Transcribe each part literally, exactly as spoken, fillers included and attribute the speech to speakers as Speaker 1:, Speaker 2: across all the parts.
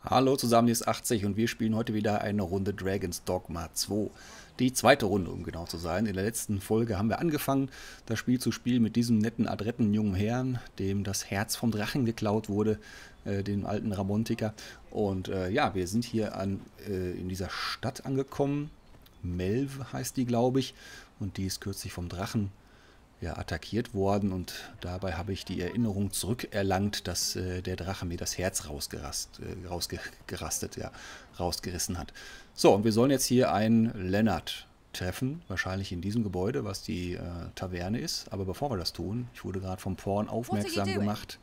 Speaker 1: Hallo zusammen, hier ist achtzig und wir spielen heute wieder eine Runde Dragon's Dogma zwei. Die zweite Runde, um genau zu sein. In der letzten Folge haben wir angefangen, das Spiel zu spielen mit diesem netten, adretten jungen Herrn, dem das Herz vom Drachen geklaut wurde, äh, dem alten Ramontiker. Und äh, ja, wir sind hier an, äh, in dieser Stadt angekommen. Melve heißt die, glaube ich. Und die ist kürzlich vom Drachen ja, attackiert worden und dabei habe ich die Erinnerung zurückerlangt, dass äh, der Drache mir das Herz rausgerast, äh, rausgerastet, ja, rausgerissen hat. So, und wir sollen jetzt hier einen Lennart treffen, wahrscheinlich in diesem Gebäude, was die äh, Taverne ist. Aber bevor wir das tun, ich wurde gerade vom Porn aufmerksam gemacht,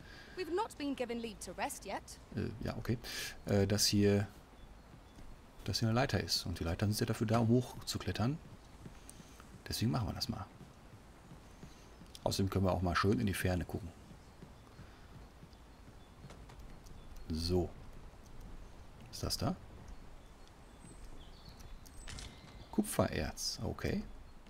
Speaker 1: äh, ja, okay, äh, dass hier, dass hier eine Leiter ist. Und die Leitern sind ja dafür da, um hochzuklettern. Deswegen machen wir das mal. Außerdem können wir auch mal schön in die Ferne gucken. So. Ist das da? Kupfererz. Okay.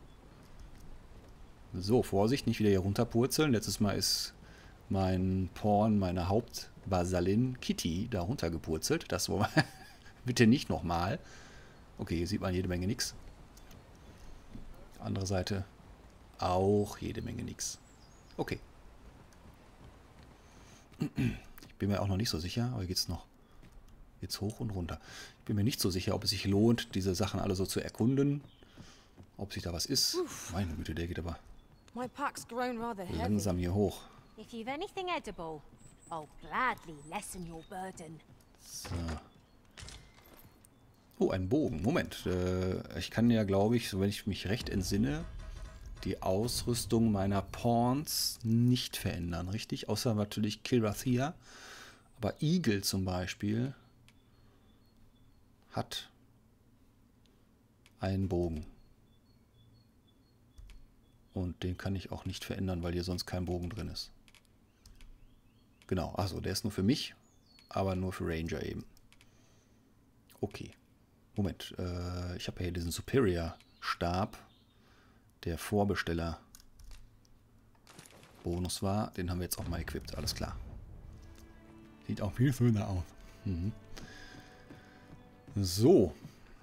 Speaker 1: So, Vorsicht, nicht wieder hier runterpurzeln. Letztes Mal ist mein Porn, meine Hauptbasallin Kitty da runtergepurzelt. Das wollen wir bitte nicht nochmal. Okay, hier sieht man jede Menge nichts. Andere Seite auch jede Menge nix. Okay. Ich bin mir auch noch nicht so sicher, aber geht's noch jetzt hoch und runter. Ich bin mir nicht so sicher, ob es sich lohnt, diese Sachen alle so zu erkunden. Ob sich da was ist. Uff. Meine Güte, der geht aber langsam hier hoch. So. Oh, ein Bogen. Moment. Äh, ich kann ja, glaube ich, so wenn ich mich recht entsinne, die Ausrüstung meiner Pawns nicht verändern, richtig? Außer natürlich Kilrathia. Aber Eagle zum Beispiel hat einen Bogen. Und den kann ich auch nicht verändern, weil hier sonst kein Bogen drin ist. Genau, also der ist nur für mich, aber nur für Ranger eben. Okay. Moment, äh, ich habe ja hier diesen Superior-Stab, der Vorbesteller Bonus war. Den haben wir jetzt auch mal equipped. Alles klar. Sieht auch viel schöner aus. Mhm. So.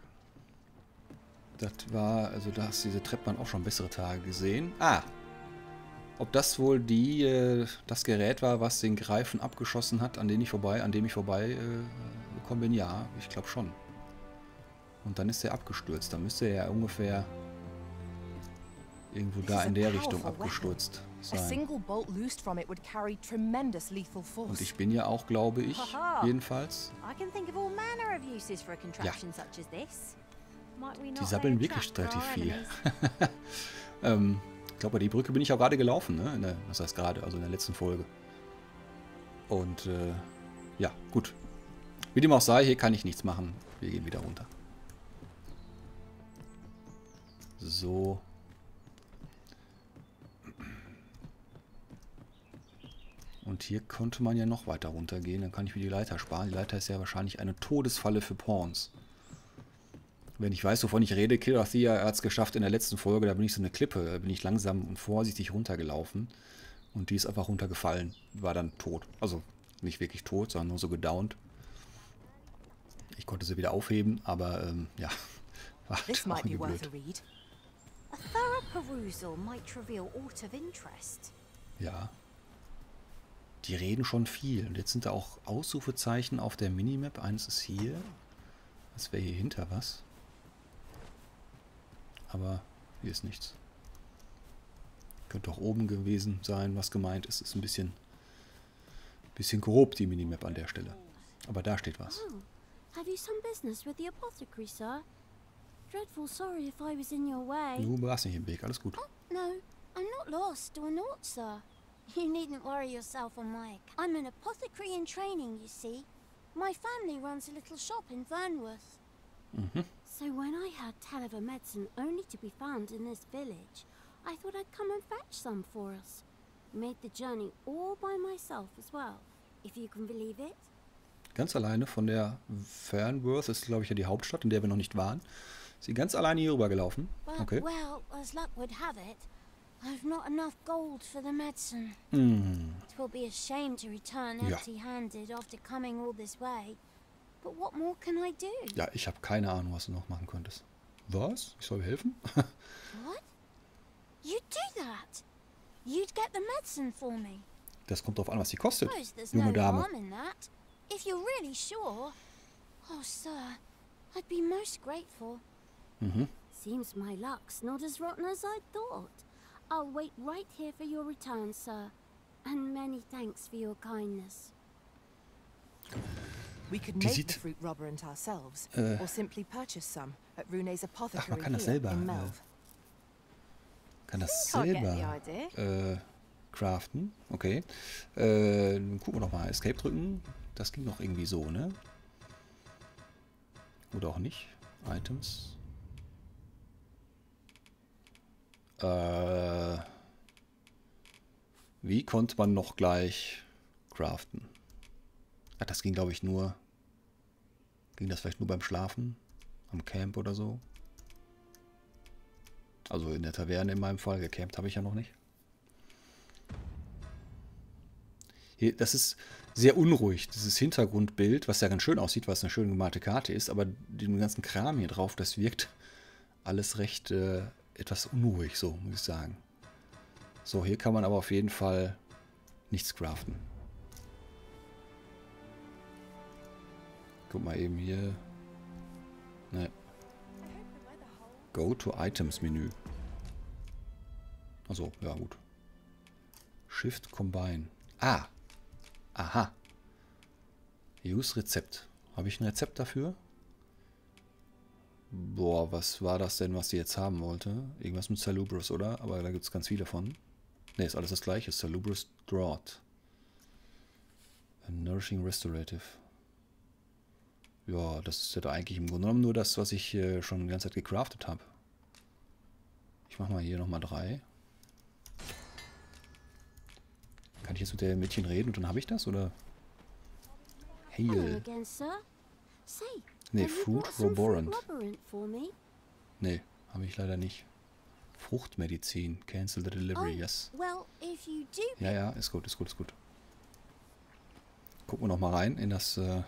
Speaker 1: Das war, also da hast diese Treppmann auch schon bessere Tage gesehen. Ah. Ob das wohl die, äh, das Gerät war, was den Greifen abgeschossen hat, an dem ich vorbei, an dem ich vorbei äh, gekommen bin? Ja, ich glaube schon. Und dann ist er abgestürzt. Da müsste er ja ungefähr irgendwo da in der Richtung abgestürzt sein. Und ich bin ja auch, glaube ich, jedenfalls. Ja. Die sabbeln wirklich relativ viel. ähm, ich glaube, bei die Brücke bin ich auch gerade gelaufen, ne? In der, was heißt gerade? Also in der letzten Folge. Und äh, ja, gut. Wie dem auch sei, hier kann ich nichts machen. Wir gehen wieder runter. So. Und hier konnte man ja noch weiter runtergehen. Dann kann ich mir die Leiter sparen. Die Leiter ist ja wahrscheinlich eine Todesfalle für Pawns. Wenn ich weiß, wovon ich rede, Kilrathia hat es geschafft in der letzten Folge. Da bin ich so eine Klippe. Da bin ich langsam und vorsichtig runtergelaufen. Und die ist einfach runtergefallen. War dann tot. Also nicht wirklich tot, sondern nur so gedownt. Ich konnte sie wieder aufheben, aber ähm, ja. War halt auch irgendwie blöd. Ja. Die reden schon viel. Und jetzt sind da auch Ausrufezeichen auf der Minimap. Eines ist hier. Das wäre hier hinter was. Aber hier ist nichts. Könnte auch oben gewesen sein, was gemeint ist. Ist ein bisschen, bisschen korrupt, die Minimap an der Stelle. Aber da steht was.
Speaker 2: Oh. Have you some business with the apothecary, sir? Dreadful sorry if I was in your way.
Speaker 1: Du warst nicht im Weg, alles gut.
Speaker 2: Oh, no, I'm not lost or naught, sir. You needn't worry yourself on my account. I'm an apothecary in training, you see. My family runs a little shop in Fernworth.
Speaker 1: Mhm.
Speaker 2: So when I heard tell of a medicine only to be found in this village, I thought I'd come and fetch some for us. Made the journey all by myself as well, if you can believe it.
Speaker 1: Ganz alleine von der Fernworth, das ist glaube ich ja die Hauptstadt, in der wir noch nicht waren. Sie ganz alleine hier rüber gelaufen. Okay.
Speaker 2: Well, as luck would have it, I've not enough gold for the medicine.
Speaker 1: Hm.
Speaker 2: It will be a shame to return
Speaker 1: Ja.
Speaker 2: empty-handed after coming all this way. But what more can I do?
Speaker 1: Ja, ich habe keine Ahnung, was du noch machen könntest. Was? Ich soll helfen?
Speaker 2: What? You'd do that? You'd get the medicine for me?
Speaker 1: Das kommt drauf an, was sie kostet,
Speaker 2: Suppose there's
Speaker 1: junge
Speaker 2: no
Speaker 1: Dame.
Speaker 2: harm in that. If you're really sure. Oh, sir, I'd be most grateful.
Speaker 1: Mhm.
Speaker 2: Seems my luck's not as rotten as I thought. I'll wait right here for your return, sir. And many thanks for your kindness.
Speaker 3: We could
Speaker 1: Die
Speaker 3: make
Speaker 1: sieht-
Speaker 3: the fruit robberant ourselves,
Speaker 1: Äh.
Speaker 3: or simply purchase some at Rune's
Speaker 1: Ach, man
Speaker 3: apothecary
Speaker 1: kann das
Speaker 3: here
Speaker 1: selber,
Speaker 3: in
Speaker 1: äh,
Speaker 3: Melve.
Speaker 1: kann das
Speaker 3: Can't get the
Speaker 1: selber äh, craften. Okay. Äh, dann gucken wir doch mal. Escape drücken. Das ging doch irgendwie so, ne? Oder auch nicht. Items. Äh, wie konnte man noch gleich craften? Ach, das ging, glaube ich, nur... Ging das vielleicht nur beim Schlafen? Am Camp oder so? Also in der Taverne in meinem Fall. Gecampt habe ich ja noch nicht. Hier, das ist sehr unruhig, dieses Hintergrundbild, was ja ganz schön aussieht, was eine schön gemalte Karte ist, aber den ganzen Kram hier drauf, das wirkt alles recht äh, etwas unruhig, so muss ich sagen. So, hier kann man aber auf jeden Fall nichts craften. Guck mal eben hier. Ne. Go to Items Menü. Achso, ja gut. Shift Combine. Ah. Aha. Use Rezept. Habe ich ein Rezept dafür? Boah, was war das denn, was die jetzt haben wollte? Irgendwas mit Salubrious, oder? Aber da gibt es ganz viele von. Ne, ist alles das gleiche. Salubrious Draught. A Nourishing Restorative. Ja, das ist ja da eigentlich im Grunde genommen nur das, was ich äh, schon die ganze Zeit gecraftet habe. Ich mache mal hier nochmal drei. Kann ich jetzt mit der Mädchen reden und dann habe ich das, oder?
Speaker 2: Hello
Speaker 1: Heal.
Speaker 2: again, sir. Say,
Speaker 1: Nee,
Speaker 2: have you
Speaker 1: Fruit
Speaker 2: brought some fruit
Speaker 1: Roborant.
Speaker 2: labyrinth for me?
Speaker 1: Nee, habe ich leider nicht. Fruchtmedizin. Cancel the delivery,
Speaker 2: Oh,
Speaker 1: yes.
Speaker 2: well, if you do...
Speaker 1: Ja, ja, ist gut, ist gut, ist gut. Gucken wir noch mal rein in das äh,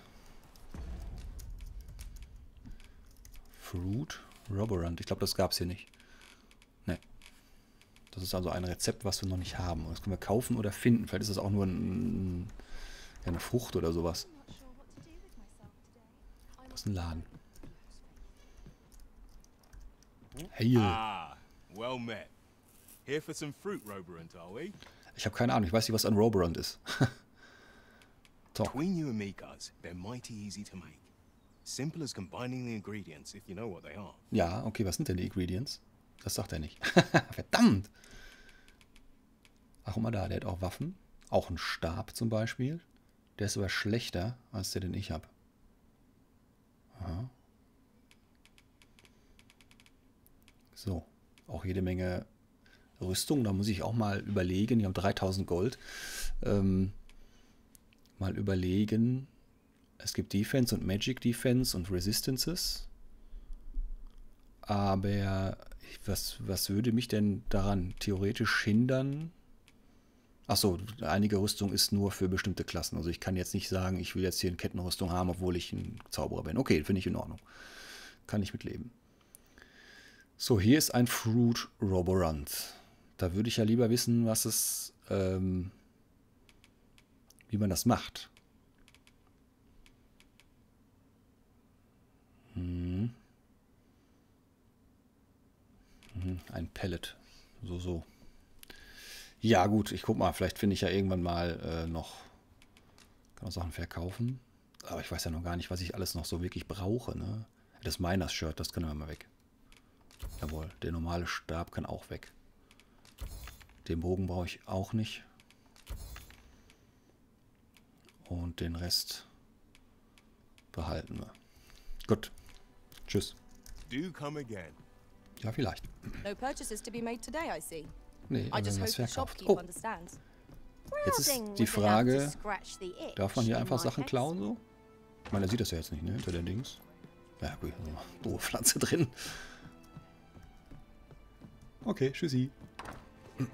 Speaker 1: Fruit Roborant. Ich glaube, das gab es hier nicht. Nee. Das ist also ein Rezept, was wir noch nicht haben. Das können wir kaufen oder finden. Vielleicht ist das auch nur ein, ja, eine Frucht oder sowas. Das ist ein Laden. Hey.
Speaker 4: Ah, well met. Here for some fruit roborant, are we?
Speaker 1: Ich habe keine Ahnung. Ich weiß nicht, was ein Roborant ist. Talk.
Speaker 4: Between you and me, guys, they're mighty easy to make. Simple as combining the ingredients if you know what they are.
Speaker 1: Ja, okay, was sind denn die Ingredients? Das sagt er nicht. Verdammt! Ach, guck mal da, der hat auch Waffen. Auch einen Stab zum Beispiel. Der ist aber schlechter als der, den ich habe. Aha. So, auch jede Menge Rüstung. Da muss ich auch mal überlegen. Die haben dreitausend Gold. Ähm, mal überlegen. Es gibt Defense und Magic Defense und Resistances. Aber was, was würde mich denn daran theoretisch hindern? Achso, einige Rüstung ist nur für bestimmte Klassen. Also ich kann jetzt nicht sagen, ich will jetzt hier eine Kettenrüstung haben, obwohl ich ein Zauberer bin. Okay, finde ich in Ordnung. Kann ich mitleben. So, hier ist ein Fruit Roborant. Da würde ich ja lieber wissen, was es, ähm, wie man das macht. Hm. Hm, ein Pellet. So, so. Ja, gut, ich guck mal, vielleicht finde ich ja irgendwann mal äh, noch, kann auch Sachen verkaufen. Aber ich weiß ja noch gar nicht, was ich alles noch so wirklich brauche, ne? Das Miners-Shirt, das können wir mal weg. Jawohl, der normale Stab kann auch weg. Den Bogen brauche ich auch nicht. Und den Rest behalten wir. Gut. Tschüss.
Speaker 4: Do come again.
Speaker 1: Ja, vielleicht.
Speaker 3: No purchases to be made today, I see.
Speaker 1: Nee,
Speaker 3: I
Speaker 1: aber
Speaker 3: just
Speaker 1: wenn
Speaker 3: hope
Speaker 1: was
Speaker 3: the
Speaker 1: verkauft.
Speaker 3: shopkeeper
Speaker 1: Oh,
Speaker 3: understands.
Speaker 1: jetzt ist
Speaker 2: Browsing
Speaker 1: die
Speaker 2: was enough
Speaker 1: Frage,
Speaker 2: to scratch the itch,
Speaker 1: darf man hier
Speaker 2: in
Speaker 1: einfach
Speaker 2: my
Speaker 1: Sachen
Speaker 2: case.
Speaker 1: klauen so? Ich meine, er sieht das ja jetzt nicht, ne? Hinter den Dings. Ja, gut, doofe Pflanze drin. Okay, tschüssi.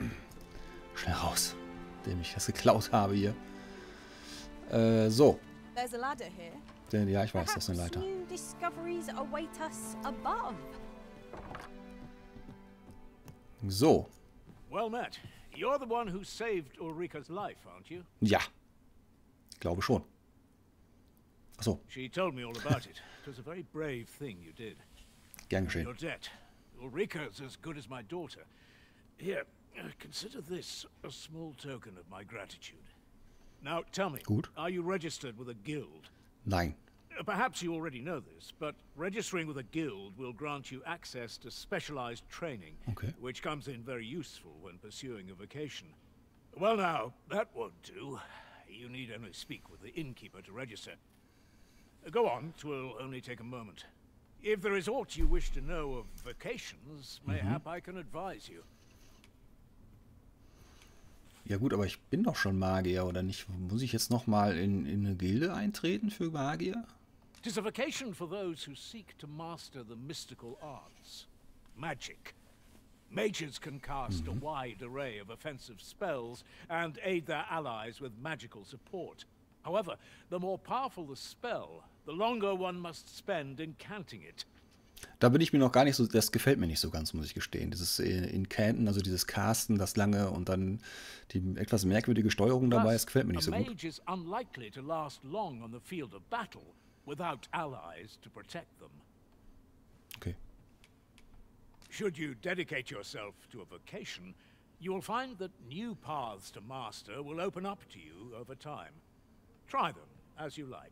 Speaker 1: Schnell raus, indem ich das geklaut habe hier. Äh, so.
Speaker 3: There's a ladder here.
Speaker 1: Denn, ja, ich weiß, das ist eine
Speaker 2: Perhaps
Speaker 1: Leiter.
Speaker 2: new discoveries await us above.
Speaker 1: So.
Speaker 5: Well met. You're the one who saved Ulrika's life, aren't you?
Speaker 1: Ja. Ich glaube schon. Achso,
Speaker 5: She told me all about it. It was a very brave thing you did.
Speaker 1: gern geschehen.
Speaker 5: Your debt. Ulrika's as good as my daughter. Here, uh, consider this a small token of my gratitude. Now, tell me,
Speaker 1: Gut.
Speaker 5: are you registered with a guild?
Speaker 1: Nein.
Speaker 5: Uh, Perhaps you already know this, but registering with a guild will grant you access to specialized training,
Speaker 1: Okay.
Speaker 5: which comes in very useful when pursuing a vocation. Well now, that won't do. You need only speak with the innkeeper to register. Uh, Go on, 'twill only take a moment. If there is aught you wish to know of vocations, mayhap I can advise you.
Speaker 1: Ja gut, aber ich bin doch schon Magier, oder nicht? Muss ich jetzt nochmal in, in eine Gilde eintreten für Magier?
Speaker 5: Tis a vocation for those who seek to master the mystical arts. Magic. Mages can cast a wide array of offensive spells and aid their allies with magical support. However, the more powerful the spell, the longer one must spend incanting it.
Speaker 1: Da bin ich mir noch gar nicht so, das gefällt mir nicht so ganz, muss ich gestehen. Dieses äh, Incanten, also dieses Casten, das lange und dann die etwas merkwürdige Steuerung dabei, das gefällt mir nicht so
Speaker 5: a
Speaker 1: gut.
Speaker 5: mage is unlikely to last long on the field of battle without allies to protect them.
Speaker 1: Okay.
Speaker 5: Should you dedicate yourself to a vocation, you will find that new paths to master will open up to you over time. Try them as you like.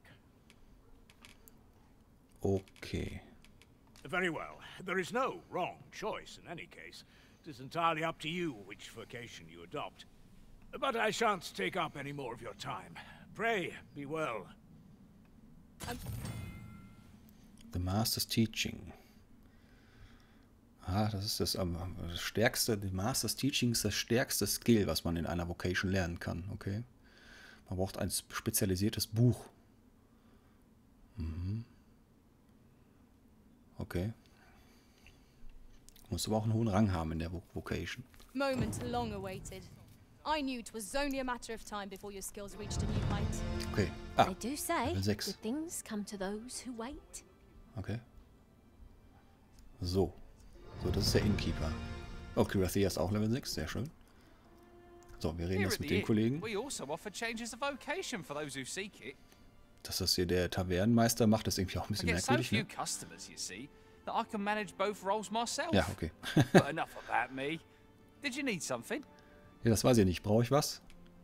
Speaker 1: Okay.
Speaker 5: Very well. There is no wrong choice in any case. It is entirely up to you which vocation you adopt. But I shan't take up any more of your time. Pray, be well.
Speaker 1: The Master's Teaching. Ah, das ist das, ähm, das stärkste, the Master's Teaching ist das stärkste Skill, was man in einer Vocation lernen kann, okay? Man braucht ein spezialisiertes Buch. Mhm. Okay. Muss aber auch einen hohen Rang haben in der Vo- Vocation.
Speaker 6: Moment long awaited. I knew it was only a matter of time before your skills reached a new height.
Speaker 1: Okay. Ah,
Speaker 2: They do say
Speaker 1: Level sechs.
Speaker 2: good things come to those who wait.
Speaker 1: okay. So. So, das ist der Innkeeper. Oh, Kirathea ist auch Level sechs, sehr schön. So, wir reden
Speaker 7: Here
Speaker 1: jetzt
Speaker 7: at
Speaker 1: mit
Speaker 7: the
Speaker 1: den
Speaker 7: inn,
Speaker 1: Kollegen.
Speaker 7: we also offer changes of vocation for those who seek it.
Speaker 1: Dass das hier der Tavernenmeister macht, ist irgendwie auch ein
Speaker 7: I
Speaker 1: bisschen
Speaker 7: get so
Speaker 1: merkwürdig,
Speaker 7: few
Speaker 1: ne?
Speaker 7: customers, you see, that I can manage both roles myself.
Speaker 1: Ja, okay.
Speaker 7: But enough about me. Did you need something?
Speaker 1: Ja, das weiß ich nicht. Brauche ich was?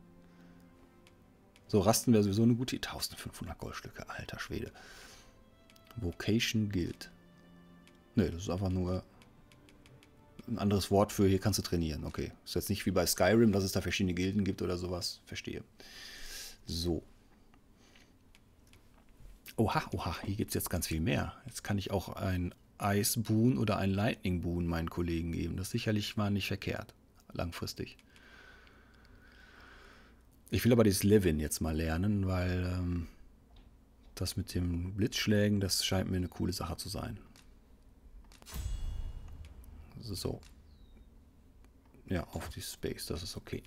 Speaker 1: So, Rasten wäre sowieso eine gute... eintausendfünfhundert Goldstücke, alter Schwede. Vocation Guild. Nö, das ist einfach nur ein anderes Wort für hier kannst du trainieren. Okay. Ist jetzt nicht wie bei Skyrim, dass es da verschiedene Gilden gibt oder sowas. Verstehe. So. Oha, oha, hier gibt es jetzt ganz viel mehr. Jetzt kann ich auch ein Ice Boon oder ein Lightning Boon meinen Kollegen geben. Das ist sicherlich mal nicht verkehrt. Langfristig. Ich will aber dieses Levin jetzt mal lernen, weil ähm, das mit dem Blitzschlägen, das scheint mir eine coole Sache zu sein. So. Ja, auf die Space, das ist okay.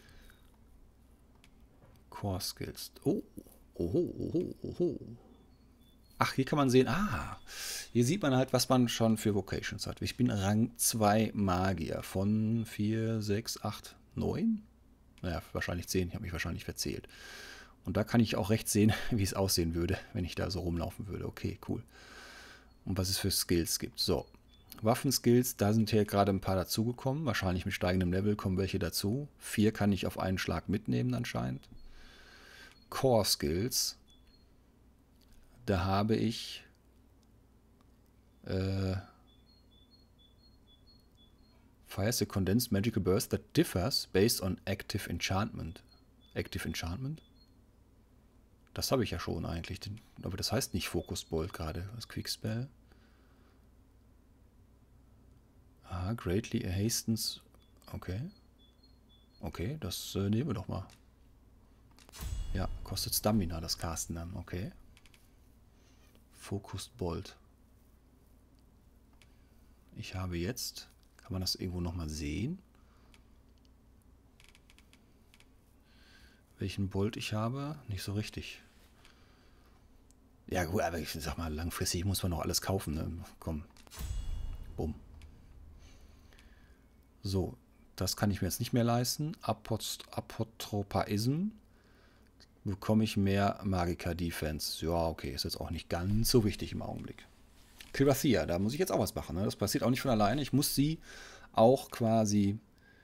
Speaker 1: Core Skills. Oh, oho, oho, oho. Ach, hier kann man sehen, ah, hier sieht man halt, was man schon für Vocations hat. Ich bin Rang zwei Magier von vier, sechs, acht, neun. Naja, wahrscheinlich zehn, ich habe mich wahrscheinlich verzählt. Und da kann ich auch recht sehen, wie es aussehen würde, wenn ich da so rumlaufen würde. Okay, cool. Und was es für Skills gibt. So, Waffenskills, da sind hier gerade ein paar dazugekommen. Wahrscheinlich mit steigendem Level kommen welche dazu. Vier kann ich auf einen Schlag mitnehmen anscheinend. Core Skills. Da habe ich äh, fires a condensed magical burst that differs based on active enchantment. Active Enchantment? Das habe ich ja schon eigentlich. Aber das heißt nicht Focus Bolt gerade. Das Quickspell. Ah, greatly hastens. Okay. Okay, das äh, nehmen wir doch mal. Ja, kostet Stamina das Casten dann. Okay. Focused Bolt. Ich habe jetzt... Kann man das irgendwo nochmal sehen? Welchen Bolt ich habe? Nicht so richtig. Ja gut, aber ich sag mal, langfristig muss man noch alles kaufen, ne? Komm. Bumm. So, das kann ich mir jetzt nicht mehr leisten. Apost Apotropaism. Bekomme ich mehr Magiker-Defense. Ja, okay, ist jetzt auch nicht ganz so wichtig im Augenblick. Kirathia, da muss ich jetzt auch was machen. Ne? Das passiert auch nicht von alleine. Ich muss sie auch quasi...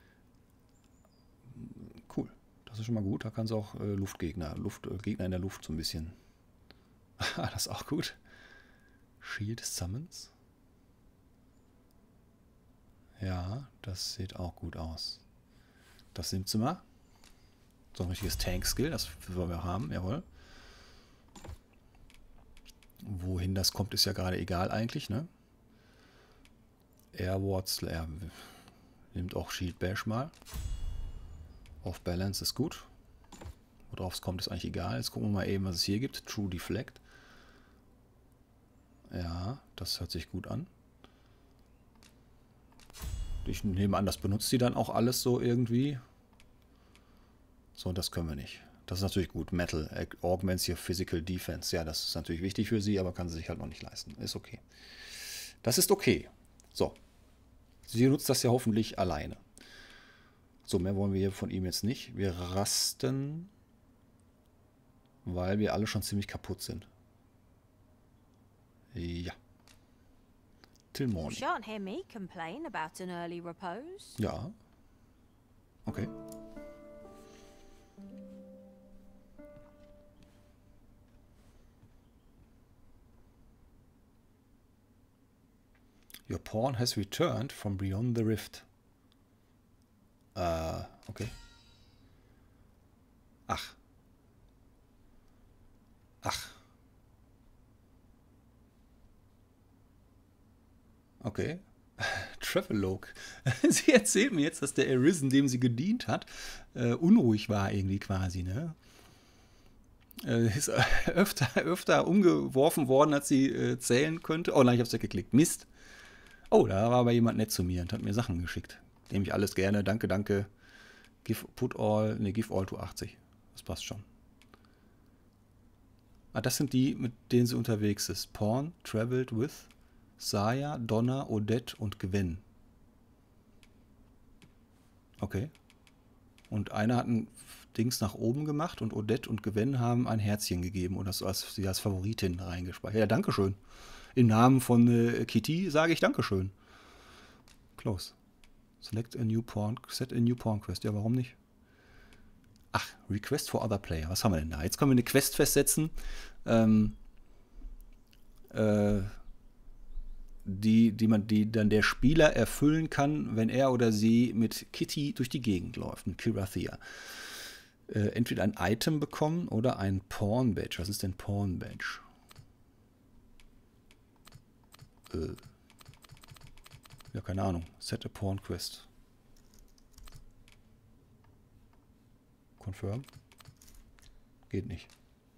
Speaker 1: Cool, das ist schon mal gut. Da kann sie auch äh, Luftgegner, Luft, äh, Gegner in der Luft so ein bisschen... Das ist auch gut. Shield Summons. Ja, das sieht auch gut aus. Das nimmt sie mal. So ein richtiges Tank-Skill, das wollen wir haben, jawohl. Wohin das kommt, ist ja gerade egal eigentlich, ne? Airwards, er nimmt auch Shield Bash mal. Off Balance ist gut. Worauf es kommt, ist eigentlich egal. Jetzt gucken wir mal eben, was es hier gibt. True Deflect. Ja, das hört sich gut an. Ich nehme an, das benutzt sie dann auch alles so irgendwie. So, das können wir nicht. Das ist natürlich gut. Metal augments your physical defense. Ja, das ist natürlich wichtig für sie, aber kann sie sich halt noch nicht leisten. Ist okay. Das ist okay. So. Sie nutzt das ja hoffentlich alleine. So, mehr wollen wir hier von ihm jetzt nicht. Wir rasten, weil wir alle schon ziemlich kaputt sind. Ja. Till
Speaker 2: You
Speaker 1: morning.
Speaker 2: shan't hear me complain about an early repose.
Speaker 1: Ja. Okay. Your pawn has returned from beyond the rift. Äh, okay. Ach. Ach. Okay. Travelogue. Sie erzählt mir jetzt, dass der Arisen, dem sie gedient hat, äh, unruhig war irgendwie quasi, ne? Äh, ist öfter, öfter umgeworfen worden, als sie äh, zählen könnte. Oh nein, ich hab's weggeklickt. Mist. Oh, da war aber jemand nett zu mir und hat mir Sachen geschickt. Nehme ich alles gerne. Danke, danke. Give, put all, ne, give all to achtzig. Das passt schon. Ah, das sind die, mit denen sie unterwegs ist. Pawn, traveled with Saya, Donna, Odette und Gwen. Okay. Und einer hat ein Dings nach oben gemacht und Odette und Gwen haben ein Herzchen gegeben und das als, sie als Favoritin reingespeichert. Ja, dankeschön. Im Namen von äh, Kitty sage ich Dankeschön. Close. Select a new pawn, set a new pawn quest. Ja, warum nicht? Ach, Request for other player. Was haben wir denn da? Jetzt können wir eine Quest festsetzen. Ähm, äh, die, die, man, die dann der Spieler erfüllen kann, wenn er oder sie mit Kitty durch die Gegend läuft, mit Kirathia. Äh, entweder ein Item bekommen oder ein Pawn Badge. Was ist denn Pawn Badge? Äh, ja, keine Ahnung. Set a Pawn Quest. Confirm. Geht nicht.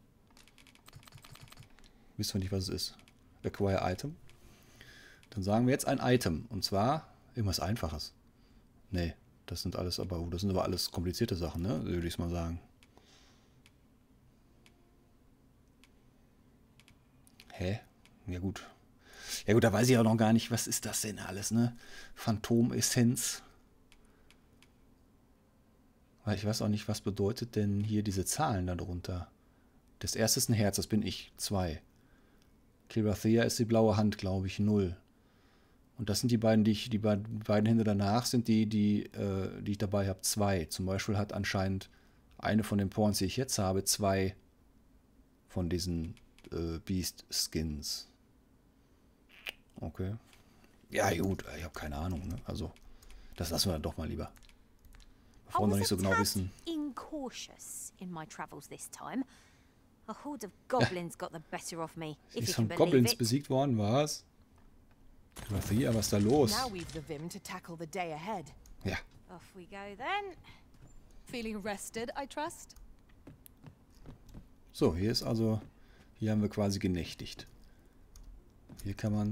Speaker 1: Wisst ihr nicht, was es ist? Acquire Item. Dann sagen wir jetzt ein Item. Und zwar irgendwas Einfaches. Nee, das sind alles aber, das sind aber alles komplizierte Sachen, ne? Würde ich mal sagen. Hä? Ja gut. Ja gut, da weiß ich auch noch gar nicht, was ist das denn alles, ne? Phantom-Essenz. Weil ich weiß auch nicht, was bedeutet denn hier diese Zahlen da drunter. Das erste ist ein Herz, das bin ich. Zwei. Kirathia ist die blaue Hand, glaube ich, null. Und das sind die beiden, die ich, die beiden Hände danach sind die, die, äh, die ich dabei habe, zwei. Zum Beispiel hat anscheinend eine von den Pawns, die ich jetzt habe, zwei von diesen äh, Beast-Skins. Okay. Ja, gut, ich habe keine Ahnung. Ne? Also, das lassen wir dann doch mal lieber. Bevor wir nicht so genau wissen.
Speaker 2: Incautious in my travels this time. A horde of goblins got the better of me,
Speaker 1: Sie
Speaker 2: if
Speaker 1: ist
Speaker 2: you
Speaker 1: von
Speaker 2: can
Speaker 1: Goblins
Speaker 2: believe it.
Speaker 1: besiegt worden, was? Kirathia, was ist da los?
Speaker 3: Now we've the vim to tackle the day ahead.
Speaker 1: Ja.
Speaker 2: Off we go then.
Speaker 6: Feeling rested, I trust?
Speaker 1: So, hier ist also, hier haben wir quasi genächtigt. Hier kann man,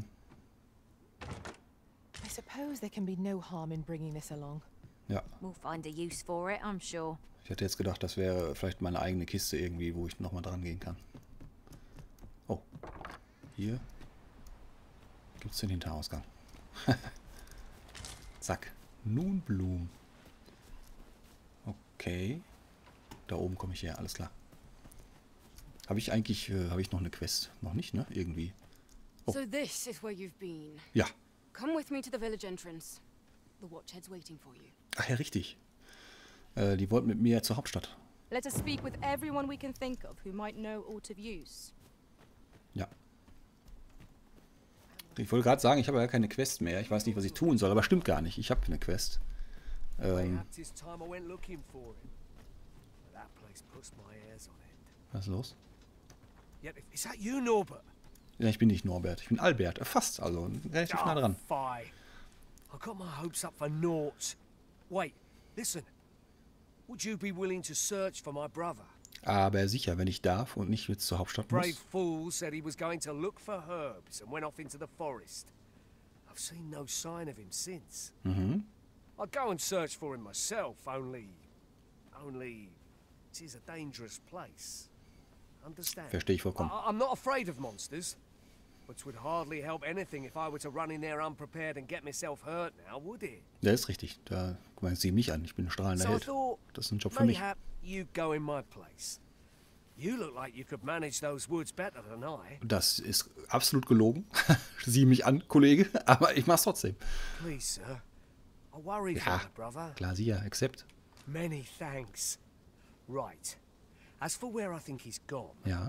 Speaker 3: I suppose there can be no harm in bringing this along.
Speaker 1: ja.
Speaker 2: We'll find a use for it, I'm sure.
Speaker 1: Ich hätte jetzt gedacht, das wäre vielleicht meine eigene Kiste irgendwie, wo ich nochmal dran gehen kann. Oh, Hier gibt es den Hinterausgang. Zack. Nun Blumen. Okay. Da oben komme ich her, alles klar. Habe ich eigentlich, äh, habe ich noch eine Quest? Noch nicht, ne? Irgendwie. Oh.
Speaker 8: So this is where you've been.
Speaker 1: Ja.
Speaker 8: Come with me to the village entrance. The Watchhead's waiting for you.
Speaker 1: Ach ja, richtig. Äh, die wollten mit mir zur Hauptstadt.
Speaker 6: Let us speak with everyone we can think of who might know aught of use.
Speaker 1: Ja. Ich wollte gerade sagen, ich habe ja keine Quest mehr. Ich weiß nicht, was ich tun soll, aber stimmt gar nicht. Ich habe eine Quest. Ähm, was ist los?
Speaker 9: Is that you, Norbert?
Speaker 1: Ja, ich bin nicht Norbert. Ich bin Albert. Äh, fast, also relativ nah dran.
Speaker 9: Fie. I got my hopes up for naught. Wait, listen. Would you be willing to search for my brother?
Speaker 1: Aber sicher, wenn ich darf und nicht jetzt zur Hauptstadt muss.
Speaker 9: Brave fool said he was going to look for herbs and went off into the forest. I've seen no sign of him since.
Speaker 1: Mhm.
Speaker 9: I'd go and search for him myself, only... Only... It is a dangerous place. Understand?
Speaker 1: Verstehe ich vollkommen.
Speaker 9: I I'm not afraid of monsters. But it would hardly help anything if I were to run in there unprepared and get myself hurt now, would it?
Speaker 1: Ja, ist richtig. Da guck mal, sieh mich an. Ich bin ein strahlender
Speaker 9: So I
Speaker 1: Held.
Speaker 9: thought,
Speaker 1: Das ist ein Job für mich.
Speaker 9: mayhap you go in my place. You look like you could manage those woods better than I.
Speaker 1: Das ist absolut gelogen. Sieh mich an, Kollege. Aber ich mach's trotzdem.
Speaker 9: Please, sir. I worry for
Speaker 1: Ja,
Speaker 9: my brother.
Speaker 1: klar, sicher. Accept.
Speaker 9: Many thanks. Right. As for where I think he's gone,
Speaker 1: Ja.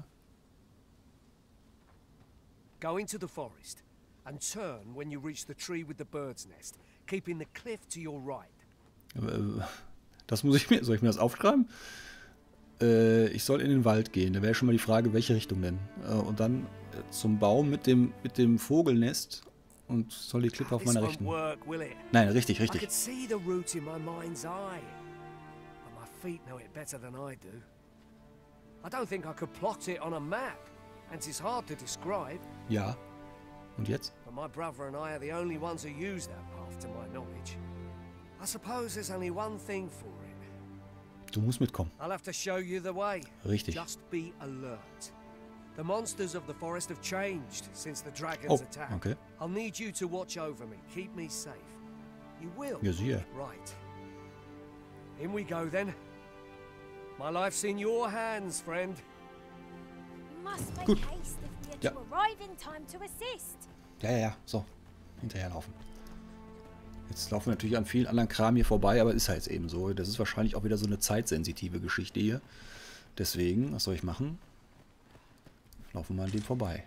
Speaker 9: go into the forest and turn when you reach the tree with the bird's nest, keeping the cliff to your right.
Speaker 1: Äh, Das muss ich mir... Soll ich mir das aufschreiben? Äh, ich soll in den Wald gehen. Da wäre schon mal die Frage, welche Richtung denn? Äh, und dann äh, zum Baum mit dem, mit dem Vogelnest und soll die Klippe auf
Speaker 9: This
Speaker 1: meiner
Speaker 9: won't
Speaker 1: rechten.
Speaker 9: work, will it?
Speaker 1: Nein, richtig,
Speaker 9: I
Speaker 1: richtig.
Speaker 9: could see the route in my mind's eye, but my feet know it better than I do. I don't think I could plot it on a map, and it's hard to describe.
Speaker 1: Ja. Und jetzt?
Speaker 9: But my brother and I are the only ones who use that path, to my knowledge. I suppose there's only one thing for it.
Speaker 1: Du musst mitkommen.
Speaker 9: I'll have to show you the way.
Speaker 1: Richtig.
Speaker 9: Just be alert. The monsters of the forest have changed since the dragon's
Speaker 1: Oh,
Speaker 9: attack.
Speaker 1: okay.
Speaker 9: I'll need you to watch over me, keep me safe. You will.
Speaker 1: Ja, sicher.
Speaker 9: Right. In we go then. My life's in your hands, friend.
Speaker 2: We must make
Speaker 1: Gut.
Speaker 2: haste if we are
Speaker 1: Ja.
Speaker 2: to arrive in time to assist.
Speaker 1: Ja, ja, ja. So. Hinterherlaufen. Jetzt laufen wir natürlich an vielen anderen Kram hier vorbei, aber ist halt jetzt eben so. Das ist wahrscheinlich auch wieder so eine zeitsensitive Geschichte hier. Deswegen, was soll ich machen? Laufen wir an dem vorbei.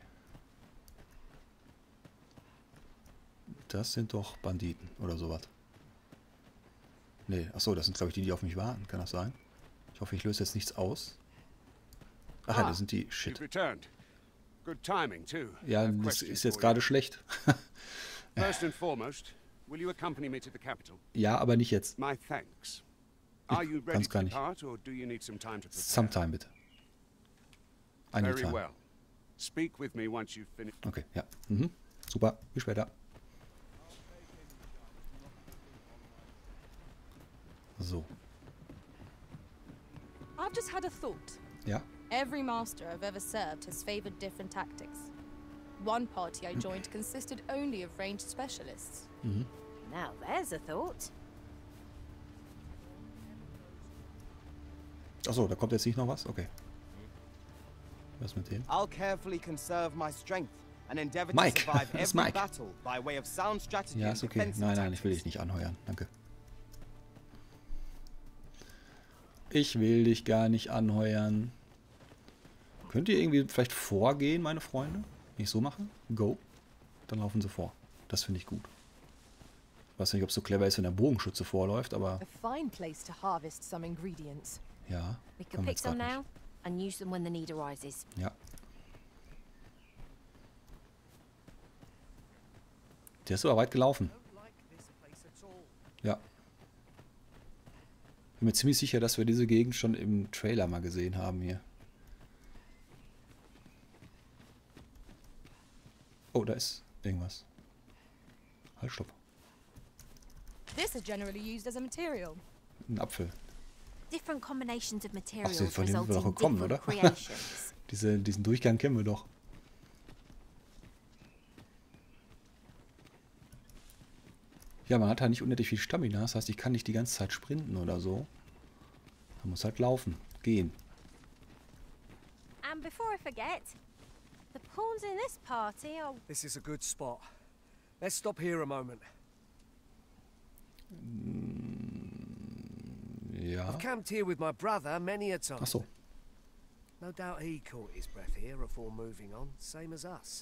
Speaker 1: Das sind doch Banditen oder sowas. Nee, achso, das sind glaube ich die, die auf mich warten. Kann das sein? Ich hoffe, ich löse jetzt nichts aus. Ach ja, das sind die... Shit.
Speaker 10: You've returned. Good timing, too.
Speaker 1: Ja,
Speaker 10: I have
Speaker 1: das
Speaker 10: questions
Speaker 1: ist jetzt
Speaker 10: for
Speaker 1: gerade
Speaker 10: you.
Speaker 1: schlecht.
Speaker 10: First and foremost, will you accompany me to the capital?
Speaker 1: Ja, aber nicht jetzt.
Speaker 10: My thanks. Are you ready
Speaker 1: kann's
Speaker 10: to
Speaker 1: gar nicht.
Speaker 10: depart, or do you need some time to prepare?
Speaker 1: Sometime bitte. Eine
Speaker 10: Very
Speaker 1: Time.
Speaker 10: well. Speak with me once you've finished.
Speaker 1: Okay, ja. Mhm. Super, bis später. So,
Speaker 6: I've just had a thought.
Speaker 1: ja.
Speaker 6: Every master I've ever served has favored different tactics. One party I joined consisted only of ranged specialists.
Speaker 1: Mhm.
Speaker 2: Now there's a thought.
Speaker 1: Achso, da kommt jetzt nicht noch was? Okay. Was mit dem?
Speaker 11: I'll carefully conserve my strength and endeavor
Speaker 1: Mike.
Speaker 11: to survive
Speaker 1: Das ist
Speaker 11: every
Speaker 1: Mike.
Speaker 11: battle by way of sound strategy
Speaker 1: Ja,
Speaker 11: and
Speaker 1: ist okay.
Speaker 11: defensive
Speaker 1: Nein, nein, ich will dich
Speaker 11: tactics.
Speaker 1: nicht anheuern. Danke. Ich will dich gar nicht anheuern. Könnt ihr irgendwie vielleicht vorgehen, meine Freunde? Wenn ich so mache? Go. Dann laufen sie vor. Das finde ich gut. Ich weiß nicht, ob es so clever ist, wenn der Bogenschütze vorläuft, aber
Speaker 3: A fine place to harvest some ingredients.
Speaker 1: ja.
Speaker 2: We can
Speaker 1: kommen wir
Speaker 2: pick
Speaker 1: jetzt
Speaker 2: some
Speaker 1: grad
Speaker 2: now and use them when the need arises.
Speaker 1: nicht. Ja. Der ist aber weit gelaufen. Ja. Bin mir ziemlich sicher, dass wir diese Gegend schon im Trailer mal gesehen haben hier. Oh, da ist irgendwas. Halt, stopp.
Speaker 6: This is generally used as a material.
Speaker 1: Ein Apfel.
Speaker 2: Different combinations of materials
Speaker 1: von denen sind wir
Speaker 2: result
Speaker 1: doch
Speaker 2: in
Speaker 1: gekommen,
Speaker 2: different
Speaker 1: oder?
Speaker 2: creations.
Speaker 1: Diese, diesen Durchgang kennen wir doch. Ja, man hat halt nicht unendlich viel Stamina. Das heißt, ich kann nicht die ganze Zeit sprinten oder so. Man muss halt laufen, gehen.
Speaker 2: And before I forget, the pawns in this party are...
Speaker 9: This is a good spot. Let's stop here a moment.
Speaker 1: Ja.
Speaker 9: I've camped here with my brother many a time.
Speaker 1: Ach so.
Speaker 9: No doubt he caught his breath here before moving on, same as us.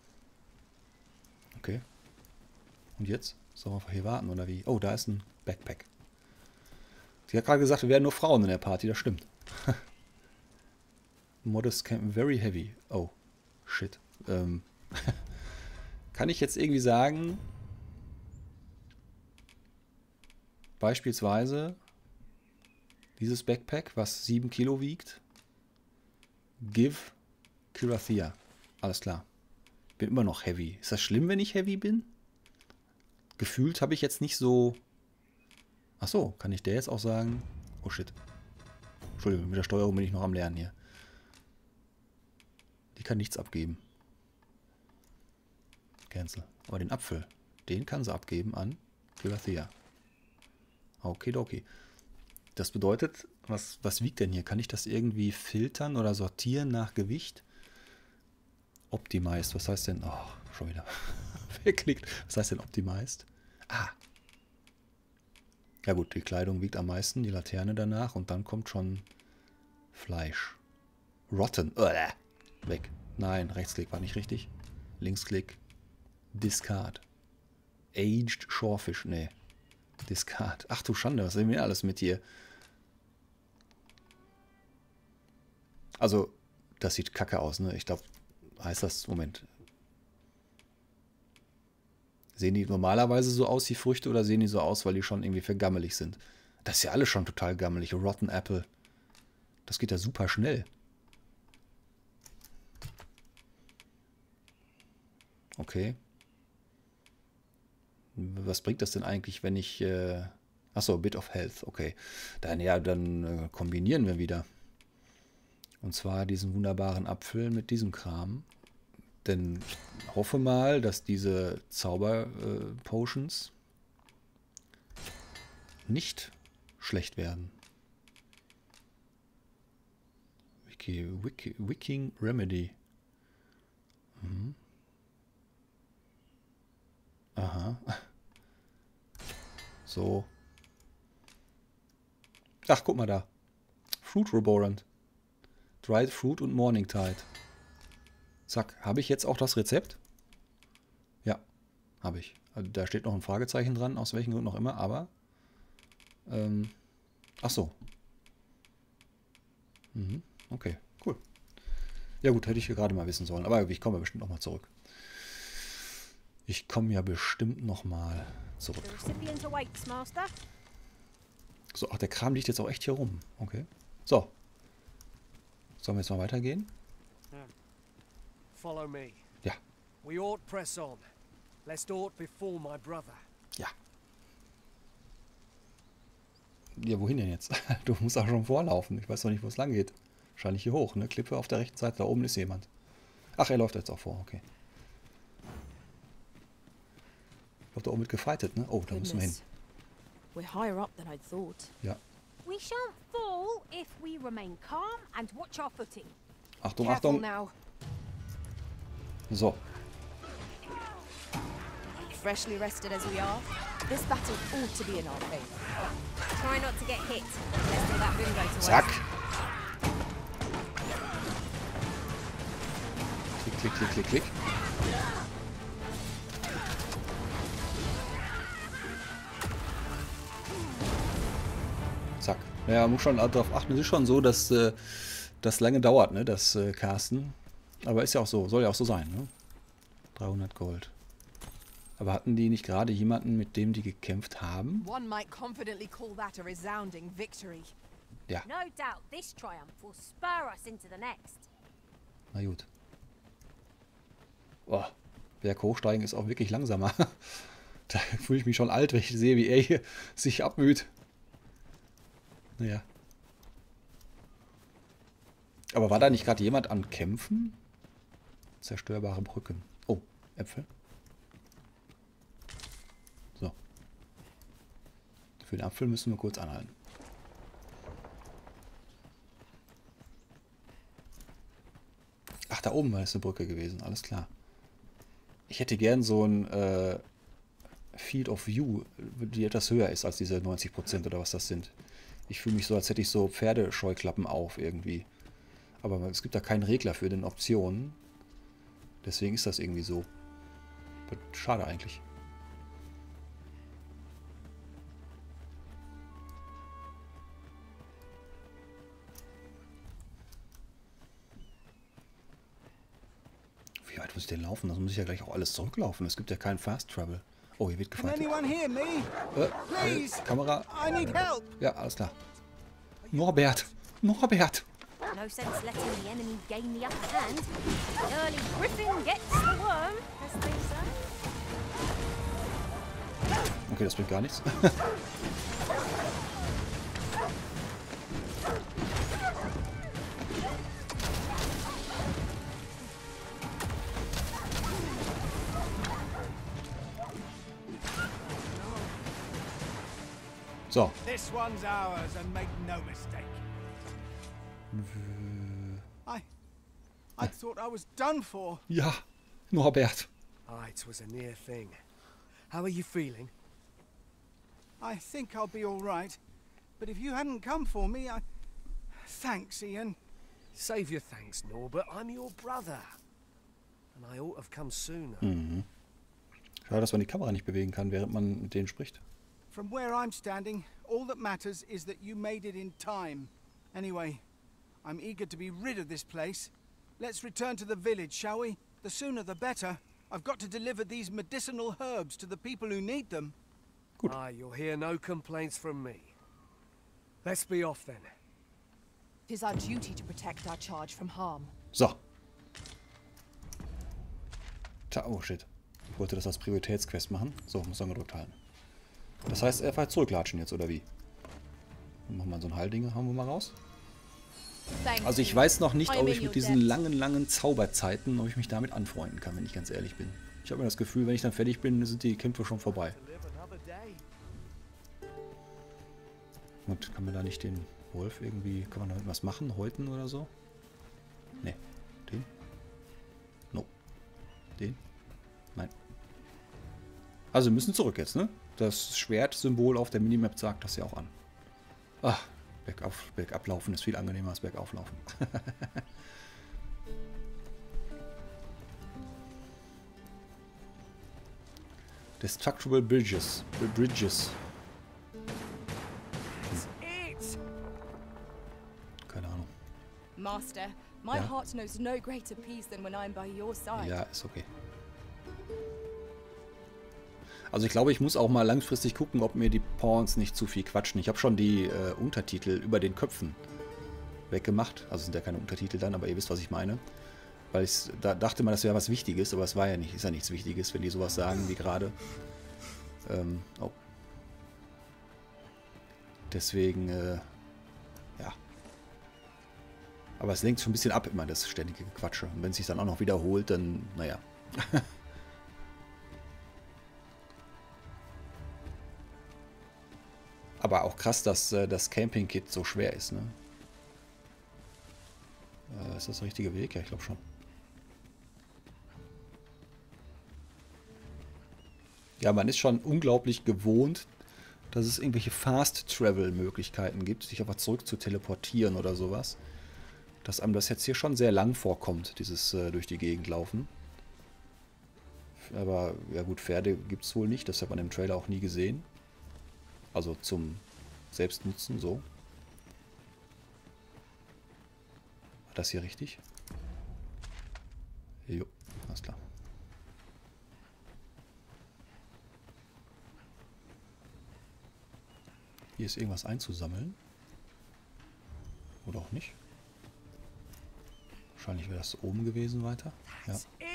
Speaker 1: Okay. Und jetzt? Sollen wir hier warten, oder wie? Oh, da ist ein Backpack. Sie hat gerade gesagt, wir wären nur Frauen in der Party, das stimmt. Modest Camp very heavy. Oh, shit. Ähm. Kann ich jetzt irgendwie sagen, beispielsweise dieses Backpack, was sieben Kilo wiegt, give Kirathia. Alles klar. Bin immer noch heavy. Ist das schlimm, wenn ich heavy bin? Gefühlt habe ich jetzt nicht so... Ach so, kann ich der jetzt auch sagen... Oh shit. Entschuldigung, mit der Steuerung bin ich noch am Lernen hier. Die kann nichts abgeben. Cancel. Aber den Apfel, den kann sie abgeben an Kirathia. Okidoki. Das bedeutet, was, was wiegt denn hier? Kann ich das irgendwie filtern oder sortieren nach Gewicht? Optimized, was heißt denn? Oh, schon wieder. Wegklickt. Was heißt denn Optimized? Ah. Ja gut, die Kleidung wiegt am meisten, die Laterne danach und dann kommt schon Fleisch. Rotten. Uah. Weg. Nein, Rechtsklick war nicht richtig. Linksklick. Discard. Aged Shorefish. Nee. Discard. Ach du Schande, was sehen wir alles mit hier? Also, das sieht kacke aus, ne? Ich glaube, heißt das, Moment. Sehen die normalerweise so aus, die Früchte, oder sehen die so aus, weil die schon irgendwie vergammelig sind? Das ist ja alles schon total gammelig. Rotten Apple. Das geht ja super schnell. Okay. Was bringt das denn eigentlich, wenn ich... Äh Achso, Bit of Health. Okay. Dann, ja, dann äh, kombinieren wir wieder. Und zwar diesen wunderbaren Apfel mit diesem Kram. Denn ich hoffe mal, dass diese Zauber-Potions äh, nicht schlecht werden. Wiki, Wiki, Wicking Remedy. Mhm. Aha. So. Ach, guck mal da. Fruit Reborant. Dried Fruit und Morning Tide. Zack. Habe ich jetzt auch das Rezept? Ja, habe ich. Also da steht noch ein Fragezeichen dran, aus welchen Gründen auch immer, aber... Ähm, ach so. Mhm, okay, cool. Ja gut, hätte ich gerade mal wissen sollen. Aber ich komme ja bestimmt noch mal zurück. Ich komme ja bestimmt noch mal zurück. So, ach, der Kram liegt jetzt auch echt hier rum. Okay. So. Sollen wir jetzt mal weitergehen?
Speaker 9: Follow me.
Speaker 1: Ja.
Speaker 9: We ought press on. Lest aught befall my brother.
Speaker 1: Ja. Ja, wohin denn jetzt? Du musst auch schon vorlaufen. Ich weiß noch nicht, wo es lang geht. Wahrscheinlich hier hoch, ne? Klippe auf der rechten Seite. Da oben ist jemand. Ach, er läuft jetzt auch vor. Okay. Ich glaube, da oben wird gefightet, ne? Oh, da müssen wir hin.
Speaker 6: We're higher up than I thought.
Speaker 1: Ja.
Speaker 2: We shan't fall if we remain calm and watch our footing.
Speaker 1: Achtung,
Speaker 6: Careful
Speaker 1: Achtung.
Speaker 6: now.
Speaker 1: So.
Speaker 6: Freshly rested as we are, this battle ought to be in our favor.
Speaker 2: Try not to get hit. Let's do that window to
Speaker 1: Zack.
Speaker 2: work.
Speaker 1: Klick, klick, klick, klick, klick. Zack. Ja, muss schon darauf achten. Es ist schon so, dass äh, das lange dauert, ne, das äh, Casten. Aber ist ja auch so, soll ja auch so sein, ne? dreihundert Gold. Aber hatten die nicht gerade jemanden, mit dem die gekämpft haben?
Speaker 3: One might confidently call that a resounding victory.
Speaker 1: Ja.
Speaker 2: No doubt this triumph will spur us into the next.
Speaker 1: Na gut. Boah, Berg hochsteigen ist auch wirklich langsamer. Da fühle ich mich schon alt, wenn ich sehe, wie er hier sich abmüht. Naja. Aber war da nicht gerade jemand am Kämpfen? Zerstörbare Brücken. Oh, Äpfel. So. Für den Apfel müssen wir kurz anhalten. Ach, da oben war es eine Brücke gewesen, alles klar. Ich hätte gern so ein äh, Field of View, die etwas höher ist als diese neunzig Prozent oder was das sind. Ich fühle mich so, als hätte ich so Pferdescheuklappen auf irgendwie. Aber es gibt da keinen Regler für den Optionen. Deswegen ist das irgendwie so. Schade eigentlich. Wie weit muss ich denn laufen? Das muss ich ja gleich auch alles zurücklaufen. Es gibt ja keinen Fast Travel. Oh, hier wird gefeiert. Äh, äh, Kamera. Ja, alles klar. Norbert. Norbert.
Speaker 2: No sense letting the enemy gain the upper hand. The early griffin gets the worm, as they say.
Speaker 1: Okay, das bringt gar nichts. So.
Speaker 12: This one's ours and make no mistake. I I thought I was done for.
Speaker 1: Ja, Norbert.
Speaker 9: Ah, it was a near thing. How are you feeling?
Speaker 12: I think I'll be all right. But if you hadn't come for me, I... Thanks, Ian.
Speaker 9: Save your thanks, Norbert. I'm your brother. And I ought to have come sooner.
Speaker 1: Mhm. Schade, dass man die Kamera nicht bewegen kann, während man mit denen spricht.
Speaker 12: From where I'm standing, all that matters is that you made it in time. Anyway, I'm eager to be rid of this place. Let's return to the village, shall we? The sooner the better. I've got to deliver these medicinal herbs to the people who need them.
Speaker 1: Gut.
Speaker 9: Ah, you'll hear no complaints from me. Let's be off then.
Speaker 3: It is our duty to protect our charge from harm.
Speaker 1: So. Ta oh shit. Ich wollte das als Prioritätsquest machen. So, muss dann gedrückt halten. Das heißt, einfach zurücklatschen jetzt, oder wie? Dann machen wir so ein Heilding, haben wir mal raus. Also ich weiß noch nicht, ob ich mit diesen langen, langen Zauberzeiten, ob ich mich damit anfreunden kann, wenn ich ganz ehrlich bin. Ich habe mir das Gefühl, wenn ich dann fertig bin, sind die Kämpfe schon vorbei. Und kann man da nicht den Wolf irgendwie, kann man da irgendwas machen, häuten oder so? Ne. Den? No. Den? Nein. Also wir müssen zurück jetzt, ne? Das Schwertsymbol auf der Minimap sagt das ja auch an. Ach, bergauf, bergab laufen ist viel angenehmer als bergauf laufen. Destructible Bridges. Bridges. Keine Ahnung.
Speaker 6: Master, my
Speaker 1: Ja?
Speaker 6: heart knows no greater peace than when I'm by your side.
Speaker 1: Ja, ist okay. Also ich glaube, ich muss auch mal langfristig gucken, ob mir die Pawns nicht zu viel quatschen. Ich habe schon die äh, Untertitel über den Köpfen weggemacht. Also sind ja keine Untertitel dann, aber ihr wisst, was ich meine. Weil ich da dachte mal, das wäre was Wichtiges, aber es war ja nicht, ist ja nichts Wichtiges, wenn die sowas sagen wie gerade. Ähm, oh. Deswegen, äh, ja. Aber es lenkt schon ein bisschen ab immer, das ständige Gequatsche. Und wenn es sich dann auch noch wiederholt, dann, naja. Aber auch krass, dass äh, das Camping-Kit so schwer ist, ne? Äh, ist das der richtige Weg? Ja, ich glaube schon. Ja, man ist schon unglaublich gewohnt, dass es irgendwelche Fast-Travel-Möglichkeiten gibt, sich einfach zurück zu teleportieren oder sowas. Dass einem das jetzt hier schon sehr lang vorkommt, dieses äh, durch die Gegend laufen. Aber, ja gut, Pferde gibt es wohl nicht, das hat man im Trailer auch nie gesehen. Also zum Selbstnutzen, so. War das hier richtig? Jo, alles klar. Hier ist irgendwas einzusammeln. Oder auch nicht. Wahrscheinlich wäre das oben gewesen weiter. Ja.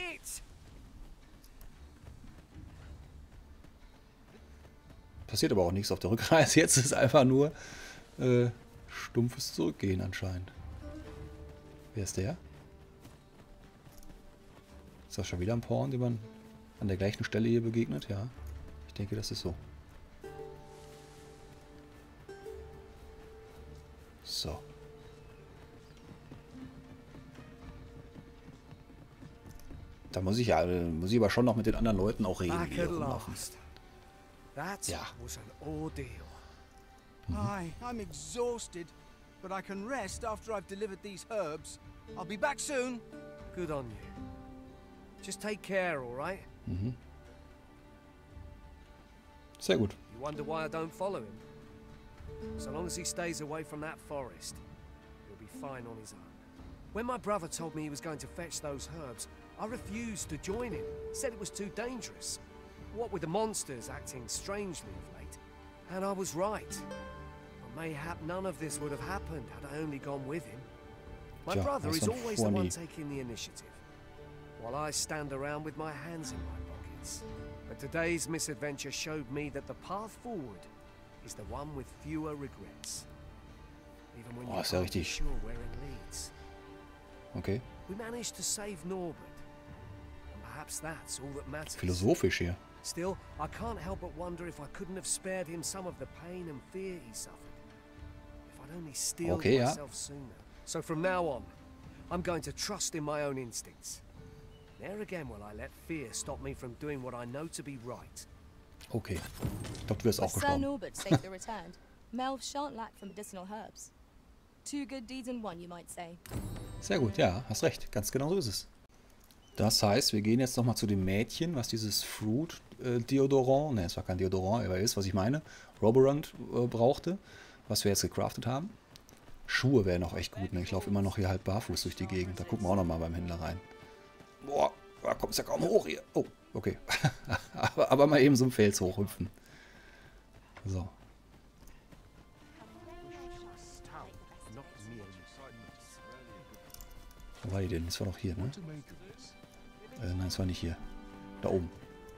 Speaker 1: Passiert aber auch nichts auf der Rückreise. Jetzt ist einfach nur äh, stumpfes Zurückgehen anscheinend. Wer ist der? Ist das schon wieder ein Pawn, dem man an der gleichen Stelle hier begegnet? Ja, ich denke, das ist so. Da muss ich ja, muss ich aber schon noch mit den anderen Leuten auch reden,
Speaker 9: Back
Speaker 1: die hier
Speaker 9: at
Speaker 1: rumlaufen.
Speaker 9: last. That
Speaker 1: Ja.
Speaker 9: was an ordeal.
Speaker 12: Aye, I'm exhausted, but I can rest after I've delivered these herbs. I'll be back soon.
Speaker 9: Good on you. Just take care, all right?
Speaker 1: Mhm. Sehr gut.
Speaker 9: You wonder why I don't follow him? So long as he stays away from that forest, he'll be fine on his own. When my brother told me he was going to fetch those herbs, I refused to join him. Said it was too dangerous. What with the monsters acting strangely of late. And I was right. But mayhap none of this would have happened had I only gone with him. My
Speaker 1: Tja,
Speaker 9: brother
Speaker 1: was
Speaker 9: is
Speaker 1: dann
Speaker 9: always the
Speaker 1: vor
Speaker 9: one
Speaker 1: nie.
Speaker 9: taking the initiative, while I stand around with my hands in my pockets. But today's misadventure showed me that the path forward is the one with fewer regrets. Even when
Speaker 1: Oh,
Speaker 9: you
Speaker 1: ist ja
Speaker 9: can't be
Speaker 1: richtig.
Speaker 9: sure where it leads.
Speaker 1: Okay.
Speaker 9: We managed to save Norbert, and perhaps that's all that matters.
Speaker 1: Philosophisch hier.
Speaker 9: Still, I can't help but wonder if I couldn't have spared him some of the pain and fear he suffered. If I'd only steeled
Speaker 1: Okay, ja.
Speaker 9: myself sooner. So from now on, I'm going to trust in my own instincts. Never again will I let fear stop me from doing what I know to be right.
Speaker 1: Okay. Ich glaube, du wirst auch
Speaker 6: Sir
Speaker 1: gestorben.
Speaker 6: Norbert safely returned, Melv shan't lack for medicinal herbs. Two good deeds in one, you might say.
Speaker 1: Sehr gut, ja, hast recht. Ganz genau so ist es. Das heißt, wir gehen jetzt nochmal zu dem Mädchen, was dieses Fruit äh, Deodorant, ne, es war kein Deodorant, aber ist, was ich meine, Roborant äh, brauchte, was wir jetzt gecraftet haben. Schuhe wären auch echt gut, ne? Ich laufe immer noch hier halb barfuß durch die Gegend. Da gucken wir auch nochmal beim Händler rein. Boah, da kommt es ja kaum hoch hier. Oh, okay. aber, aber mal eben so ein Fels hochhüpfen. So. Wo war die denn? Das war doch hier, ne? Äh, nein, das war nicht hier. Da oben.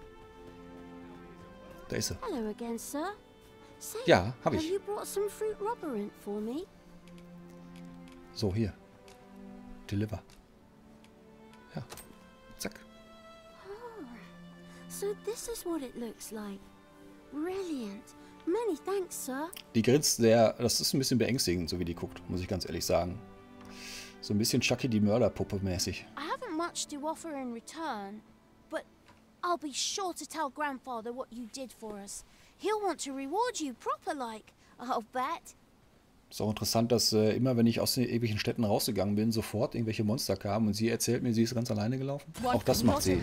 Speaker 1: Da ist sie.
Speaker 2: Hello again, sir. Say,
Speaker 1: Ja, hab
Speaker 2: have
Speaker 1: ich.
Speaker 2: you brought some fruit roborant for me?
Speaker 1: So, hier. Deliver. Ja. Zack.
Speaker 2: Oh, so this is what it looks like. Brilliant. Many thanks, sir.
Speaker 1: Die grinst sehr, das ist ein bisschen beängstigend, so wie die guckt, muss ich ganz ehrlich sagen. So ein bisschen Chucky die Mörderpuppe mäßig.
Speaker 2: I haven't much to offer in return, but I'll be sure to tell Grandfather what you did for us. He'll want to reward you proper like, I'll bet.
Speaker 1: Ist auch interessant, dass äh, immer, wenn ich aus den ewigen Städten rausgegangen bin, sofort irgendwelche Monster kamen und sie erzählt mir, sie ist ganz alleine gelaufen. Auch das macht sie.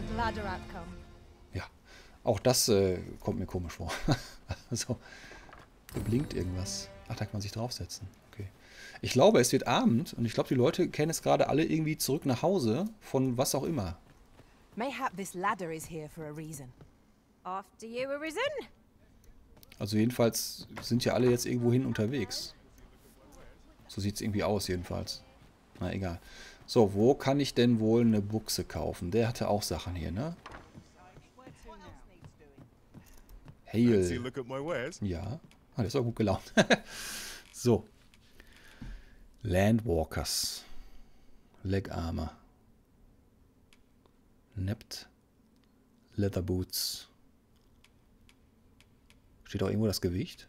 Speaker 1: Ja, auch das äh, kommt mir komisch vor. Also, hier blinkt irgendwas. Ach, da kann man sich draufsetzen. Okay. Ich glaube, es wird Abend und ich glaube, die Leute kennen es gerade alle irgendwie zurück nach Hause von was auch immer.
Speaker 3: Mayhap this ladder is here for a reason.
Speaker 13: After you, Arisen?
Speaker 1: Also jedenfalls sind ja alle jetzt irgendwo hin unterwegs. So sieht es irgendwie aus jedenfalls. Na egal. So, wo kann ich denn wohl eine Buchse kaufen? Der hatte auch Sachen hier, ne? Hail. Ja. Ah, der ist auch gut gelaunt. So. Landwalkers. Leg Armor. Nept. Leather Boots. Steht auch irgendwo das Gewicht?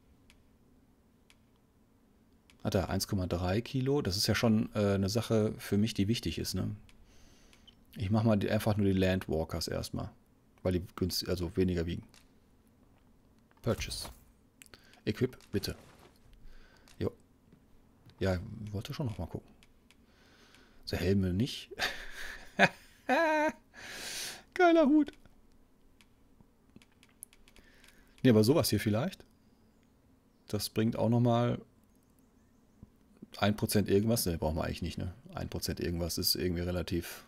Speaker 1: Hat er eins Komma drei Kilo. Das ist ja schon äh, eine Sache für mich, die wichtig ist. Ne? Ich mache mal die, einfach nur die Landwalkers erstmal. Weil die günstig, also weniger wiegen. Purchase. Equip, bitte. Jo. Ja, wollte schon noch mal gucken. So Helme nicht. Geiler Hut. Ne, aber sowas hier vielleicht. Das bringt auch nochmal ein Prozent irgendwas. Ne, brauchen wir eigentlich nicht, ne? ein Prozent irgendwas ist irgendwie relativ.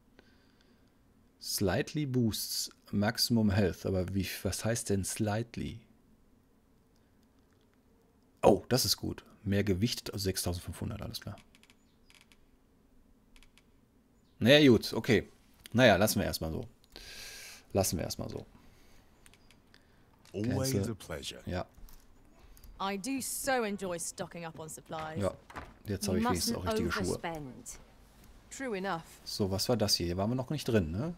Speaker 1: Slightly boosts Maximum Health. Aber wie, was heißt denn slightly? Oh, das ist gut. Mehr Gewicht, also sechstausendfünfhundert, alles klar. Naja, gut, okay. Naja, lassen wir erstmal so. Lassen wir erstmal so.
Speaker 4: Always
Speaker 1: Ganze,
Speaker 4: a pleasure.
Speaker 1: Ja,
Speaker 6: I do so enjoy stocking up on supplies.
Speaker 1: ja. Jetzt habe ich wenigstens auch richtige Schuhe.
Speaker 3: True enough.
Speaker 1: So, was war das hier? Hier waren wir noch nicht drin, ne?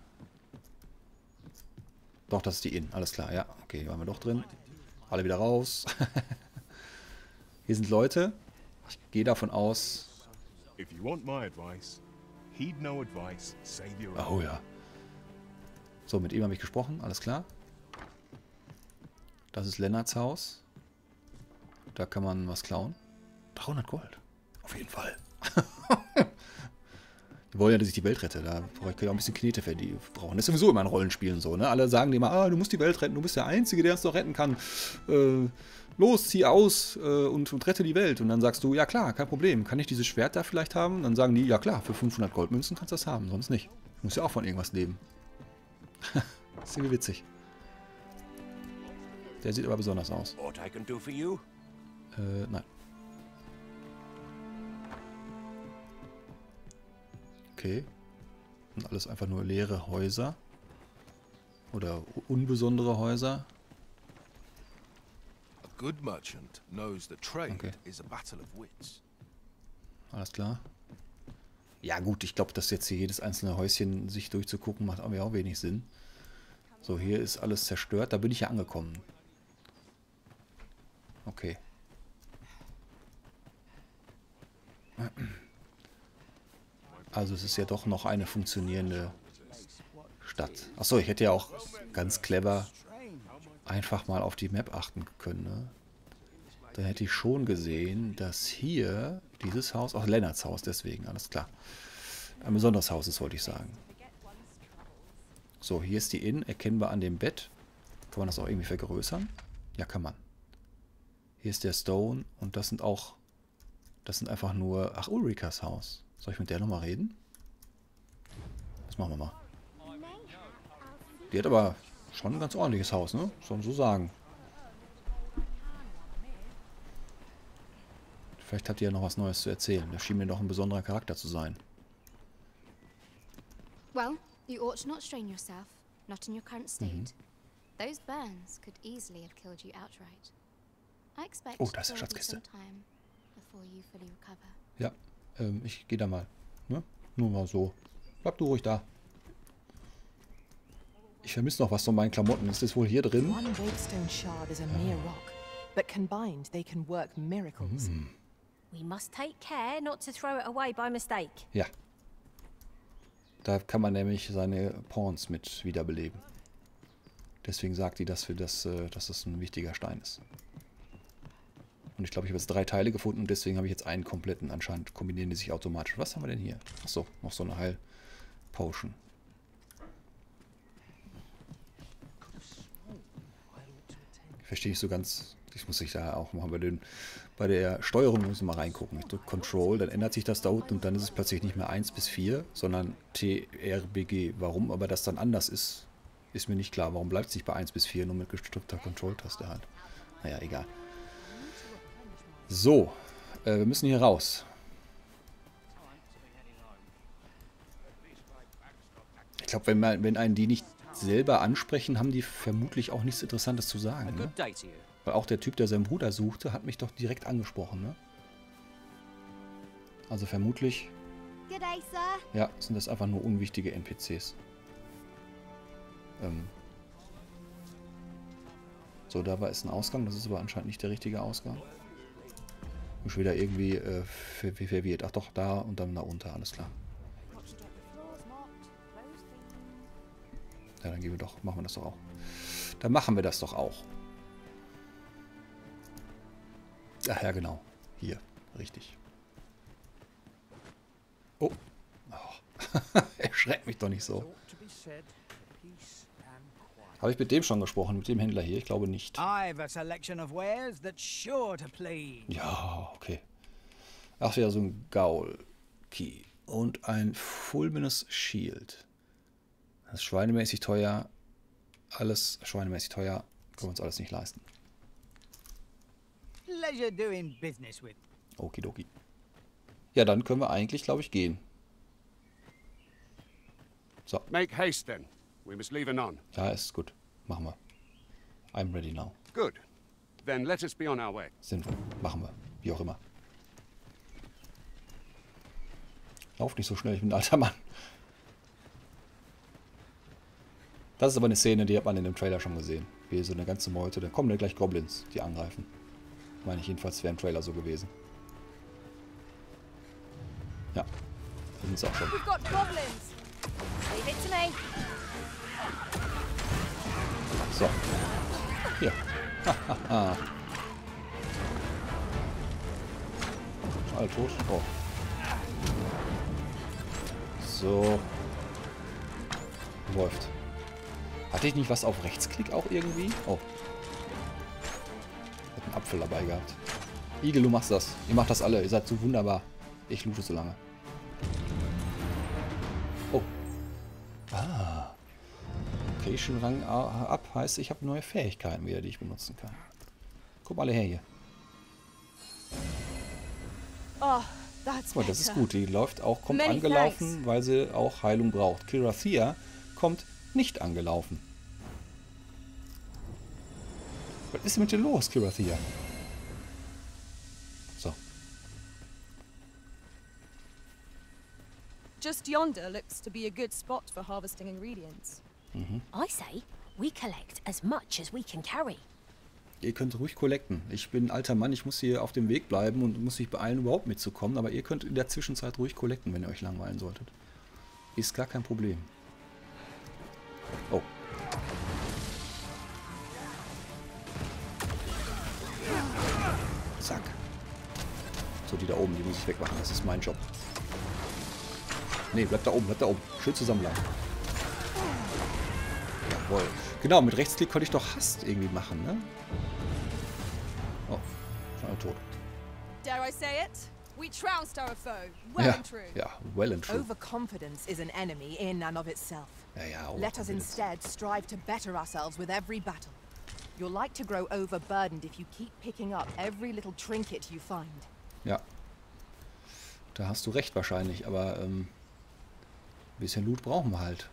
Speaker 1: Doch, das ist die Inn. Alles klar, ja. Okay, hier waren wir doch drin. Alle wieder raus. Hier sind Leute. Ich gehe davon aus.
Speaker 4: If you want my advice, Heed no advice, save your
Speaker 1: Oh
Speaker 4: own.
Speaker 1: ja. So, mit ihm habe ich gesprochen, alles klar. Das ist Lennarts Haus. Da kann man was klauen. dreihundert Gold. Auf jeden Fall. Die wollen ja, dass ich die Welt rette. Da brauche ich auch ein bisschen Knete für die brauchen. Das ist sowieso immer in Rollenspielen so, ne? Alle sagen dir immer, ah, du musst die Welt retten, du bist der Einzige, der uns doch retten kann. Äh, los, zieh aus äh, und, und rette die Welt. Und dann sagst du, ja klar, kein Problem. Kann ich dieses Schwert da vielleicht haben? Und dann sagen die, ja klar, für fünfhundert Goldmünzen kannst du das haben, sonst nicht. Du musst ja auch von irgendwas leben. Das ist irgendwie witzig. Der sieht aber besonders aus.
Speaker 10: What I can do for you?
Speaker 1: Äh, nein. Okay. Und alles einfach nur leere Häuser. Oder unbesondere Häuser.
Speaker 4: A good merchant knows the trade
Speaker 1: Okay.
Speaker 4: is a battle of wits.
Speaker 1: Alles klar. Ja gut, ich glaube, dass jetzt hier jedes einzelne Häuschen sich durchzugucken, macht aber auch wenig Sinn. So, hier ist alles zerstört. Da bin ich ja angekommen. Okay. Also es ist ja doch noch eine funktionierende Stadt. Achso, ich hätte ja auch ganz clever einfach mal auf die Map achten können. Ne? Dann hätte ich schon gesehen, dass hier dieses Haus, auch Lennarts Haus, deswegen, alles klar. Ein besonderes Haus ist, wollte ich sagen. So, hier ist die Inn, erkennbar an dem Bett. Kann man das auch irgendwie vergrößern? Ja, kann man. Hier ist der Stone und das sind auch, das sind einfach nur, ach, Ulrikas Haus. Soll ich mit der nochmal reden? Das machen wir mal. Die hat aber schon ein ganz ordentliches Haus, ne? Soll man so sagen. Vielleicht hat die ja noch was Neues zu erzählen. Das schien mir doch ein besonderer Charakter zu sein.
Speaker 14: Well, you ought not strain yourself, not in your current state. Those burns could easily have killed you outright. I expect
Speaker 1: Oh, da ist
Speaker 14: there
Speaker 1: eine
Speaker 14: will be
Speaker 1: Schatzkiste.
Speaker 14: some time before you fully recover.
Speaker 1: Ja, ähm, ich gehe da mal. Ne? Nur mal so. Bleib du ruhig da. Ich vermisse noch was von meinen Klamotten. Ist das wohl hier drin?
Speaker 3: One Wakestone shard is a mere rock, but combined they can work miracles.
Speaker 13: We must take care not to throw it away by mistake.
Speaker 1: Ja. Da kann man nämlich seine Pawns mit wiederbeleben. Deswegen sagt die, dass, wir das, äh, dass das ein wichtiger Stein ist. Und ich glaube, ich habe jetzt drei Teile gefunden und deswegen habe ich jetzt einen kompletten. Anscheinend kombinieren die sich automatisch. Was haben wir denn hier? Achso, noch so eine Heil-Potion. Ich verstehe nicht so ganz. Ich muss sich da auch mal bei, den, bei der Steuerung muss ich mal reingucken. Ich drücke Control, dann ändert sich das da unten und dann ist es plötzlich nicht mehr eins bis vier, sondern T R B G. Warum aber das dann anders ist, ist mir nicht klar. Warum bleibt es nicht bei eins bis vier, nur mit gedrückter Control-Taste halt? Naja, egal. So, äh, wir müssen hier raus. Ich glaube, wenn, man- wenn einen die nicht selber ansprechen, haben die vermutlich auch nichts Interessantes zu sagen. Ne? Weil auch der Typ, der seinen Bruder suchte, hat mich doch direkt angesprochen. Ne? Also vermutlich,
Speaker 2: Good day, sir.
Speaker 1: ja, sind das einfach nur unwichtige N P Cs. Ähm. So, da war es ein Ausgang. Das ist aber anscheinend nicht der richtige Ausgang. Bin schon wieder irgendwie äh, ver ver verwirrt. Ach doch, da und dann da unter, alles klar. Ja, dann gehen wir doch, machen wir das doch auch. Dann machen wir das doch auch. Ach ja, genau. Hier, richtig. Oh. Oh. Erschreckt mich doch nicht so. Habe ich mit dem schon gesprochen, mit dem Händler hier? Ich glaube nicht.
Speaker 12: I've a selection of wares that's sure to please.
Speaker 1: Ja, okay. Ach ja, so ein Gaul-Key. Und ein Fulminous Shield. Das ist schweinemäßig teuer. Alles schweinemäßig teuer. Können wir uns alles nicht leisten.
Speaker 12: Pleasure doing business with.
Speaker 1: Okidoki. Ja, dann können wir eigentlich, glaube ich, gehen. So.
Speaker 10: Make haste then. We must leave anon.
Speaker 1: Ja, ist gut. Machen wir. I'm ready now.
Speaker 10: Good. Then let us be on our way.
Speaker 1: Sind wir. Machen wir. Wie auch immer. Lauf nicht so schnell, ich bin ein alter Mann. Das ist aber eine Szene, die hat man in dem Trailer schon gesehen. Wie so eine ganze Meute, dann kommen da gleich Goblins, die angreifen. Meine ich jedenfalls, wäre im Trailer so gewesen. Ja. Sind sie auch schon.
Speaker 6: We've got goblins.
Speaker 13: Leave it to me.
Speaker 1: So. Hier. Hahaha. Alle tot. Oh. So. Läuft. Hatte ich nicht was auf Rechtsklick auch irgendwie? Oh. Hat einen Apfel dabei gehabt. Igel, du machst das. Ihr macht das alle. Ihr seid so wunderbar. Ich loote so lange. Oh. Ah. Location-Rang ab heißt, ich habe neue Fähigkeiten wieder, die ich benutzen kann. Kommt alle her hier.
Speaker 3: Oh, that's
Speaker 1: Oh, das ist
Speaker 3: better.
Speaker 1: gut. Die läuft auch, kommt
Speaker 3: Many
Speaker 1: angelaufen,
Speaker 3: thanks.
Speaker 1: weil sie auch Heilung braucht. Kirathia kommt nicht angelaufen. Was ist mit dir los, Kirathia? So.
Speaker 6: Just yonder looks to be a good spot for harvesting ingredients.
Speaker 1: Mhm.
Speaker 13: I say, we collect as much as we can carry.
Speaker 1: Ihr könnt ruhig collecten. Ich bin ein alter Mann, ich muss hier auf dem Weg bleiben und muss mich beeilen, überhaupt mitzukommen. Aber ihr könnt in der Zwischenzeit ruhig collecten, wenn ihr euch langweilen solltet. Ist gar kein Problem. Oh. Zack. So, die da oben, die muss ich wegmachen. Das ist mein Job. Nee, bleibt da oben, bleibt da oben. Schön zusammenbleiben. Jawohl. Genau, mit Rechtsklick konnte ich doch Hast irgendwie machen, ne? Oh, schon alle tot.
Speaker 6: Dare I say it? We trounced our foe, well
Speaker 1: Ja,
Speaker 6: and true.
Speaker 1: ja, well and true.
Speaker 3: Overconfidence is an enemy in and of itself.
Speaker 1: Ja, ja,
Speaker 3: Let us
Speaker 1: overconfidence.
Speaker 3: instead strive to better ourselves with every battle. You're like to grow overburdened if you keep picking up every little trinket you find.
Speaker 1: Ja. Da hast du recht wahrscheinlich, aber ähm, ein bisschen Loot brauchen wir halt.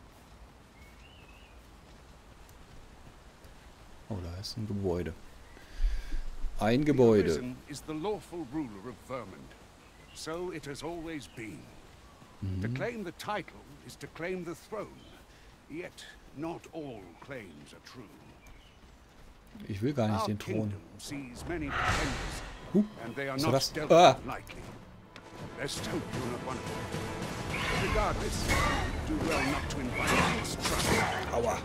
Speaker 1: Oh, da ist ein Gebäude. Ein Gebäude.
Speaker 10: Prison is the lawful ruler of Vermund. So it has always been. To claim the title is to claim the throne. Yet not all claims are true.
Speaker 1: Ich will gar nicht
Speaker 10: Our
Speaker 1: den Thron.
Speaker 10: kingdom sees many pretenders,
Speaker 1: Huh,
Speaker 10: and they are
Speaker 1: was war
Speaker 10: not
Speaker 1: das?
Speaker 10: dealt
Speaker 1: Ah.
Speaker 10: with lightly. Let's hope you're not one of them. Regardless, do well not to invite mistrust.
Speaker 1: Aua.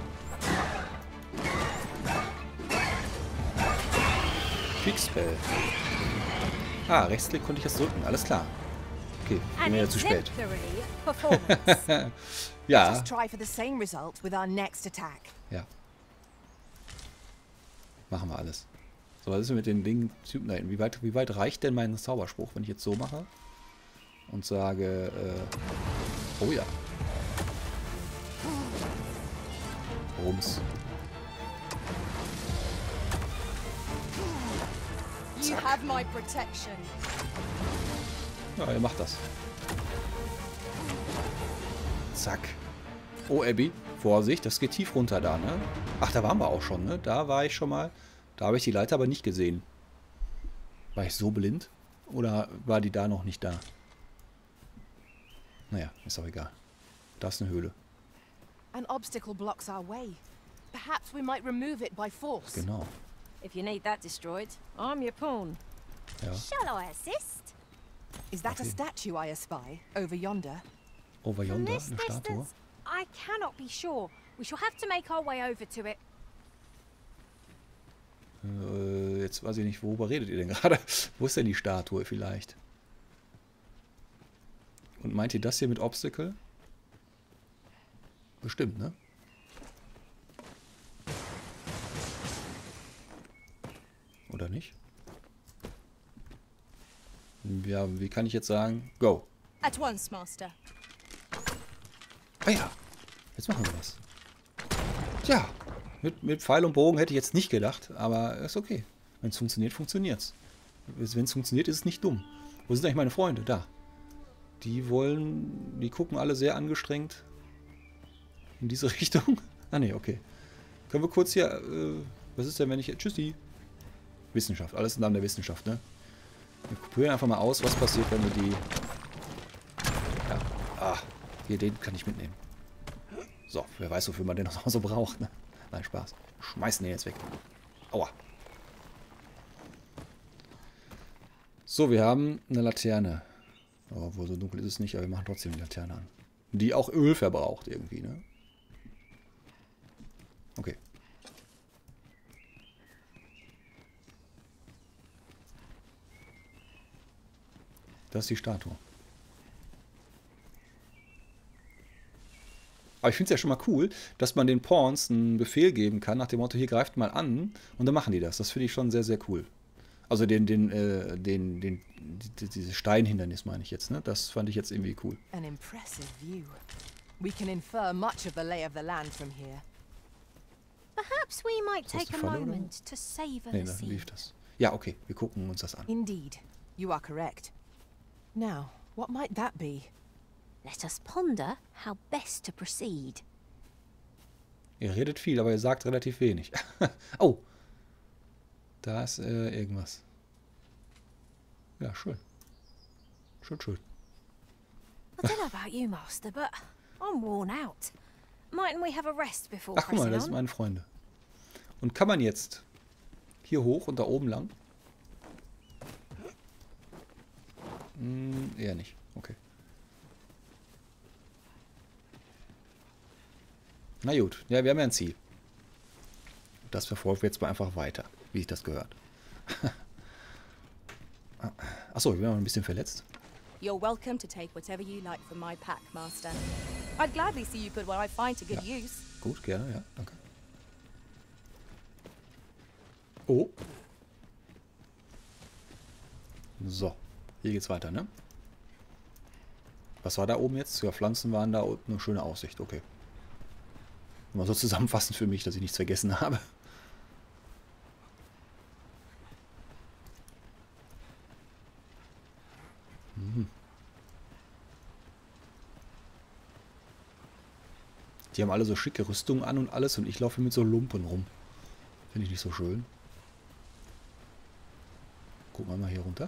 Speaker 1: Quickspell. Ah, Rechtsklick konnte ich jetzt drücken. Alles klar. Okay, bin
Speaker 13: An
Speaker 1: mir ja zu spät.
Speaker 13: exemplary performance.
Speaker 1: Ja.
Speaker 3: Let us try for the same result with our next attack.
Speaker 1: Ja. Machen wir alles. So, was ist denn mit den Dingen Typen da hinten? Wie weit, wie weit reicht denn mein Zauberspruch, wenn ich jetzt so mache? Und sage, äh, oh ja. Rums.
Speaker 6: You have my protection.
Speaker 1: Ja, ihr macht das. Zack. Oh, Abby, Vorsicht, das geht tief runter da, ne? Ach, da waren wir auch schon, ne? Da war ich schon mal. Da habe ich die Leiter aber nicht gesehen. War ich so blind? Oder war die da noch nicht da? Naja, ist auch egal. Da ist eine Höhle.
Speaker 3: An obstacle blocks our way. Perhaps we might remove it by force.
Speaker 1: Genau.
Speaker 13: If you need that destroyed, I'm your pawn.
Speaker 1: Ja.
Speaker 2: Shall I assist?
Speaker 3: Is that a
Speaker 1: Okay.
Speaker 3: statue I espy over yonder?
Speaker 1: Over
Speaker 13: From
Speaker 1: yonder,
Speaker 13: this
Speaker 1: eine Statue.
Speaker 13: distance, I cannot be sure. We shall have to make our way over to it.
Speaker 1: Äh, jetzt weiß ich nicht, worüber redet ihr denn gerade? Wo ist denn die Statue vielleicht? Und meint ihr das hier mit Obstacle? Bestimmt, ne? Oder nicht? Ja, wie kann ich jetzt sagen? Go.
Speaker 6: At once, Master.
Speaker 1: Ah ja, jetzt machen wir das. Tja, mit, mit Pfeil und Bogen hätte ich jetzt nicht gedacht, aber ist okay. Wenn es funktioniert, funktioniert's. Wenn es funktioniert, ist es nicht dumm. Wo sind eigentlich meine Freunde? Da. Die wollen, die gucken alle sehr angestrengt in diese Richtung. Ah ne, okay. Können wir kurz hier, äh, was ist denn, wenn ich, tschüssi. Wissenschaft, alles im Namen der Wissenschaft, ne? Wir probieren einfach mal aus, was passiert, wenn wir die, ja, ah, hier, den kann ich mitnehmen. So, wer weiß, wofür man den noch so braucht, ne? Nein, Spaß. Schmeißen den jetzt weg. Aua. So, wir haben eine Laterne. Aber wo so dunkel ist es nicht, aber wir machen trotzdem die Laterne an. Die auch Öl verbraucht irgendwie, ne? Okay. Das ist die Statue. Aber ich finde es ja schon mal cool, dass man den Pawns einen Befehl geben kann, nach dem Motto, hier greift mal an, und dann machen die das. Das finde ich schon sehr, sehr cool. Also den, den, äh, den, den, die, diese Steinhindernis meine ich jetzt, ne? Das fand ich jetzt irgendwie cool.
Speaker 3: An impressive view. We can infer much of the lay of the land from here.
Speaker 13: Perhaps we might
Speaker 1: Ist das
Speaker 13: take
Speaker 1: die
Speaker 13: a
Speaker 1: Falle, oder?
Speaker 13: moment to savor
Speaker 1: Nee,
Speaker 13: the
Speaker 1: da lief
Speaker 13: scene.
Speaker 1: das. Ja, okay, wir gucken uns das an.
Speaker 3: Indeed, you are correct. Now, what might that be?
Speaker 13: Let us ponder how best to proceed.
Speaker 1: Ihr redet viel, aber ihr sagt relativ wenig. Oh, da ist äh, irgendwas. Ja, schön. Schön, schön.
Speaker 13: I don't know about you, Master, but I'm worn out. Mightn't we have a rest before
Speaker 1: Ach, guck mal,
Speaker 13: pressing
Speaker 1: das sind
Speaker 13: on?
Speaker 1: meine Freunde. Und kann man jetzt hier hoch und da oben lang? Hm, eher nicht. Okay. Na gut, ja, wir haben ja ein Ziel. Das verfolgen wir jetzt mal einfach weiter, wie sich das gehört. Achso, wir waren ein bisschen verletzt.
Speaker 6: You're welcome to take whatever you like from my pack, Master. I'd gladly see you put what I find to good use.
Speaker 1: Gut, gerne, ja, danke. Oh. So, hier geht's weiter, ne? Was war da oben jetzt? Ja, Pflanzen waren da und eine schöne Aussicht, okay. Mal so zusammenfassend für mich, dass ich nichts vergessen habe. Hm. Die haben alle so schicke Rüstungen an und alles und ich laufe mit so Lumpen rum. Finde ich nicht so schön. Gucken wir mal hier runter.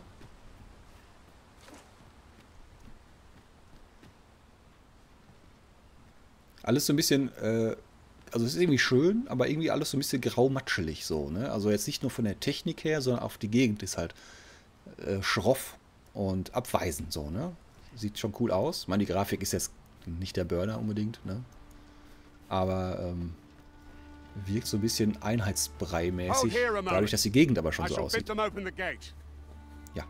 Speaker 1: Alles so ein bisschen, äh, also es ist irgendwie schön, aber irgendwie alles so ein bisschen graumatschelig so, ne? Also jetzt nicht nur von der Technik her, sondern auch die Gegend ist halt äh, schroff und abweisend so, ne? Sieht schon cool aus. Ich meine, die Grafik ist jetzt nicht der Burner unbedingt, ne? Aber ähm, wirkt so ein bisschen Einheitsbrei-mäßig, dadurch, dass die Gegend aber schon so aussieht. Ja.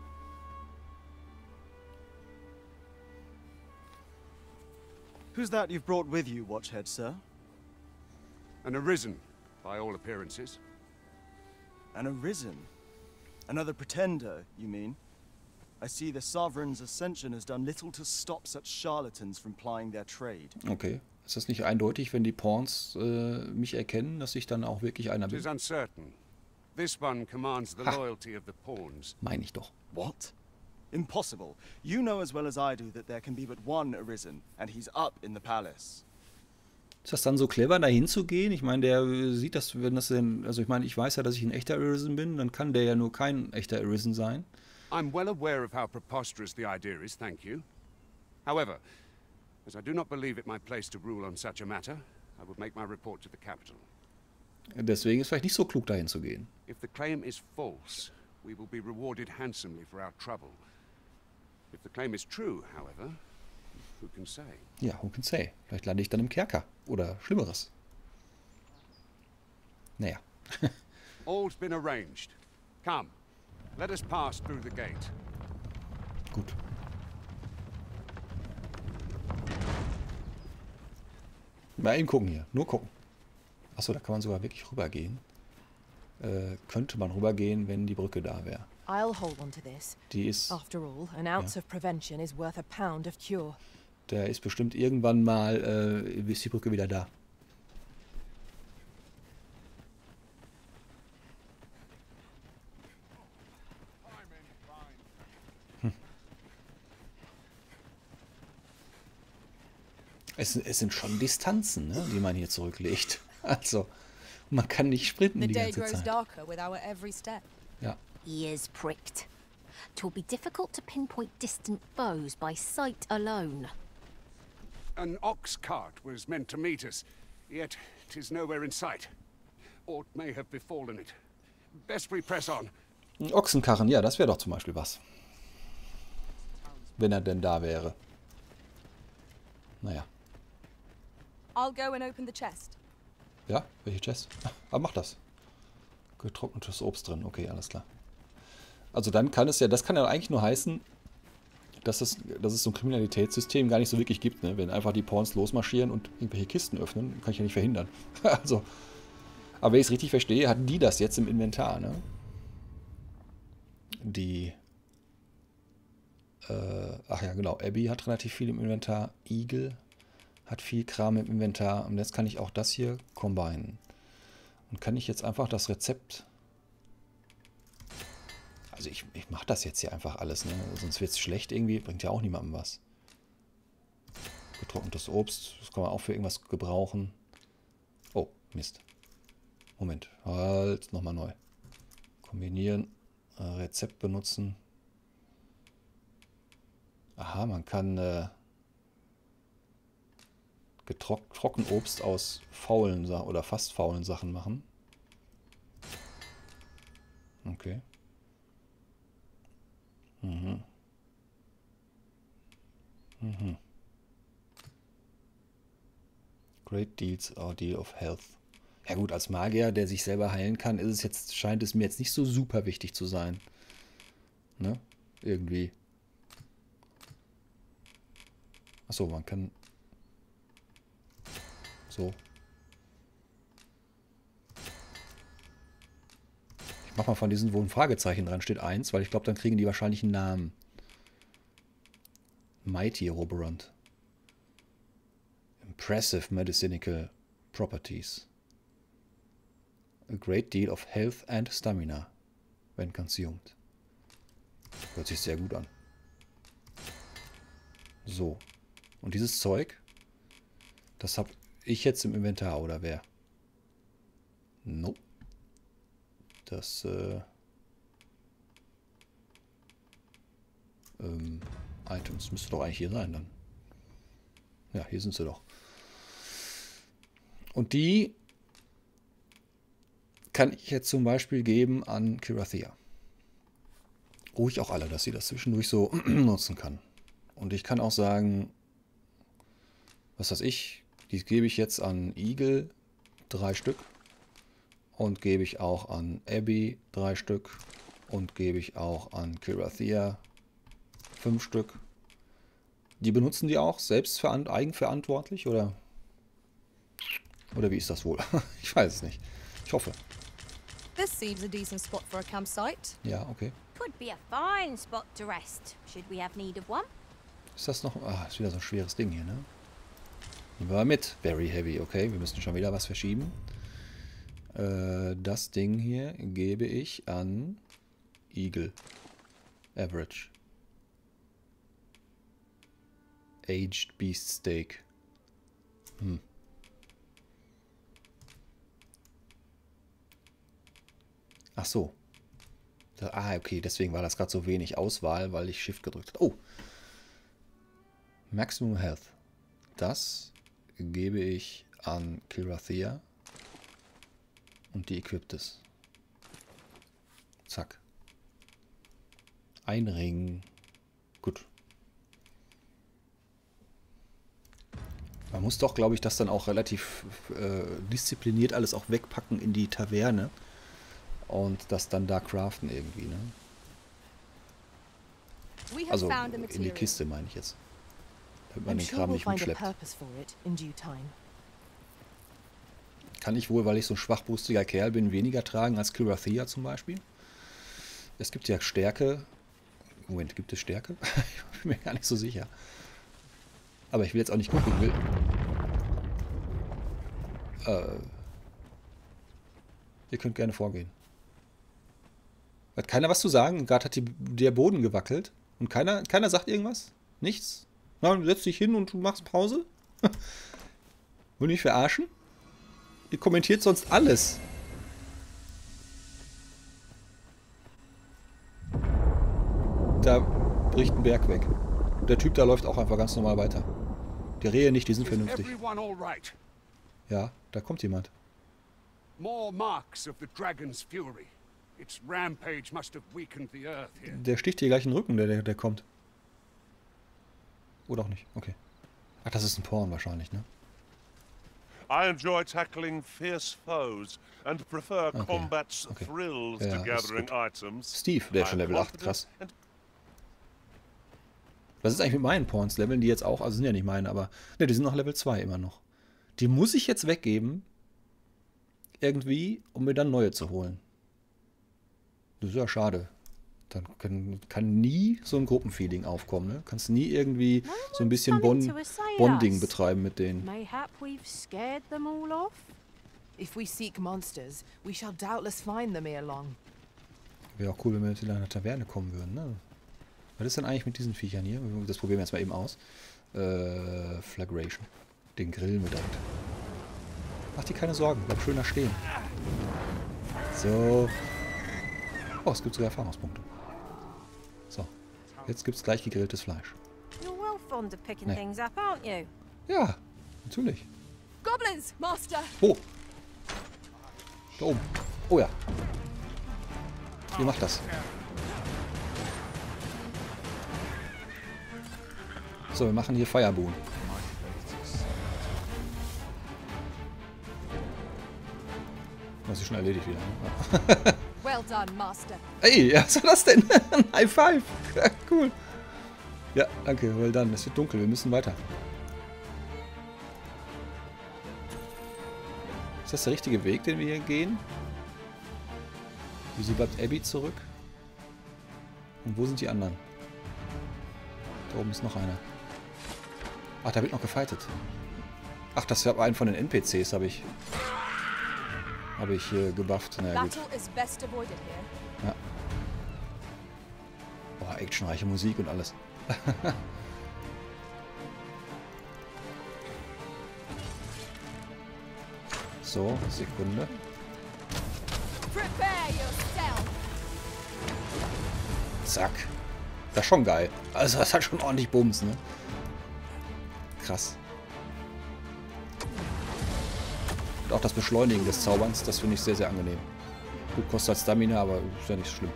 Speaker 11: Who's that you've brought with you, Watchhead, sir?
Speaker 10: An Arisen, by all appearances.
Speaker 11: An Arisen? Another pretender, you mean? I see the Sovereign's ascension has done little to stop such charlatans from plying their trade.
Speaker 1: Okay. Ist das nicht eindeutig, wenn die Pawns äh, mich erkennen, dass ich dann auch wirklich einer bin?
Speaker 10: It is uncertain. This one commands the loyalty of the pawns.
Speaker 1: Meine ich doch.
Speaker 11: What? Impossible. You know as well as I do that there can be but one Arisen, and he's up in the palace.
Speaker 1: Ist das dann so clever, da hinzugehen? Ich meine, der sieht das, wenn das denn, also ich meine, ich weiß ja, dass ich ein echter Arisen bin, dann kann der ja nur kein echter Arisen sein.
Speaker 10: I'm well aware of how preposterous the idea is, thank you. However, as I do not believe it my place to rule on such a matter, I would make my report to the capital.
Speaker 1: Deswegen ist es vielleicht nicht so klug, dahin zu gehen.
Speaker 10: If the claim is false, we will be rewarded handsomely for our trouble. If the claim is true, however, who can say?
Speaker 1: Ja, who can say? Vielleicht lande ich dann im Kerker. Oder Schlimmeres. Naja.
Speaker 10: All's been arranged. Come, let us pass through the gate.
Speaker 1: Gut. Mal eben gucken hier. Nur gucken. Achso, da kann man sogar wirklich rübergehen. Äh, könnte man rübergehen, wenn die Brücke da wäre.
Speaker 3: I'll hold on to this.
Speaker 1: Die ist...
Speaker 3: After all, an ounce of prevention is worth a pound of cure.
Speaker 1: Der ist bestimmt irgendwann mal, äh, ist die Brücke wieder da. Hm. Es, es sind schon Distanzen, ne, die man hier zurücklegt. Also, man kann nicht sprinten
Speaker 6: The
Speaker 1: die
Speaker 6: day
Speaker 1: ganze
Speaker 6: grows
Speaker 1: Zeit.
Speaker 6: darker with our every step.
Speaker 1: Ja.
Speaker 13: Ears pricked. 'Twill be difficult to pinpoint distant foes by sight alone.
Speaker 10: An ox cart was meant to meet us, yet 'tis nowhere in sight. Aught may have befallen it. Best we press on.
Speaker 1: Ochsenkarren, ja, das wäre doch zum Beispiel was. Wenn er denn da wäre. Naja.
Speaker 6: I'll go and open the chest.
Speaker 1: Ja, welche Chest? Aber mach das. Getrocknetes Obst drin. Okay, alles klar. Also dann kann es ja, das kann ja eigentlich nur heißen, dass es, dass es so ein Kriminalitätssystem gar nicht so wirklich gibt, ne? Wenn einfach die Pawns losmarschieren und irgendwelche Kisten öffnen, kann ich ja nicht verhindern. Also, aber wenn ich es richtig verstehe, hatten die das jetzt im Inventar, ne? Die, äh, ach ja, genau, Abby hat relativ viel im Inventar, Eagle hat viel Kram im Inventar und jetzt kann ich auch das hier combinen. Und kann ich jetzt einfach das Rezept... Also ich, ich mache das jetzt hier einfach alles, ne? Sonst wird es schlecht irgendwie, bringt ja auch niemandem was. Getrocknetes Obst, das kann man auch für irgendwas gebrauchen. Oh, Mist. Moment, halt, nochmal neu. Kombinieren, äh, Rezept benutzen. Aha, man kann äh, getrockneten Obst aus faulen Sa- oder fast faulen Sachen machen. Okay. Mhm. Mhm. Great Deeds or Deal of Health. Ja gut, als Magier, der sich selber heilen kann, ist es jetzt, scheint es mir jetzt nicht so super wichtig zu sein. Ne? Irgendwie. Achso, man kann... So. Ich mach mal von diesen, wo ein Fragezeichen dran steht, eins, weil ich glaube, dann kriegen die wahrscheinlich einen Namen. Mighty Roborant. Impressive medicinal properties. A great deal of health and stamina when consumed. Hört sich sehr gut an. So. Und dieses Zeug, das habe ich jetzt im Inventar, oder wer? Nope. Das, äh, ähm, Items müsste doch eigentlich hier sein dann. Ja, hier sind sie doch. Und die kann ich jetzt zum Beispiel geben an Kirathea. Ruhig auch alle, dass sie das zwischendurch so nutzen kann. Und ich kann auch sagen, was weiß ich, die gebe ich jetzt an Eagle drei Stück. Und gebe ich auch an Abby drei Stück. Und gebe ich auch an Kirathea fünf Stück. Die benutzen die auch selbst eigenverantwortlich? Oder, oder wie ist das wohl? Ich weiß es nicht. Ich hoffe.
Speaker 6: This seems a decent spot for a campsite.
Speaker 1: Ja, okay.
Speaker 13: Could be a fine spot to rest, should we have need of one.
Speaker 1: Ist das noch... Ah, ist wieder so ein schweres Ding hier, ne? Nehmen wir mal mit. Very heavy, okay. Wir müssen schon wieder was verschieben. Das Ding hier gebe ich an Eagle. Average. Aged Beast Steak. Hm. Ach so. Da, ah, okay, deswegen war das gerade so wenig Auswahl, weil ich Shift gedrückt habe. Oh. Maximum Health. Das gebe ich an Kirathea. Und die equipt es. Zack. Ein Ring. Gut. Man muss doch, glaube ich, das dann auch relativ äh, diszipliniert alles auch wegpacken in die Taverne. Und das dann da craften irgendwie, ne? Also in die Kiste, meine ich jetzt. Damit man den Kram nicht mitschleppt. Kann ich wohl, weil ich so ein schwachbrustiger Kerl bin, weniger tragen als Kirathea zum Beispiel. Es gibt ja Stärke. Moment, gibt es Stärke? Ich bin mir gar nicht so sicher. Aber ich will jetzt auch nicht gucken. Ich will... Äh... Ihr könnt gerne vorgehen. Hat keiner was zu sagen? Gerade hat die, der Boden gewackelt. Und keiner, keiner sagt irgendwas? Nichts? Na, setz dich hin und du machst Pause? Will mich verarschen? Ihr kommentiert sonst alles. Da bricht ein Berg weg. Und der Typ da läuft auch einfach ganz normal weiter. Die Rehe nicht, die sind vernünftig. Ja, da kommt jemand.
Speaker 10: More marks of the dragon's fury. Its rampage must have weakened the earth here.
Speaker 1: Der sticht dir gleich in den Rücken, der, der, der kommt. Oder auch nicht? Okay. Ach, das ist ein Porn wahrscheinlich, ne?
Speaker 15: I enjoy tackling fierce foes and prefer
Speaker 1: Okay.
Speaker 15: combat's
Speaker 1: Okay.
Speaker 15: thrills
Speaker 1: Ja,
Speaker 15: to
Speaker 1: ist
Speaker 15: gathering
Speaker 1: gut.
Speaker 15: items.
Speaker 1: Steve, der ist schon
Speaker 15: I'm
Speaker 1: Level acht,
Speaker 15: confident
Speaker 1: krass.
Speaker 15: and
Speaker 1: Was ist eigentlich mit meinen Pawns? Leveln die jetzt auch? Also sind ja nicht meine, aber... Ne, die sind noch Level zwei immer noch. Die muss ich jetzt weggeben. Irgendwie, um mir dann neue zu holen. Das ist ja schade. Dann kann, kann nie so ein Gruppenfeeling aufkommen, ne? Kannst nie irgendwie so ein bisschen bon Bonding betreiben mit denen.
Speaker 3: Mayhap we've scared them all off? If we seek monsters, we shall doubtless find them ere long.
Speaker 1: Wäre auch cool, wenn wir jetzt wieder in eine Taverne kommen würden, ne? Was ist denn eigentlich mit diesen Viechern hier? Das probieren wir jetzt mal eben aus. Äh, Flagration. Den Grill mit direkt. Mach dir keine Sorgen, bleib schön da stehen. So. Oh, es gibt sogar Erfahrungspunkte. So. Jetzt gibt es gleich gegrilltes Fleisch.
Speaker 13: You're well fond of picking
Speaker 1: Nee.
Speaker 13: things up, aren't you?
Speaker 1: Ja, natürlich.
Speaker 3: Goblins, Master!
Speaker 1: Oh. Da oben. Oh ja. Ihr macht das. So, wir machen hier Fireboon. Das ist schon erledigt wieder. Ne?
Speaker 3: Well done, Master.
Speaker 1: Ey, was war das denn? Ein High Five. Ja, cool. Ja, danke. Well done. Es wird dunkel. Wir müssen weiter. Ist das der richtige Weg, den wir hier gehen? Wieso bleibt Abby zurück? Und wo sind die anderen? Da oben ist noch einer. Ach, da wird noch gefightet. Ach, das war einen von den N P Cs, habe ich... Habe ich äh, gebufft. Naja, gut.
Speaker 3: Battle is best avoided here.
Speaker 1: Ja. Boah, actionreiche Musik und alles. So, Sekunde.
Speaker 3: Prepare yourself.
Speaker 1: Zack. Das ist schon geil. Also das hat schon ordentlich Bums, ne? Krass. Und auch das Beschleunigen des Zauberns, das finde ich sehr, sehr angenehm. Gut, kostet halt Stamina, aber ist ja nicht so schlimm.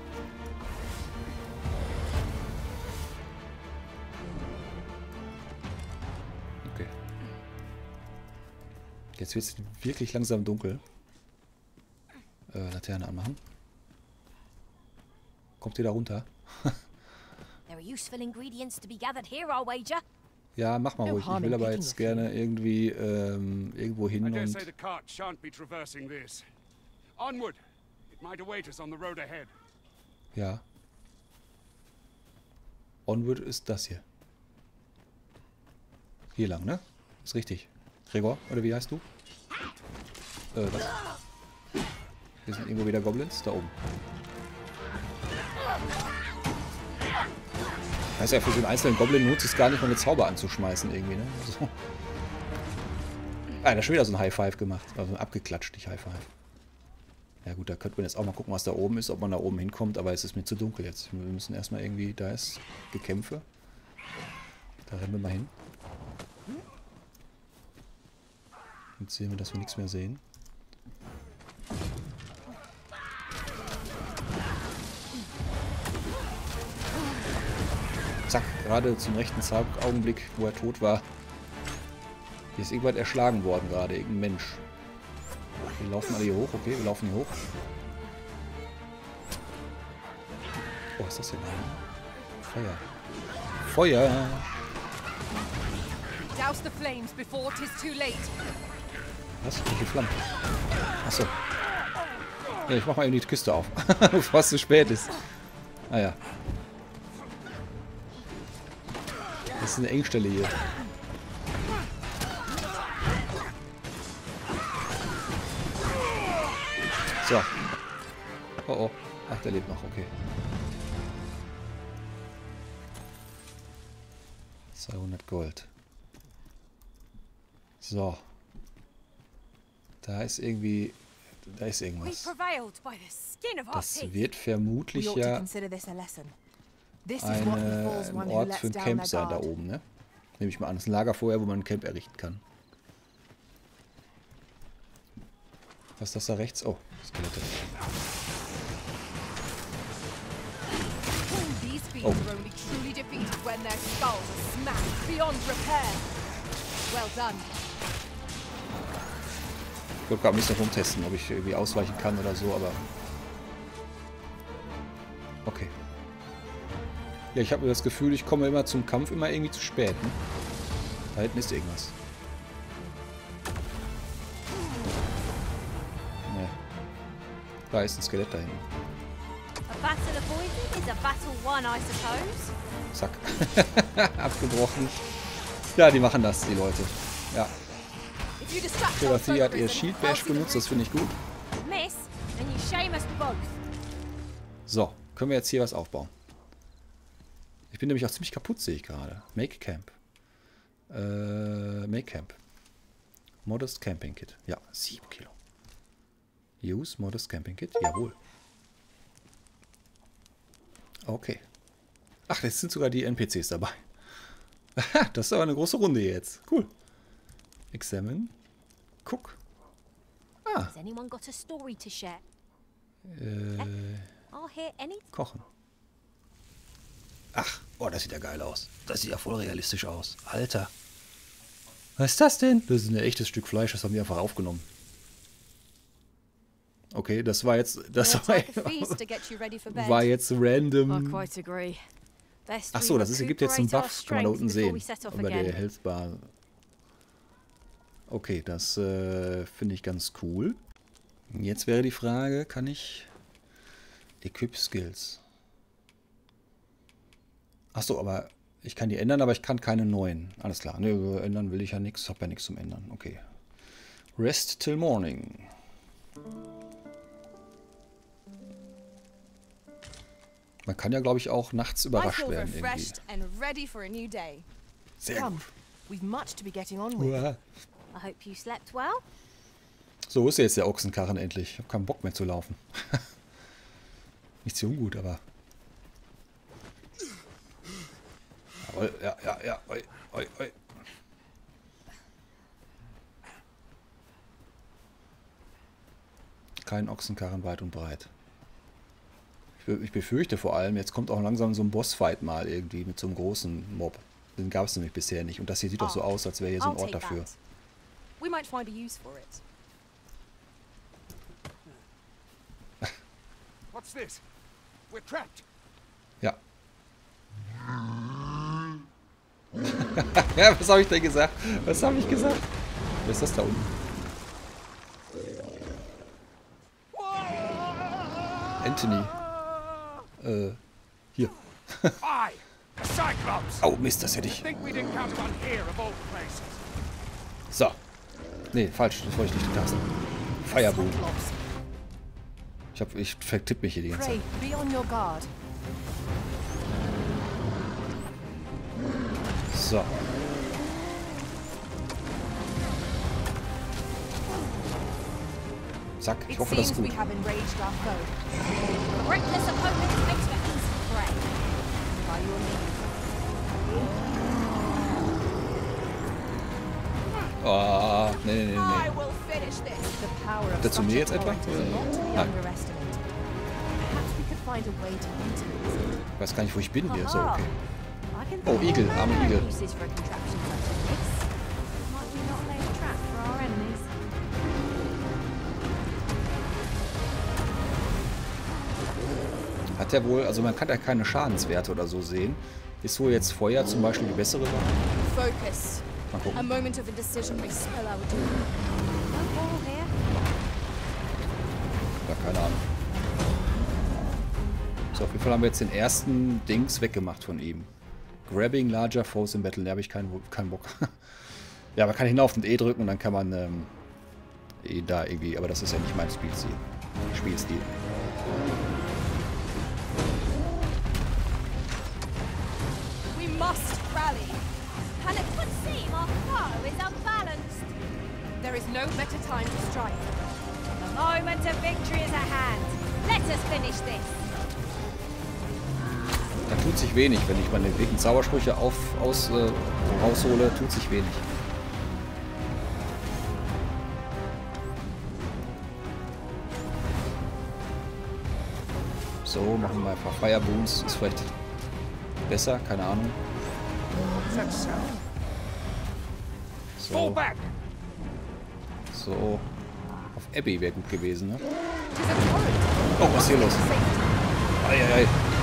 Speaker 1: Okay. Jetzt wird es wirklich langsam dunkel. Äh, Laterne anmachen. Kommt ihr da runter?
Speaker 13: There are useful ingredients to be gathered here, I'll wager.
Speaker 1: Ja, mach mal ruhig. Ich will aber jetzt gerne irgendwie ähm, irgendwo hin
Speaker 10: I dare
Speaker 1: und...
Speaker 10: say the cart shan't be traversing this. Onward! It might await us on the road ahead.
Speaker 1: Ja. Onward ist das hier. Hier lang, ne? Ist richtig. Gregor, oder wie heißt du? Äh, das. Hier sind irgendwo wieder Goblins. Da oben. Heißt ja, für so einen einzelnen Goblin nutzt es gar nicht, mal eine Zauber anzuschmeißen irgendwie, ne? So. Ah, da ist schon wieder so ein High Five gemacht. Also abgeklatscht, nicht High Five. Ja gut, da könnte man jetzt auch mal gucken, was da oben ist, ob man da oben hinkommt, aber es ist mir zu dunkel jetzt. Wir müssen erstmal irgendwie, da ist Gekämpfe. Da rennen wir mal hin. Jetzt sehen wir, dass wir nichts mehr sehen. Zack, gerade zum rechten Augenblick, wo er tot war. Hier ist irgendwas erschlagen worden gerade, irgendein Mensch. Wir laufen alle hier hoch, okay, wir laufen hier hoch. Oh, was ist das denn da? Feuer. Feuer!
Speaker 3: Douse the flames before it is too late.
Speaker 1: Was? Welche Flammen? Achso. Ja, ich mach mal eben die Kiste auf, bevor es zu spät ist. Ah ja. Das ist eine Engstelle hier. So. Oh oh. Ach, der lebt noch, okay. zweihundert Gold. So. Da ist irgendwie... Da ist irgendwas. Das wird vermutlich ja ein Ort für ein Camp sein da oben, ne? Nehme ich mal an. Das ist ein Lagerfeuer, wo man ein Camp errichten kann. Was ist das da rechts? Oh, Skelette.
Speaker 3: fiends are only truly defeated when their skulls are smashed beyond repair. Well done.
Speaker 1: Ich wollte gerade ein bisschen rumtesten, ob ich irgendwie ausweichen kann oder so, aber... Okay. Ja, ich habe das Gefühl, ich komme immer zum Kampf immer irgendwie zu spät. Ne? Da hinten ist irgendwas. Ne. Da ist ein Skelett da hinten.
Speaker 13: A battle avoided is a battle won, I suppose.
Speaker 1: Zack. Abgebrochen. Ja, die machen das, die Leute. Ja. Timothy hat ihr Shield Bash benutzt, das finde ich gut.
Speaker 13: Miss, and you shame us both.
Speaker 1: So, können wir jetzt hier was aufbauen. Ich bin nämlich auch ziemlich kaputt, sehe ich gerade. Make Camp. Äh, Make Camp. Modest Camping Kit. Ja, sieben Kilo. Use Modest Camping Kit. Jawohl. Okay. Ach, jetzt sind sogar die N P Cs dabei. Das ist aber eine große Runde jetzt. Cool. Examine. Guck. Ah.
Speaker 13: Has anyone got a story to share?
Speaker 1: Äh,
Speaker 13: I'll hear any.
Speaker 1: Kochen. Ach, oh, das sieht ja geil aus. Das sieht ja voll realistisch aus. Alter. Was ist das denn? Das ist ein echtes Stück Fleisch, das haben wir einfach aufgenommen. Okay, das war jetzt... Das war, war jetzt random. Ach so, das ist, gibt jetzt einen Buff, kann man da unten sehen. Über der Health Bar. Okay, das äh, finde ich ganz cool. Jetzt wäre die Frage, kann ich... Equip Skills. Achso, aber ich kann die ändern, aber ich kann keine neuen. Alles klar. Ne, ändern will ich ja nichts. Hab ja nichts zum Ändern. Okay. Rest till morning. Man kann ja, glaube ich, auch nachts überrascht werden. Irgendwie. Sehr gut. Uah. So ist jetzt der Ochsenkarren endlich. Ich habe keinen Bock mehr zu laufen. Nicht so ungut, aber... Jawohl, ja, ja, ja. Oi, oi, oi. Kein Ochsenkarren weit und breit. Ich, ich befürchte vor allem, jetzt kommt auch langsam so ein Bossfight mal irgendwie mit so einem großen Mob. Den gab es nämlich bisher nicht. Und das hier sieht doch so aus, als wäre hier so ein Ort dafür.
Speaker 3: We might find a use for it.
Speaker 10: What's this? We're trapped.
Speaker 1: Ja. Ja, was habe ich denn gesagt? Was habe ich gesagt? Wer ist das da unten? Anthony. Äh, hier. Oh Mist, das hätte ich. So. Nee, falsch, das wollte ich nicht tasten. Fireboom. Ich hab, ich vertipp mich hier die ganze Zeit. So. Zack, ich hoffe, das ist gut. Oh, nee, nee, nee, nee. Hat der zu mir jetzt etwa? Nein. Ich weiß gar nicht, wo ich bin hier. So, okay. Oh, Igel, arme Igel. Hat er wohl, also man kann ja keine Schadenswerte oder so sehen. Ist wohl jetzt Feuer zum Beispiel die bessere Waffe? Mal gucken. Ja, keine Ahnung. So, auf jeden Fall haben wir jetzt den ersten Dings weggemacht von ihm. Grabbing larger foes in battle. Da habe ich keinen, keinen Bock. Ja, man kann hinauf und E drücken und dann kann man ähm, E da irgendwie, aber das ist ja nicht mein Spielstil. Spielstil.
Speaker 13: We must rally. And it would seem our foe is unbalanced.
Speaker 3: There is no better time to strike.
Speaker 13: The moment of victory is at hand. Let us finish this.
Speaker 1: Da tut sich wenig, wenn ich meine dicken Zaubersprüche auf, aus, äh, raushole, tut sich wenig. So, machen wir einfach Firebooms. Ist vielleicht besser, keine Ahnung. So. So. Auf Abby wäre gut gewesen, ne? Oh, was ist hier los? Eieiei.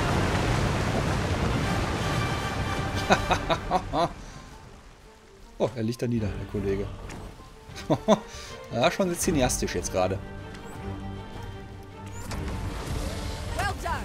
Speaker 1: Oh, er liegt da nieder, der Kollege. Ja, schon cineastisch jetzt gerade.
Speaker 3: Well done.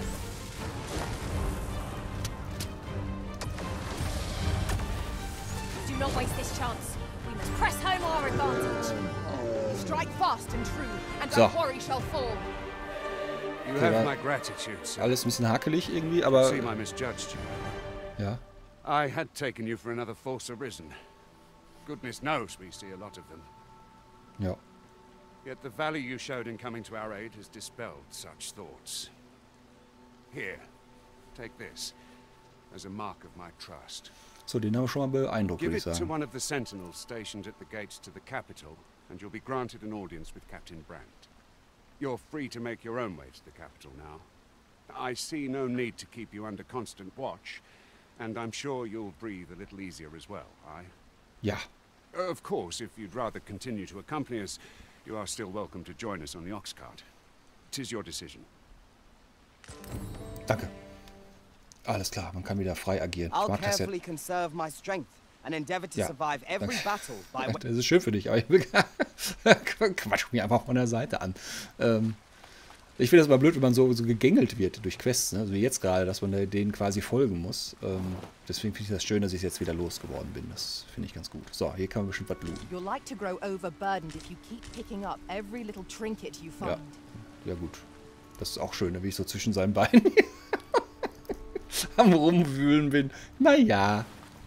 Speaker 13: Do not waste this chance. We must press home our advantage.
Speaker 3: Strike fast and true, and
Speaker 1: So.
Speaker 3: our quarry shall fall.
Speaker 10: You
Speaker 1: Okay,
Speaker 10: have
Speaker 1: wa-
Speaker 10: my gratitude, sir.
Speaker 1: Alles ein bisschen hakelig irgendwie, aber...
Speaker 10: See, I misjudged you.
Speaker 1: Ja.
Speaker 10: I had taken you for another false arisen. Goodness knows we see a lot of them.
Speaker 1: Ja.
Speaker 10: Yet the value you showed in coming to our aid has dispelled such thoughts. Here, take this as a mark of my trust.
Speaker 1: So, den haben wir schon mal beeindruckt,
Speaker 10: Give
Speaker 1: würde
Speaker 10: it
Speaker 1: ich
Speaker 10: to
Speaker 1: sagen.
Speaker 10: one of the sentinels stationed at the gates to the capital, and you'll be granted an audience with Captain Brandt. You're free to make your own way to the capital now. I see no need to keep you under constant watch, and I'm sure you'll breathe a little easier as well, aye?
Speaker 1: Ja.
Speaker 10: Of course, if you'd rather continue to accompany us, you are still welcome to join us on the ox cart. 'Tis your decision.
Speaker 1: Danke. Alles klar, man kann wieder frei agieren. Ich
Speaker 16: I'll
Speaker 1: mag das ja.
Speaker 16: carefully conserve my strength and endeavor to
Speaker 1: Ja.
Speaker 16: survive every
Speaker 1: Danke.
Speaker 16: battle by
Speaker 1: Ja, das ist schön für dich, aber ich will Quatsch mich einfach von der Seite an. Ähm, ich finde das mal blöd, wenn man so, so gegängelt wird durch Quests, ne? Also wie jetzt gerade, dass man denen quasi folgen muss. Ähm, deswegen finde ich das schön, dass ich jetzt wieder losgeworden bin. Das finde ich ganz gut. So, hier kann man bestimmt was looten.
Speaker 3: You're like to grow overburdened if you keep picking up every little trinket you
Speaker 1: Ja.
Speaker 3: find.
Speaker 1: Ja gut. Das ist auch schön, ne? Wie ich so zwischen seinen Beinen am Rumwühlen bin. Naja.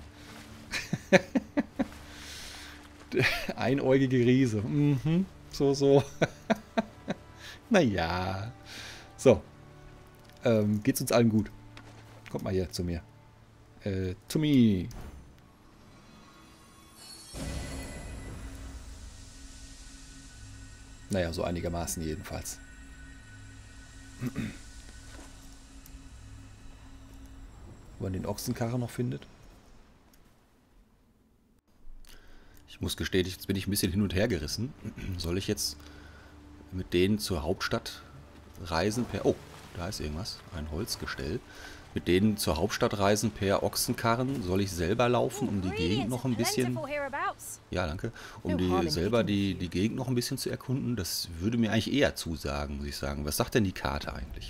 Speaker 1: Einäugige Riese. Mhm. So, so. Naja. So. Ähm, geht's uns allen gut? Kommt mal hier zu mir. Äh, to me. Naja, so einigermaßen jedenfalls. Wo man den Ochsenkarren noch findet. Ich muss gestehen, jetzt bin ich ein bisschen hin und her gerissen. Soll ich jetzt mit denen zur Hauptstadt reisen per... Oh, da ist irgendwas. Ein Holzgestell. Mit denen zur Hauptstadt reisen per Ochsenkarren. Soll ich selber laufen, um die Gegend noch ein bisschen... Ja, danke. Um die selber die, die Gegend noch ein bisschen zu erkunden. Das würde mir eigentlich eher zusagen, muss ich sagen. Was sagt denn die Karte eigentlich?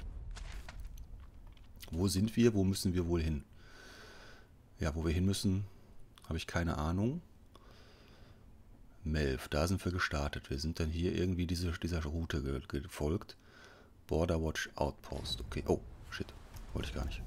Speaker 1: Wo sind wir? Wo müssen wir wohl hin? Ja, wo wir hin müssen, habe ich keine Ahnung. Melf, da sind wir gestartet. Wir sind dann hier irgendwie diese, dieser Route ge gefolgt. Border Watch Outpost. Okay. Oh, shit. Wollte ich gar nicht.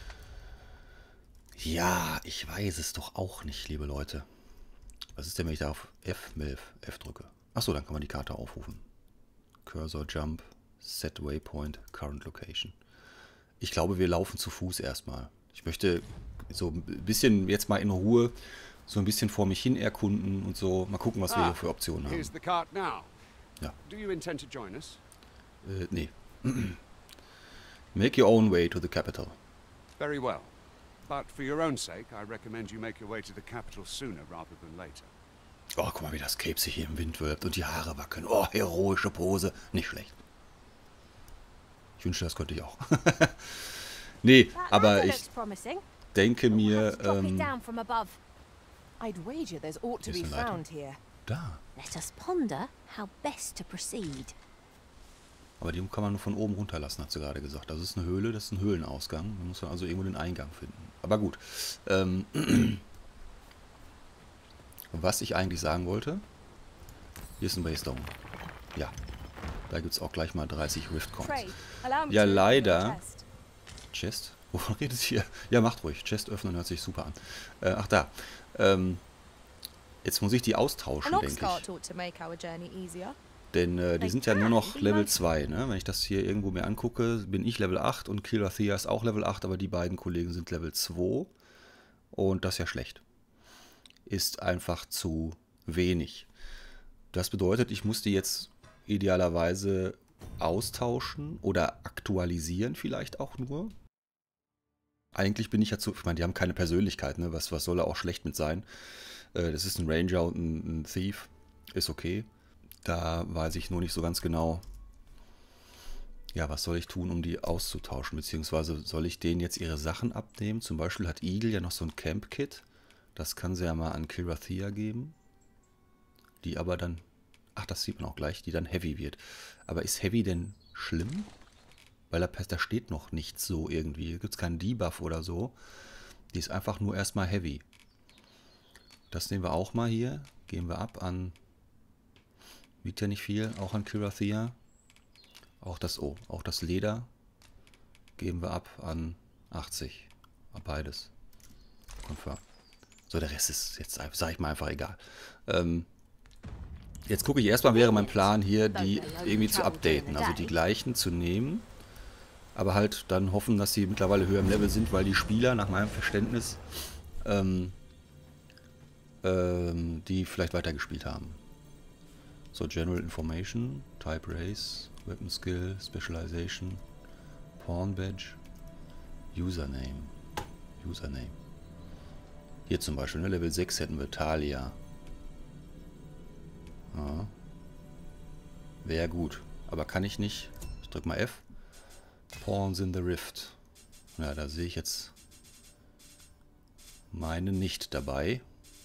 Speaker 1: Ja, ich weiß es doch auch nicht, liebe Leute. Was ist denn, wenn ich da auf F, Melf, F drücke? Achso, dann kann man die Karte aufrufen. Cursor Jump, Set Waypoint, Current Location. Ich glaube, wir laufen zu Fuß erstmal. Ich möchte so ein bisschen jetzt mal in Ruhe so ein bisschen vor mich hin erkunden und so. Mal gucken, was wir hier für Optionen haben.
Speaker 10: Here's the cart now.
Speaker 1: Ja.
Speaker 10: Do you intend to join us?
Speaker 1: Äh, nee. Make your own way to the capital.
Speaker 10: Very well. But for your own sake, I recommend you make your way to the capital sooner rather than later.
Speaker 1: Oh, guck mal, wie das Cape sich hier im Wind wölbt und die Haare wackeln. Oh, heroische Pose. Nicht schlecht. Ich wünschte, das könnte ich auch. Nee, aber ich denke mir... Ähm,
Speaker 3: I'd wager there's ought to
Speaker 1: Hier
Speaker 3: be
Speaker 1: ist eine Leitung.
Speaker 3: found here.
Speaker 1: Da.
Speaker 13: Let us ponder how best to proceed.
Speaker 1: Aber die kann man nur von oben runterlassen, hat sie gerade gesagt. Das ist eine Höhle, das ist ein Höhlenausgang. Man muss also irgendwo den Eingang finden. Aber gut. Ähm, was ich eigentlich sagen wollte, hier ist ein Waystone. Ja. Da gibt es auch gleich mal dreißig Riftcoins. Ja, leider... Chest? Wovon redet ihr? Ja, macht ruhig. Chest öffnen hört sich super an. Äh, ach, da. Ähm, jetzt muss ich die austauschen, denke ich. Denn äh, die sind ja nur noch Level zwei. Ne? Wenn ich das hier irgendwo mir angucke, bin ich Level acht und Kilathea ist auch Level acht, aber die beiden Kollegen sind Level zwei. Und das ist ja schlecht. Ist einfach zu wenig. Das bedeutet, ich muss die jetzt idealerweise austauschen oder aktualisieren vielleicht auch nur. eigentlich bin ich ja zu... Ich meine, die haben keine Persönlichkeit, ne? Was, was soll da auch schlecht mit sein? Äh, das ist ein Ranger und ein, ein Thief. Ist okay. Da weiß ich nur nicht so ganz genau, ja, was soll ich tun, um die auszutauschen? Beziehungsweise soll ich denen jetzt ihre Sachen abnehmen? Zum Beispiel hat Eagle ja noch so ein Camp-Kit. Das kann sie ja mal an Kirathea geben. Die aber dann... Ach, das sieht man auch gleich, die dann Heavy wird. Aber ist Heavy denn schlimm? Weil da, da steht noch nichts so irgendwie. Da gibt es keinen Debuff oder so. Die ist einfach nur erstmal Heavy. Das nehmen wir auch mal hier. Gehen wir ab an... Wiegt ja nicht viel, auch an Kirathea. Auch das, oh, auch das Leder geben wir ab an achtzig. Beides. Confirm. So, der Rest ist jetzt, sage ich mal, einfach egal. Ähm, jetzt gucke ich erstmal, wäre mein Plan hier, die irgendwie zu updaten. Also die gleichen zu nehmen. Aber halt dann hoffen, dass sie mittlerweile höher im Level sind, weil die Spieler, nach meinem Verständnis, ähm, ähm, die vielleicht weitergespielt haben. So, General Information, Type Race, Weapon Skill, Specialization, Pawn Badge, Username. Username. Hier zum Beispiel, ne, Level sechs hätten wir Talia. Ja. Wäre gut. Aber kann ich nicht. Ich drück mal F. Pawns in the Rift. Ja, da sehe ich jetzt meine nicht dabei.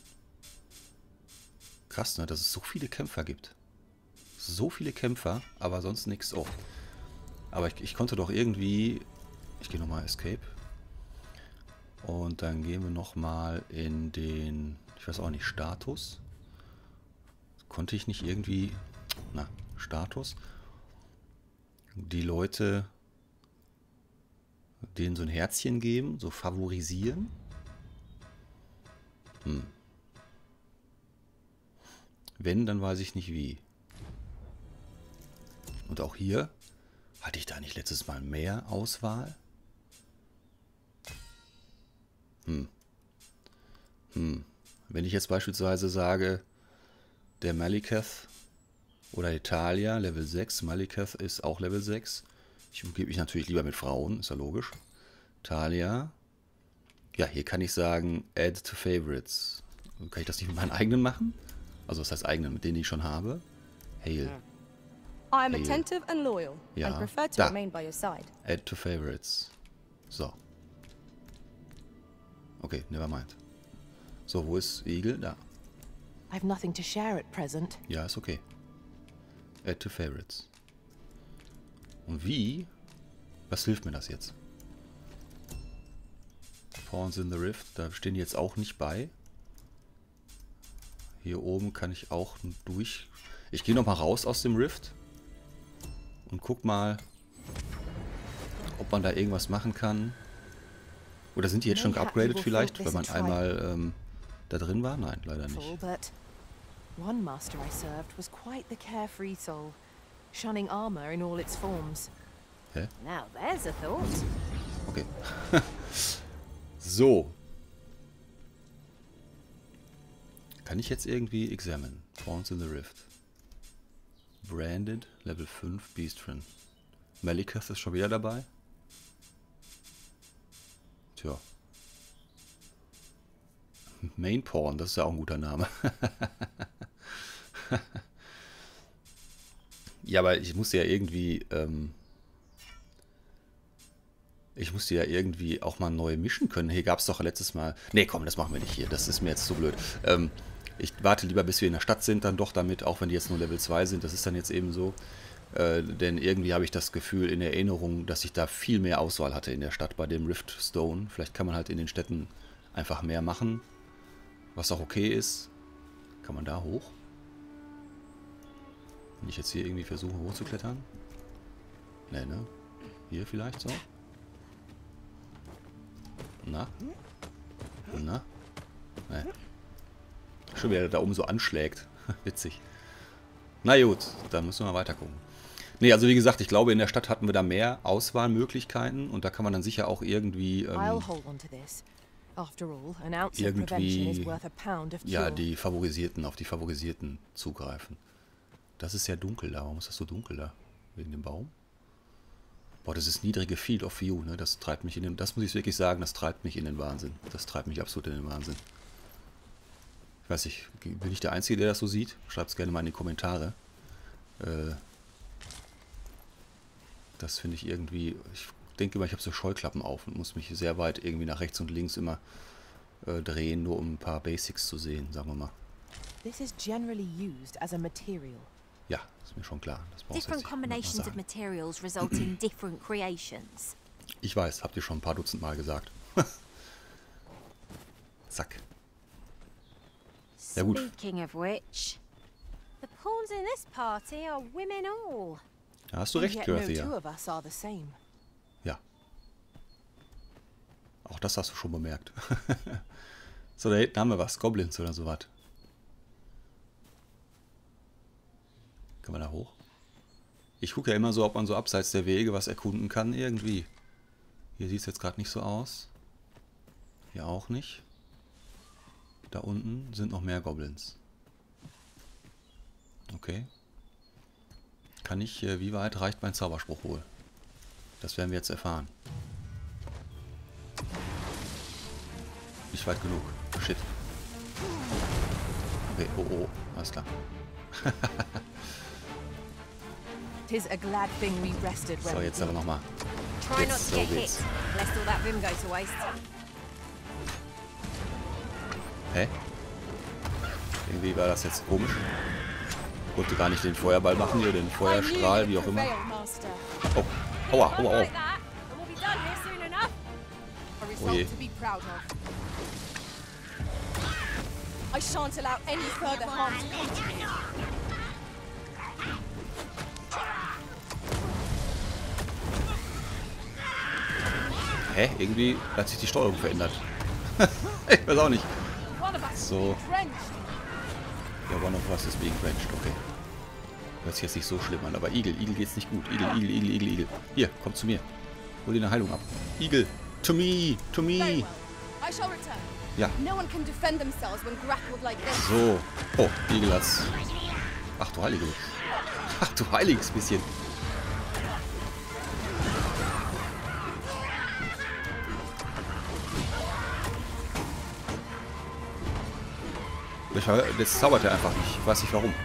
Speaker 1: Krass, ne, dass es so viele Kämpfer gibt. So viele Kämpfer, aber sonst nichts. Oh. Aber ich, ich konnte doch irgendwie... Ich gehe nochmal Escape. Und dann gehen wir nochmal in den... Ich weiß auch nicht, Status. Konnte ich nicht irgendwie... Na, Status. Die Leute... denen so ein Herzchen geben, so favorisieren. Hm. Wenn, dann weiß ich nicht wie. Und auch hier, hatte ich da nicht letztes Mal mehr Auswahl? Hm. Hm. Wenn ich jetzt beispielsweise sage, der Maliketh oder Italia, Level sechs, Maliketh ist auch Level sechs. Ich umgebe mich natürlich lieber mit Frauen, ist ja logisch. Talia. Ja, hier kann ich sagen, Add to Favorites. Kann ich das nicht mit meinen eigenen machen? Also was heißt eigenen, mit denen ich schon habe? Hail.
Speaker 6: I am attentive and loyal
Speaker 1: Ja,
Speaker 6: and prefer to
Speaker 1: da.
Speaker 6: remain by your side.
Speaker 1: Add to Favorites. So. Okay, never mind. So, wo ist Eagle? Da.
Speaker 3: I have nothing to share at present.
Speaker 1: Ja, ist okay. Add to Favorites. Und wie? Was hilft mir das jetzt? Pawns in the Rift, da stehen die jetzt auch nicht bei. Hier oben kann ich auch durch. Ich gehe noch mal raus aus dem Rift und guck mal, ob man da irgendwas machen kann. Oder sind die jetzt schon geupgradet vielleicht, wenn man einmal ähm, da drin war? Nein, leider nicht.
Speaker 3: One master I served was quite the carefree soul, shunning armor in all its forms.
Speaker 1: Hä?
Speaker 3: Now there's a thought.
Speaker 1: Okay. So. Kann ich jetzt irgendwie examine? Pawns in the Rift. Branded, Level fünf, Beastren. Maliketh ist schon wieder dabei. Tja. Main Pawn, das ist ja auch ein guter Name. Ja, aber ich muss ja irgendwie... Ähm, ich musste ja irgendwie auch mal neu mischen können. Hier gab es doch letztes Mal... Nee, komm, das machen wir nicht hier. Das ist mir jetzt zu blöd. Ähm, ich warte lieber, bis wir in der Stadt sind, dann doch damit, auch wenn die jetzt nur Level zwei sind. Das ist dann jetzt eben so. Äh, denn irgendwie habe ich das Gefühl in Erinnerung, dass ich da viel mehr Auswahl hatte in der Stadt bei dem Riftstone. Vielleicht kann man halt in den Städten einfach mehr machen. Was auch okay ist. Kann man da hoch? Wenn ich jetzt hier irgendwie versuche hochzuklettern? Nee, ne? Hier vielleicht so? Na? Na? Nee. Schon wieder da oben so anschlägt. Witzig. Na gut, dann müssen wir mal weiter gucken. Nee, also wie gesagt, ich glaube, in der Stadt hatten wir da mehr Auswahlmöglichkeiten und da kann man dann sicher auch irgendwie ähm, irgendwie ja, die Favorisierten, auf die Favorisierten zugreifen. Das ist ja dunkel da. Warum ist das so dunkel da? Wegen dem Baum? Boah, das ist niedrige Field of View, ne? Das treibt mich in den... Das muss ich wirklich sagen, das treibt mich in den Wahnsinn. Das treibt mich absolut in den Wahnsinn. Ich weiß nicht, bin ich der Einzige, der das so sieht? Schreibt es gerne mal in die Kommentare. Äh, das finde ich irgendwie... Ich denke immer, ich habe so Scheuklappen auf und muss mich sehr weit irgendwie nach rechts und links immer äh, drehen, nur um ein paar Basics zu sehen, sagen wir mal.
Speaker 3: This is generally used as a material.
Speaker 1: Ja, ist mir schon klar. Das brauchst du
Speaker 13: Different
Speaker 1: jetzt nicht
Speaker 13: combinations
Speaker 1: noch mal
Speaker 13: of
Speaker 1: sagen.
Speaker 13: materials result in different creations.
Speaker 1: Ich weiß, habt ihr schon ein paar Dutzend Mal gesagt. Zack. Ja gut.
Speaker 13: Speaking of which, the pawns in this party are women all.
Speaker 1: Da hast du recht,
Speaker 3: And yet no
Speaker 1: Gerathea.
Speaker 3: two of us are the same.
Speaker 1: Ja. Auch das hast du schon bemerkt. So, da hinten haben wir was. Goblins oder sowas. Kann man da hoch? Ich gucke ja immer so, ob man so abseits der Wege was erkunden kann irgendwie. Hier sieht es jetzt gerade nicht so aus. Hier auch nicht. Da unten sind noch mehr Goblins. Okay. Kann ich, äh, wie weit reicht mein Zauberspruch wohl? Das werden wir jetzt erfahren. Nicht weit genug. Shit. Okay, oh oh, alles klar.
Speaker 3: Tis a glad thing we rested when
Speaker 1: So,
Speaker 3: we
Speaker 1: jetzt
Speaker 3: did.
Speaker 1: aber nochmal.
Speaker 13: Try not
Speaker 1: Jetzt,
Speaker 13: to
Speaker 1: so
Speaker 13: get hit,
Speaker 1: geht's.
Speaker 13: lest all that vim go to waste.
Speaker 1: Hä? Irgendwie war das jetzt komisch. Ich wollte gar nicht den Feuerball machen hier, den Feuerstrahl, wie auch immer. Oh, aua, aua, aua.
Speaker 3: A
Speaker 1: Oh je.
Speaker 3: result to be proud of. I shan't allow any further harm to come to me.
Speaker 1: Hä? Irgendwie hat sich die Steuerung verändert. Ich weiß auch nicht. So. Ja, one of us is being quenched, okay. Hört sich jetzt nicht so schlimm an, aber Igel, Igel geht's nicht gut. Igel, Igel, Igel, Igel, Igel. Hier, komm zu mir. Hol dir eine Heilung ab. Igel, to me, to me.
Speaker 3: Very well. I shall return.
Speaker 1: Ja.
Speaker 3: No one can defend themselves when grappled like this.
Speaker 1: So. Oh, Igel hat's. Ach du Heilige. Ach du heiliges bisschen. Ich war, jetzt zaubert er einfach nicht. Ich weiß nicht warum.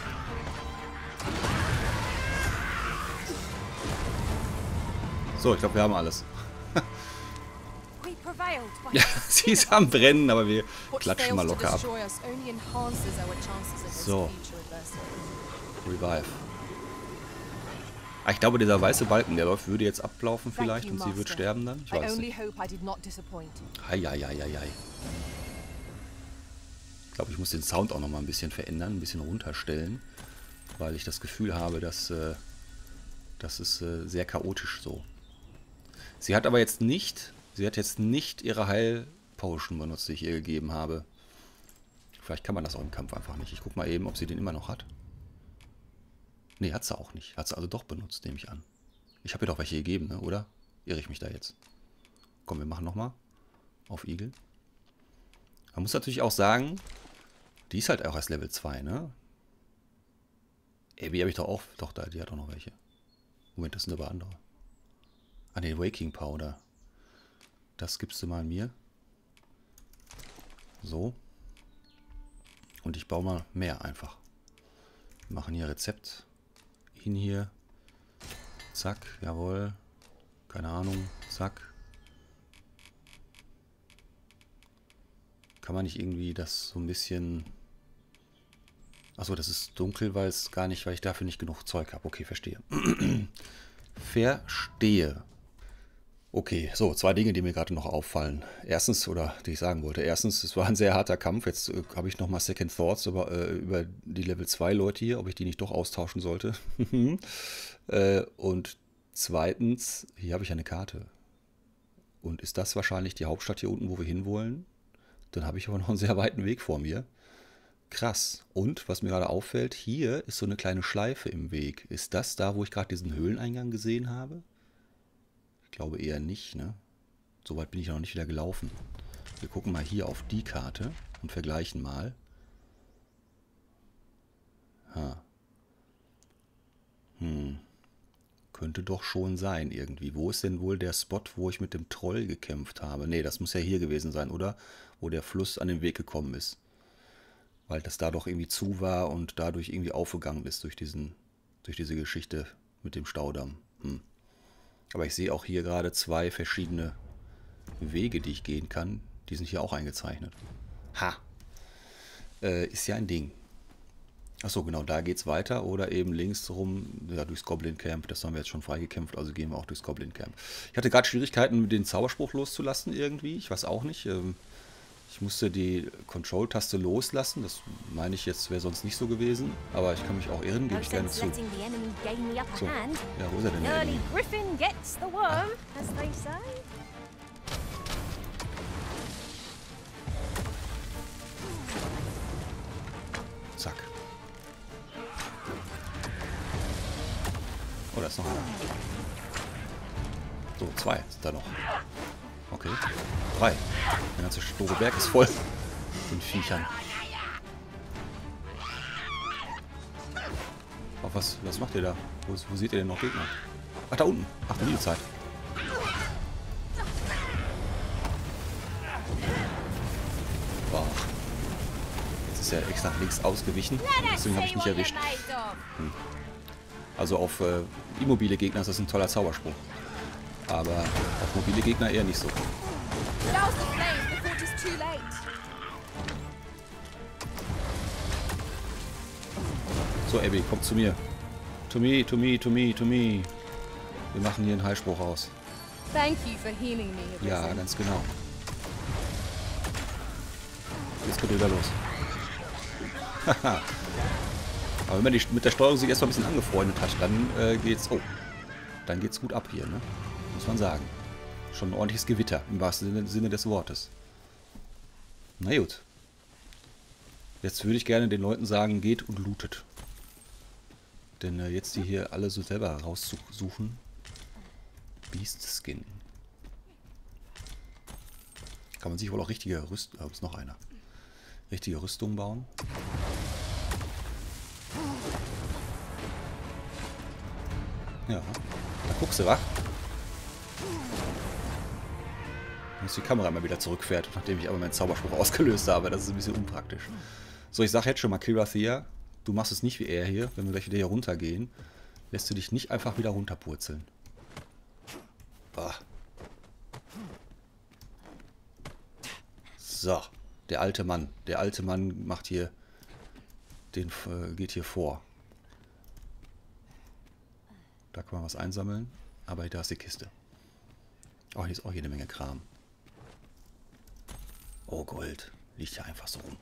Speaker 1: So, ich glaube, wir haben alles.
Speaker 13: We prevailed by
Speaker 1: Ja, sie ist am Brennen, aber wir
Speaker 3: What
Speaker 1: klatschen
Speaker 3: fails
Speaker 1: mal
Speaker 3: to
Speaker 1: locker ab.
Speaker 3: destroy us only enhances our chances against
Speaker 1: So.
Speaker 3: future adversity.
Speaker 1: Revive. Ah, ich glaube, dieser weiße Balken, der läuft, würde jetzt ablaufen
Speaker 3: Thank
Speaker 1: vielleicht
Speaker 3: you,
Speaker 1: und sie wird
Speaker 3: Master.
Speaker 1: sterben dann. Ich
Speaker 3: I
Speaker 1: weiß
Speaker 3: only
Speaker 1: nicht.
Speaker 3: hope I did not disappoint.
Speaker 1: Eieieiei. Ich glaube, ich muss den Sound auch noch mal ein bisschen verändern, ein bisschen runterstellen, weil ich das Gefühl habe, dass äh, das ist äh, sehr chaotisch so. Sie hat aber jetzt nicht, sie hat jetzt nicht ihre Heilpotion benutzt, die ich ihr gegeben habe. Vielleicht kann man das auch im Kampf einfach nicht. Ich gucke mal eben, ob sie den immer noch hat. Nee, hat sie auch nicht. Hat sie also doch benutzt, nehme ich an. Ich habe ihr doch welche gegeben, ne? Oder? Irre ich mich da jetzt? Komm, wir machen nochmal auf Igel. Man muss natürlich auch sagen, die ist halt auch erst Level zwei, ne? Abby habe ich doch auch. Doch, da, die hat auch noch welche. Moment, das sind aber andere. Ah, ne, Waking Powder. Das gibst du mal mir. So. Und ich baue mal mehr einfach. Wir machen hier Rezept. Ihn hier. Zack, jawohl. Keine Ahnung. Zack. Kann man nicht irgendwie das so ein bisschen... Achso, das ist dunkel, weil es gar nicht, weil ich dafür nicht genug Zeug habe. Okay, verstehe. Verstehe. Okay, so, zwei Dinge, die mir gerade noch auffallen. Erstens, oder die ich sagen wollte, erstens, es war ein sehr harter Kampf. Jetzt äh, habe ich nochmal Second Thoughts über, äh, über die Level zwei Leute hier, ob ich die nicht doch austauschen sollte. äh, und zweitens, hier habe ich eine Karte. Und ist das wahrscheinlich die Hauptstadt hier unten, wo wir hinwollen? Dann habe ich aber noch einen sehr weiten Weg vor mir. Krass. Und, was mir gerade auffällt, hier ist so eine kleine Schleife im Weg. Ist das da, wo ich gerade diesen Höhleneingang gesehen habe? Ich glaube eher nicht, ne? Soweit bin ich noch nicht wieder gelaufen. Wir gucken mal hier auf die Karte und vergleichen mal. Ha. Hm. könnte doch schon sein irgendwie. Wo ist denn wohl der Spot, wo ich mit dem Troll gekämpft habe? Nee, das muss ja hier gewesen sein, oder? Wo der Fluss an den Weg gekommen ist. Weil das da doch irgendwie zu war und dadurch irgendwie aufgegangen ist durch diesen, durch diese Geschichte mit dem Staudamm. Hm. Aber ich sehe auch hier gerade zwei verschiedene Wege, die ich gehen kann. Die sind hier auch eingezeichnet. Ha! Äh, ist ja ein Ding. Achso, genau, da geht's weiter. Oder eben links rum, ja, durchs Goblin Camp. Das haben wir jetzt schon freigekämpft, also gehen wir auch durchs Goblin Camp. Ich hatte gerade Schwierigkeiten, den Zauberspruch loszulassen irgendwie. Ich weiß auch nicht. Ähm, ich musste die Control-Taste loslassen. Das meine ich jetzt, wäre sonst nicht so gewesen. Aber ich kann mich auch irren, gebe ich gerne zu. So, ja, wo ist er denn? Der Enemy?
Speaker 13: Griffin gets the worm, as they say.
Speaker 1: Zack. Oh, da ist noch einer. So, zwei sind da noch. Okay. Drei. Der ganze store Berg ist voll von Viechern. Oh, was, was macht ihr da? Wo, wo seht ihr denn noch Gegner? Ach, da unten. Ach, die Zeit. Wow. Jetzt ist er extra nach links ausgewichen. Deswegen habe ich mich erwischt. Hm. Also auf äh, immobile Gegner ist das ein toller Zauberspruch. Aber auf mobile Gegner eher nicht so. So, Abby, komm zu mir. To me, to me, to me, to me. Wir machen hier einen Heilspruch aus.
Speaker 6: Thank you for healing me.
Speaker 1: Ja, ganz genau. Jetzt geht wieder los. Haha. Aber wenn man die, mit der Steuerung sich erstmal ein bisschen angefreundet hat, dann äh, geht's. Oh. Dann geht's gut ab hier, ne? Muss man sagen. Schon ein ordentliches Gewitter, im wahrsten Sinne, Sinne des Wortes. Na gut. Jetzt würde ich gerne den Leuten sagen, geht und lootet. Denn äh, jetzt die hier alle so selber raussuchen. Beast Skin. Kann man sich wohl auch richtige Rüstung. Da ist noch einer. Richtige Rüstung bauen. Ja. Da guckst du, wa? Dass die Kamera immer wieder zurückfährt, nachdem ich aber meinen Zauberspruch ausgelöst habe. Das ist ein bisschen unpraktisch. So, ich sag jetzt schon mal, Kirathea, du machst es nicht wie er hier. Wenn wir gleich wieder hier runtergehen, lässt du dich nicht einfach wieder runterpurzeln. Boah. So, der alte Mann. Der alte Mann macht hier, den äh, geht hier vor. Da kann man was einsammeln, aber da ist die Kiste. Oh, hier ist auch jede Menge Kram. Oh, Gold. Liegt ja einfach so rum.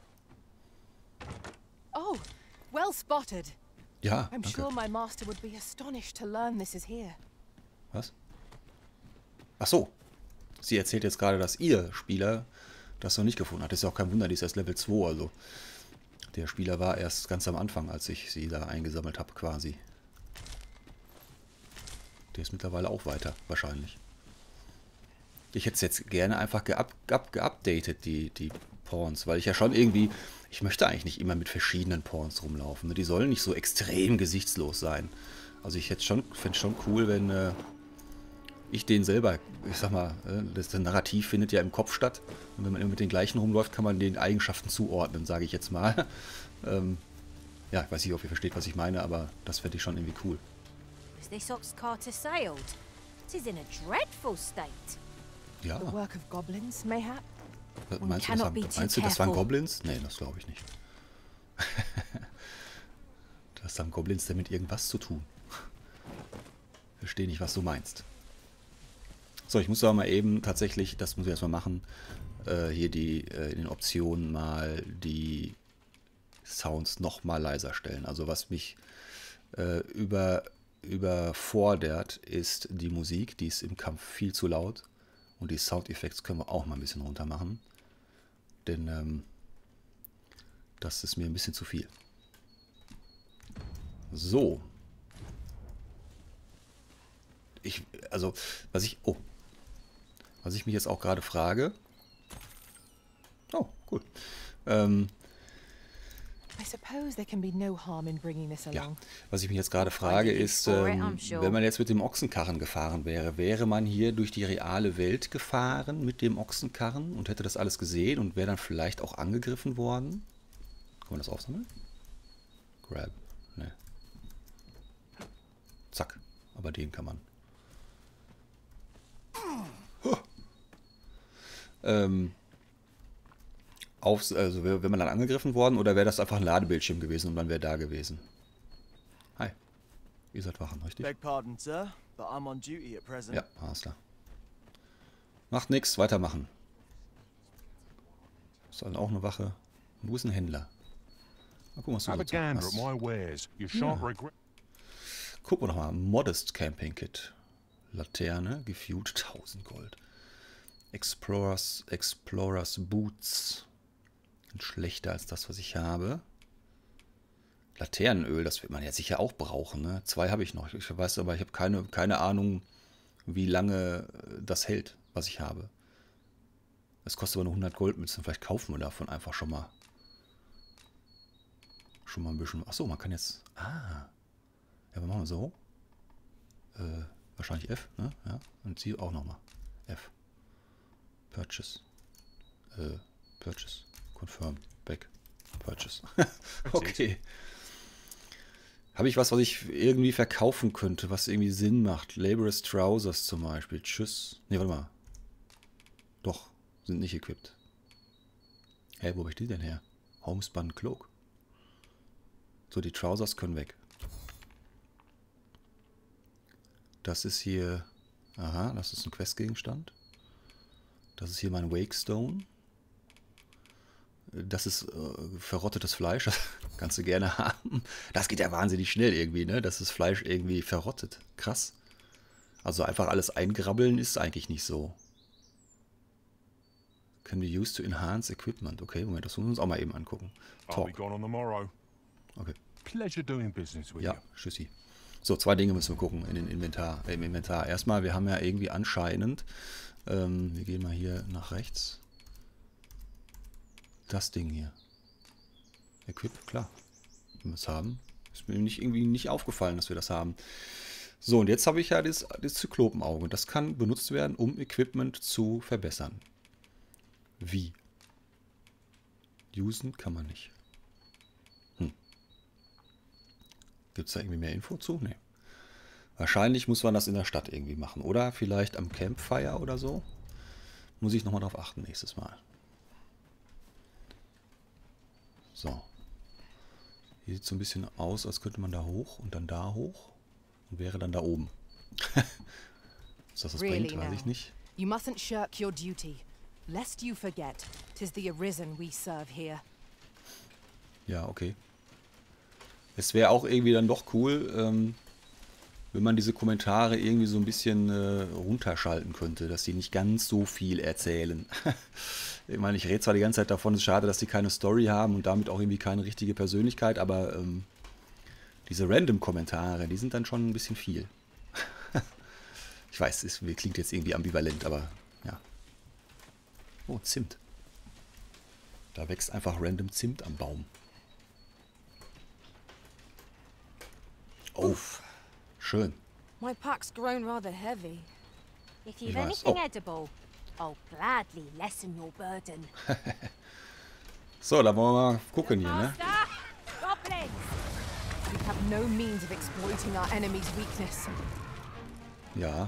Speaker 3: Oh, well spotted.
Speaker 1: Ja,
Speaker 3: I'm
Speaker 1: danke.
Speaker 3: sure my master would be astonished to learn this is here.
Speaker 1: Was? Ach so. Sie erzählt jetzt gerade, dass ihr Spieler das noch nicht gefunden hat. Das ist ja auch kein Wunder, die ist erst Level zwei. Also der Spieler war erst ganz am Anfang, als ich sie da eingesammelt habe quasi. Der ist mittlerweile auch weiter, wahrscheinlich. Ich hätte es jetzt gerne einfach geup, geup, geupdatet, die, die Pawns, weil ich ja schon irgendwie, ich möchte eigentlich nicht immer mit verschiedenen Pawns rumlaufen. Ne? Die sollen nicht so extrem gesichtslos sein. Also ich hätte schon, fände es schon cool, wenn äh, ich den selber, ich sag mal, äh, das, das Narrativ findet ja im Kopf statt. Und wenn man immer mit den gleichen rumläuft, kann man den Eigenschaften zuordnen, sage ich jetzt mal. ähm, ja, ich weiß nicht, ob ihr versteht, was ich meine, aber das fände ich schon irgendwie cool.
Speaker 13: Is this ox cart assailed? It is in a dreadful state.
Speaker 1: Ja.
Speaker 3: The work of goblins, mayhap?
Speaker 1: Meinst du, das, haben, meinst du, das waren Goblins? Nee, das glaube ich nicht. Das haben Goblins damit irgendwas zu tun. Verstehe nicht, was du meinst. So, ich muss aber mal eben tatsächlich, das muss ich erstmal machen, äh, hier die äh, in den Optionen mal die Sounds noch mal leiser stellen. Also was mich äh, über, überfordert, ist die Musik. Die ist im Kampf viel zu laut. Und die Soundeffekte können wir auch mal ein bisschen runter machen. Denn ähm, das ist mir ein bisschen zu viel. So. Ich, also, was ich, oh. Was ich mich jetzt auch gerade frage. Oh, cool. Ähm,
Speaker 3: I suppose there can be no harm in bringing this
Speaker 1: Ja,
Speaker 3: along.
Speaker 1: was ich mich jetzt gerade frage ist, ähm, wenn man jetzt mit dem Ochsenkarren gefahren wäre, wäre man hier durch die reale Welt gefahren mit dem Ochsenkarren und hätte das alles gesehen und wäre dann vielleicht auch angegriffen worden? Kann man das aufsammeln? Grab. Ne. Zack. Aber den kann man. Huh. Ähm... Aufs, also wäre man dann angegriffen worden oder wäre das einfach ein Ladebildschirm gewesen und man wäre da gewesen? Hi. Ihr seid wachen, richtig?
Speaker 11: Beg pardon, sir, but I'm on duty at present.
Speaker 1: Ja, alles klar. Macht nichts, weitermachen. Ist dann auch eine Wache. Und wo ist ein Händler? Mal gucken, was du dazu hast. Ja. Gucken wir nochmal. Modest Camping Kit. Laterne, gefühlt tausend Gold. Explorers, Explorers Boots. Schlechter als das, was ich habe. Laternenöl, das wird man ja sicher auch brauchen. Ne? Zwei habe ich noch. Ich weiß aber, ich habe keine, keine Ahnung, wie lange das hält, was ich habe. Das kostet aber nur hundert Goldmünzen. Vielleicht kaufen wir davon einfach schon mal. Schon mal ein bisschen. Achso, man kann jetzt. Ah. Ja, wir machen so. Äh, wahrscheinlich F, ne? Ja. Und sie auch nochmal. F. Purchase. Äh, Purchase. Confirm. Back. Purchase. Okay. Habe ich was, was ich irgendwie verkaufen könnte, was irgendwie Sinn macht? Laborers Trousers zum Beispiel. Tschüss. Ne, warte mal. Doch, sind nicht equipped. Hä, hey, wo habe ich die denn her? Homespun Cloak. So, die Trousers können weg. Das ist hier... Aha, das ist ein Questgegenstand. Das ist hier mein Wakestone. Das ist äh, verrottetes Fleisch. Das kannst du gerne haben. Das geht ja wahnsinnig schnell irgendwie, ne? Dass das Fleisch irgendwie verrottet. Krass. Also einfach alles eingrabbeln ist eigentlich nicht so. Can be used to enhance equipment. Okay, Moment, das müssen wir uns auch mal eben angucken. Talk. Okay.
Speaker 15: Pleasure doing business with
Speaker 1: ja, tschüssi. So, zwei Dinge müssen wir gucken in den Inventar, äh, im Inventar. Erstmal, wir haben ja irgendwie anscheinend, ähm, wir gehen mal hier nach rechts. Das Ding hier. Equip, klar. Wenn wir es haben. Ist mir nicht, irgendwie nicht aufgefallen, dass wir das haben. So, und jetzt habe ich ja das, das Zyklopenauge. Das kann benutzt werden, um Equipment zu verbessern. Wie? Usen kann man nicht. Hm. Gibt es da irgendwie mehr Info zu? Nee. Wahrscheinlich muss man das in der Stadt irgendwie machen. Oder vielleicht am Campfire oder so. Muss ich nochmal drauf achten nächstes Mal. So. Hier sieht es so ein bisschen aus, als könnte man da hoch und dann da hoch und wäre dann da oben. Was das
Speaker 3: Really
Speaker 1: bringt, weiß
Speaker 3: now.
Speaker 1: ich nicht.
Speaker 3: You mustn't shirk your duty, lest you forget 'tis the Arisen we serve here.
Speaker 1: Ja, okay. Es wäre auch irgendwie dann doch cool, ähm, wenn man diese Kommentare irgendwie so ein bisschen äh, runterschalten könnte, dass die nicht ganz so viel erzählen. Ich meine, ich rede zwar die ganze Zeit davon, es ist schade, dass die keine Story haben und damit auch irgendwie keine richtige Persönlichkeit, aber ähm, diese Random-Kommentare, die sind dann schon ein bisschen viel. Ich weiß, es klingt jetzt irgendwie ambivalent, aber ja. Oh, Zimt. Da wächst einfach random Zimt am Baum. Oh, schön.
Speaker 13: My pack's grown rather heavy.
Speaker 2: If
Speaker 1: Ich
Speaker 2: you've
Speaker 1: weiß.
Speaker 2: anything
Speaker 1: Oh.
Speaker 2: edible, I'll gladly lessen your burden.
Speaker 1: So, da wollen wir mal gucken hier, ne?
Speaker 2: Goblins!
Speaker 3: We have no means of exploiting our enemy's weakness.
Speaker 1: Ja.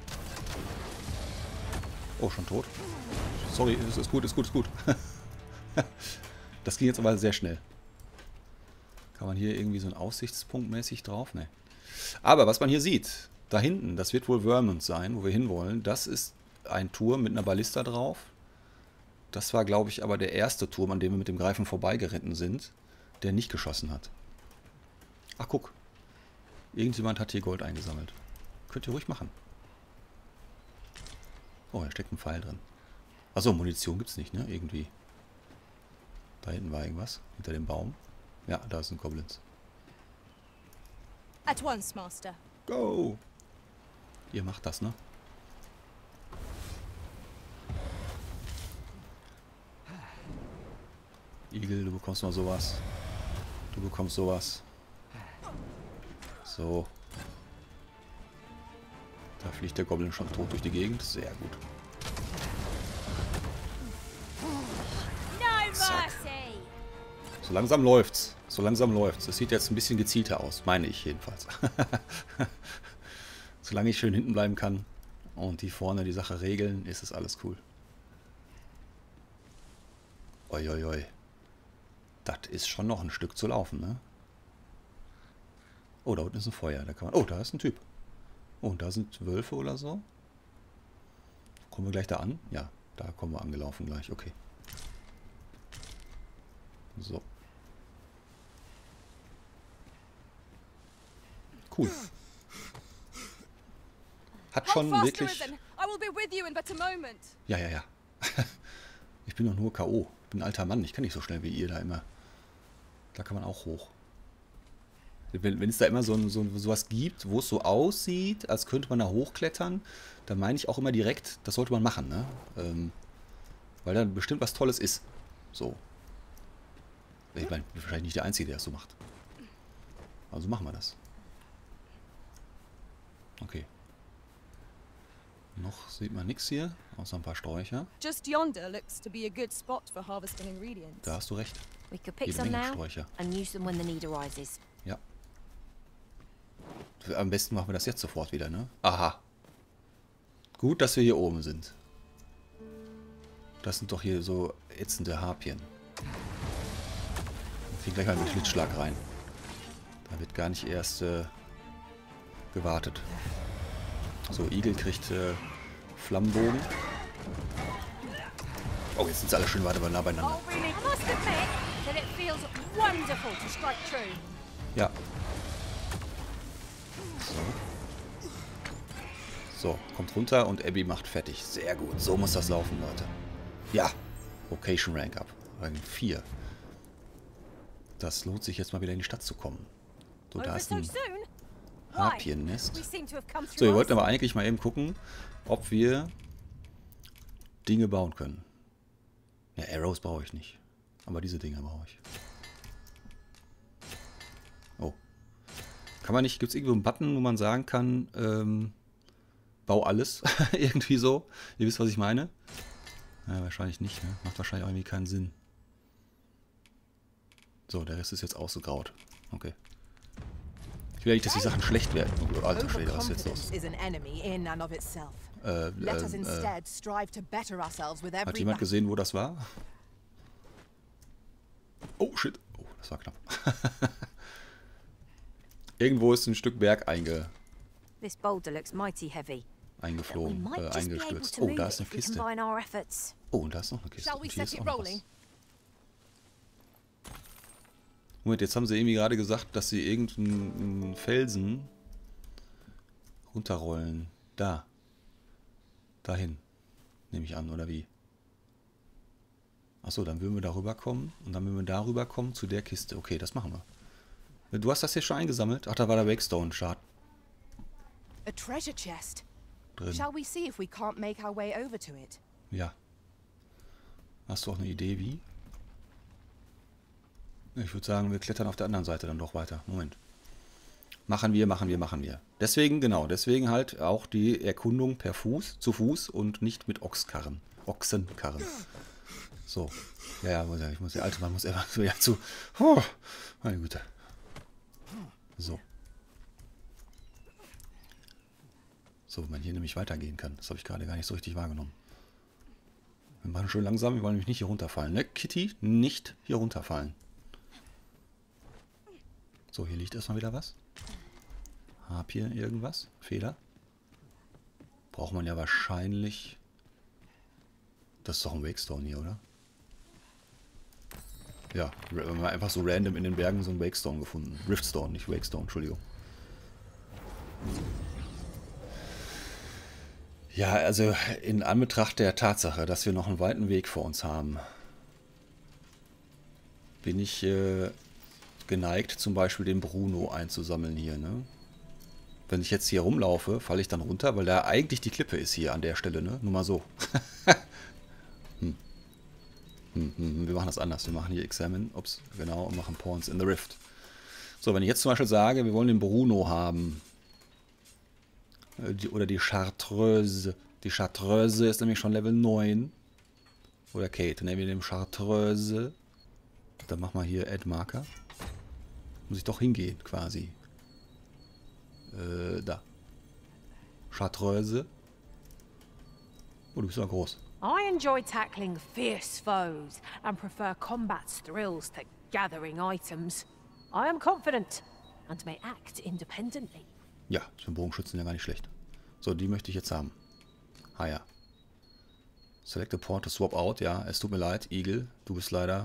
Speaker 1: Oh, schon tot. Sorry, ist, ist gut, ist gut, ist gut. Das ging jetzt aber sehr schnell. Kann man hier irgendwie so einen Aussichtspunkt mäßig drauf? Ne. Aber was man hier sieht, da hinten, das wird wohl Vermont sein, wo wir hinwollen. Das ist ein Turm mit einer Ballista drauf. Das war, glaube ich, aber der erste Turm, an dem wir mit dem Greifen vorbeigeritten sind, der nicht geschossen hat. Ach, guck. Irgendjemand hat hier Gold eingesammelt. Könnt ihr ruhig machen. Oh, da steckt ein Pfeil drin. Achso, Munition gibt's nicht, ne? Irgendwie. Da hinten war irgendwas. Hinter dem Baum. Ja, da sind Goblins.
Speaker 6: At once, Master.
Speaker 1: Go! Ihr macht das, ne? Igel, du bekommst mal sowas. Du bekommst sowas. So. Da fliegt der Goblin schon tot durch die Gegend. Sehr gut. Zack. So langsam läuft's. So langsam läuft's. Das sieht jetzt ein bisschen gezielter aus. Meine ich jedenfalls. Solange ich schön hinten bleiben kann und die vorne die Sache regeln, ist es alles cool. Oi, oi, oi. Das ist schon noch ein Stück zu laufen, ne? Oh, da unten ist ein Feuer. Da kann man, oh, da ist ein Typ. Oh, und da sind Wölfe oder so. Kommen wir gleich da an? Ja, da kommen wir angelaufen gleich. Okay. So. Cool. Hat schon wirklich... Ja, ja, ja. Ich bin doch nur K O. Ich bin ein alter Mann. Ich kann nicht so schnell wie ihr da immer. Da kann man auch hoch. Wenn, wenn es da immer so, so sowas gibt, wo es so aussieht, als könnte man da hochklettern, dann meine ich auch immer direkt, das sollte man machen, ne? Ähm, weil da bestimmt was Tolles ist. So. Ich meine, ich bin wahrscheinlich nicht der Einzige, der das so macht. Also machen wir das. Okay. Noch sieht man nichts hier, außer ein paar Sträucher.
Speaker 3: Just yonder looks to be a good spot for harvesting ingredients.
Speaker 1: Da hast du recht.
Speaker 13: We could pick some now and use them when the need arises.
Speaker 1: Ja. Am besten machen wir das jetzt sofort wieder, ne? Aha. Gut, dass wir hier oben sind. Das sind doch hier so ätzende Harpien. Wir kriegen gleich mal einen Schlitzschlag rein. Da wird gar nicht erst äh, gewartet. So, Igel kriegt äh, Flammenbogen. Oh, jetzt sind sie alle schön weit nah beieinander. Ja. So. So, kommt runter und Abby macht fertig. Sehr gut. So muss das laufen, Leute. Ja. Vocation Rank up. Rang vier. Das lohnt sich jetzt mal wieder in die Stadt zu kommen. So, da ist ein Harpiennest. So, wir wollten aber eigentlich mal eben gucken, ob wir Dinge bauen können. Ja, Arrows brauche ich nicht. Aber diese Dinger brauche ich. Oh. Kann man nicht, gibt es irgendwo einen Button, wo man sagen kann, ähm, bau alles? Irgendwie so. Ihr wisst, was ich meine? Ja, wahrscheinlich nicht, ne? Macht wahrscheinlich auch irgendwie keinen Sinn. So, der Rest ist jetzt ausgegraut. Okay. Ich will nicht, dass die Sachen schlecht werden. Oh, alter Schwede, was ist jetzt los? Äh, äh, äh, hat jemand gesehen, wo das war? Oh, shit. Oh, das war knapp. Irgendwo ist ein Stück Berg einge... eingeflogen, äh, eingestürzt. Oh, da ist eine Kiste. Oh, und da ist noch eine Kiste. Und hier ist auch noch was. Moment, jetzt haben sie irgendwie gerade gesagt, dass sie irgendeinen Felsen runterrollen. Da. Dahin. Nehme ich an, oder wie? Achso, dann würden wir da rüberkommen. Und dann würden wir da rüberkommen zu der Kiste. Okay, das machen wir. Du hast das hier schon eingesammelt? Ach, da war der Wakestone. Schade.
Speaker 3: A treasure chest.
Speaker 1: Drin.
Speaker 3: Shall we see if we can't make our way over to it?
Speaker 1: Ja. Hast du auch eine Idee, wie? Ich würde sagen, wir klettern auf der anderen Seite dann doch weiter. Moment. Machen wir, machen wir, machen wir. Deswegen, genau, deswegen halt auch die Erkundung per Fuß, zu Fuß und nicht mit Ochskarren. Ochsenkarren. So. Ja, ja, ich muss, der alte Mann muss immer wieder zu. Oh, meine Güte. So. So, wenn man hier nämlich weitergehen kann. Das habe ich gerade gar nicht so richtig wahrgenommen. Wir machen schön langsam, wir wollen nämlich nicht hier runterfallen. Ne, Kitty? Nicht hier runterfallen. So, hier liegt erstmal wieder was. Hab hier irgendwas? Feder? Braucht man ja wahrscheinlich... Das ist doch ein Wakestone hier, oder? Ja, wir haben einfach so random in den Bergen so einen Wakestone gefunden. Riftstone, nicht Wakestone, Entschuldigung. Ja, also in Anbetracht der Tatsache, dass wir noch einen weiten Weg vor uns haben, bin ich äh, geneigt, zum Beispiel den Bruno einzusammeln hier, ne? Wenn ich jetzt hier rumlaufe, falle ich dann runter, weil da eigentlich die Klippe ist hier an der Stelle, ne? Nur mal so. hm. Hm, hm, wir machen das anders. Wir machen hier Examine, ups, genau, und machen Pawns in the Rift. So, wenn ich jetzt zum Beispiel sage, wir wollen den Bruno haben. Äh, die, oder die Chartreuse. Die Chartreuse ist nämlich schon Level neun. Oder Kate, nehmen wir den Chartreuse. Dann machen wir hier Add Marker. Muss ich doch hingehen, quasi. Äh, da. Chartreuse. Oh, du bist ja groß.
Speaker 13: I enjoy tackling fierce foes and prefer combat's thrills to gathering items. I am confident and may act independently.
Speaker 1: Ja, für einen Bogenschützen ja gar nicht schlecht. So, die möchte ich jetzt haben. Ah ja. Select a pawn to swap out. Ja, es tut mir leid, Eagle. Du bist leider...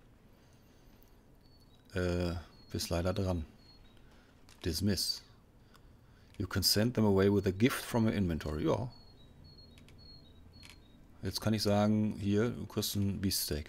Speaker 1: Äh, bist leider dran. Dismiss. You can send them away with a gift from your inventory. Ja. Jetzt kann ich sagen, hier, du kriegst ein Beefsteak.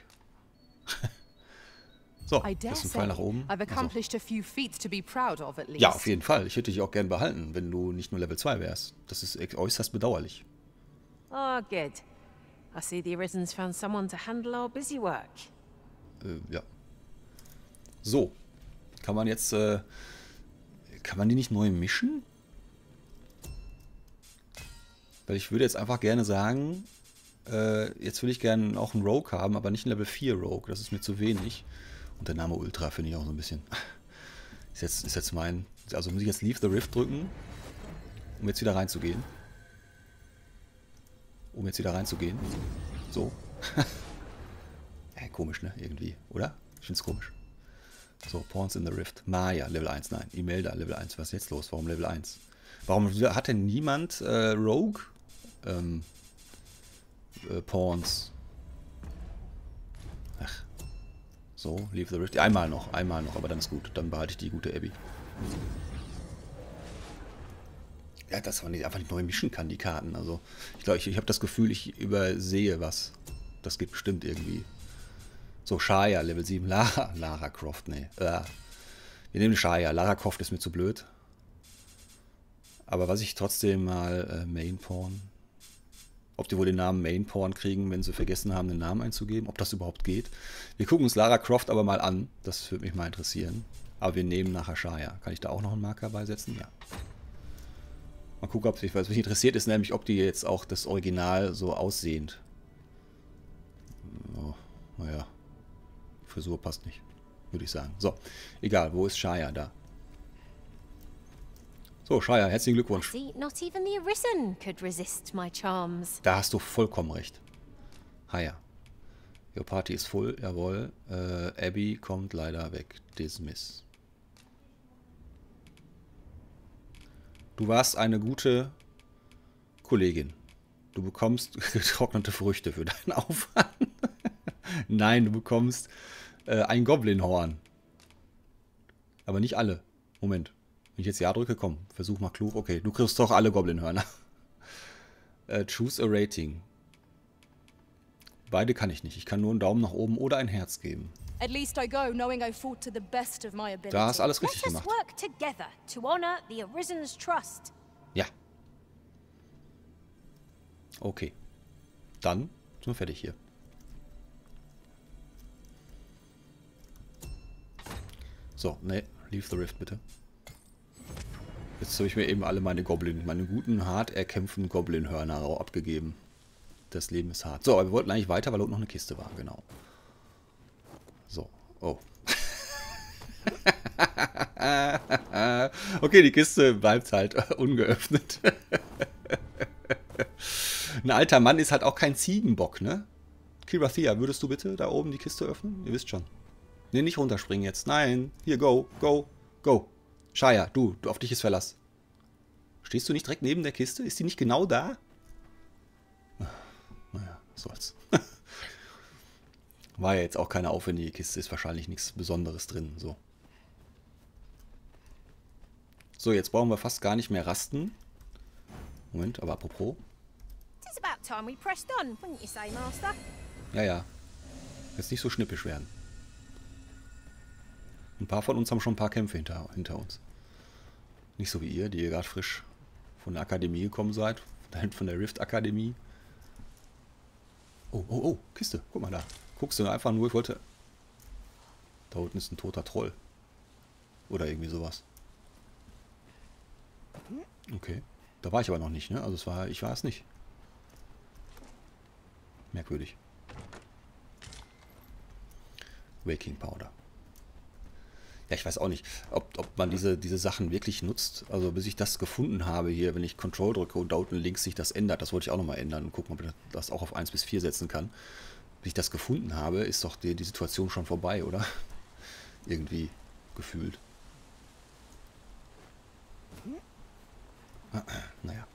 Speaker 1: So,
Speaker 3: I
Speaker 1: das
Speaker 3: dare
Speaker 1: ist ein Pfeil nach oben.
Speaker 3: I've
Speaker 1: Also.
Speaker 3: accomplished a few feats to be proud of at least.
Speaker 1: Ja, auf jeden Fall. Ich hätte dich auch gern behalten, wenn du nicht nur Level zwei wärst. Das ist äußerst bedauerlich.
Speaker 13: Oh, good. I see the Arisens found someone to handle our busy work.
Speaker 1: Äh, ja. So. Kann man jetzt, äh, kann man die nicht neu mischen? Weil ich würde jetzt einfach gerne sagen, äh, jetzt würde ich gerne auch einen Rogue haben, aber nicht einen Level vier Rogue. Das ist mir zu wenig. Und der Name Ultra finde ich auch so ein bisschen. Ist jetzt, ist jetzt mein. Also muss ich jetzt Leave the Rift drücken, um jetzt wieder reinzugehen. Um jetzt wieder reinzugehen. So. Ja, komisch, ne? Irgendwie, oder? Ich finde es komisch. So, Pawns in the Rift. Maya, Level eins. Nein, Imelda, Level eins. Was ist jetzt los? Warum Level eins? Warum hat denn niemand äh, Rogue ähm, äh, Pawns? Ach. So, Leave the Rift. Einmal noch, einmal noch, aber dann ist gut. Dann behalte ich die gute Abby. Ja, dass man die einfach nicht neu mischen kann, die Karten. Also, ich glaube, ich, ich habe das Gefühl, ich übersehe was. Das geht bestimmt irgendwie. So, Shaya, Level sieben. Lara, Lara Croft, nee. Äh, wir nehmen Shaya. Lara Croft ist mir zu blöd. Aber was ich trotzdem mal äh, Main Pawn. Ob die wohl den Namen Main Pawn kriegen, wenn sie vergessen haben, den Namen einzugeben. Ob das überhaupt geht. Wir gucken uns Lara Croft aber mal an. Das würde mich mal interessieren. Aber wir nehmen nachher Shaya. Kann ich da auch noch einen Marker beisetzen? Ja. Mal gucken, ob sich, was mich interessiert ist, nämlich ob die jetzt auch das Original so aussehend. Oh, naja. Frisur passt nicht, würde ich sagen. So, egal, wo ist Shaya? Da. So, Shaya, herzlichen Glückwunsch.
Speaker 13: See, not even the Arisen could resist my charms.
Speaker 1: Da hast du vollkommen recht. Haya. Your party is full, jawohl. Äh, Abby kommt leider weg. Dismiss. Du warst eine gute Kollegin. Du bekommst getrocknete Früchte für deinen Aufwand. Nein, du bekommst äh, ein Goblin-Horn. Aber nicht alle. Moment. Wenn ich jetzt Ja drücke, komm, versuch mal klug. Okay, du kriegst doch alle Goblin-Hörner. äh, choose a rating. Beide kann ich nicht. Ich kann nur einen Daumen nach oben oder ein Herz geben.
Speaker 6: At least I go knowing I fought to the best of my ability.
Speaker 1: Da hast alles richtig
Speaker 13: Let us
Speaker 1: gemacht.
Speaker 13: work together to honor the Arisen's trust.
Speaker 1: Ja. Okay. Dann sind wir fertig hier. So, ne, Leave the Rift bitte. Jetzt habe ich mir eben alle meine Goblin, meine guten, hart erkämpften Goblin-Hörner abgegeben. Das Leben ist hart. So, aber wir wollten eigentlich weiter, weil unten noch eine Kiste war, genau. So, oh. Okay, die Kiste bleibt halt ungeöffnet. Ein alter Mann ist halt auch kein Ziegenbock, ne? Kirathea, würdest du bitte da oben die Kiste öffnen? Ihr wisst schon. Ne, nicht runterspringen jetzt. Nein. Hier, go, go, go. Shaya, du, du, auf dich ist Verlass. Stehst du nicht direkt neben der Kiste? Ist die nicht genau da? Naja, was soll's. War ja jetzt auch keine aufwendige Kiste, ist wahrscheinlich nichts Besonderes drin. So. So, jetzt brauchen wir fast gar nicht mehr rasten. Moment, aber apropos.
Speaker 13: It's about time we pressed on, wouldn't you say, Master?
Speaker 1: Ja, ja. Jetzt nicht so schnippisch werden. Ein paar von uns haben schon ein paar Kämpfe hinter, hinter uns. Nicht so wie ihr, die ihr gerade frisch von der Akademie gekommen seid. Von der Rift Akademie. Oh, oh, oh, Kiste. Guck mal da. Guckst du einfach nur, ich wollte... Da unten ist ein toter Troll. Oder irgendwie sowas. Okay. Da war ich aber noch nicht, ne? Also es war, ich war es nicht. Merkwürdig. Waking Powder. Ja, ich weiß auch nicht, ob, ob man diese, diese Sachen wirklich nutzt. Also bis ich das gefunden habe hier, wenn ich Control drücke und da unten links sich das ändert. Das wollte ich auch nochmal ändern und gucken, ob ich das auch auf eins bis vier setzen kann. Bis ich das gefunden habe, ist doch die, die Situation schon vorbei, oder? Irgendwie gefühlt. Naja.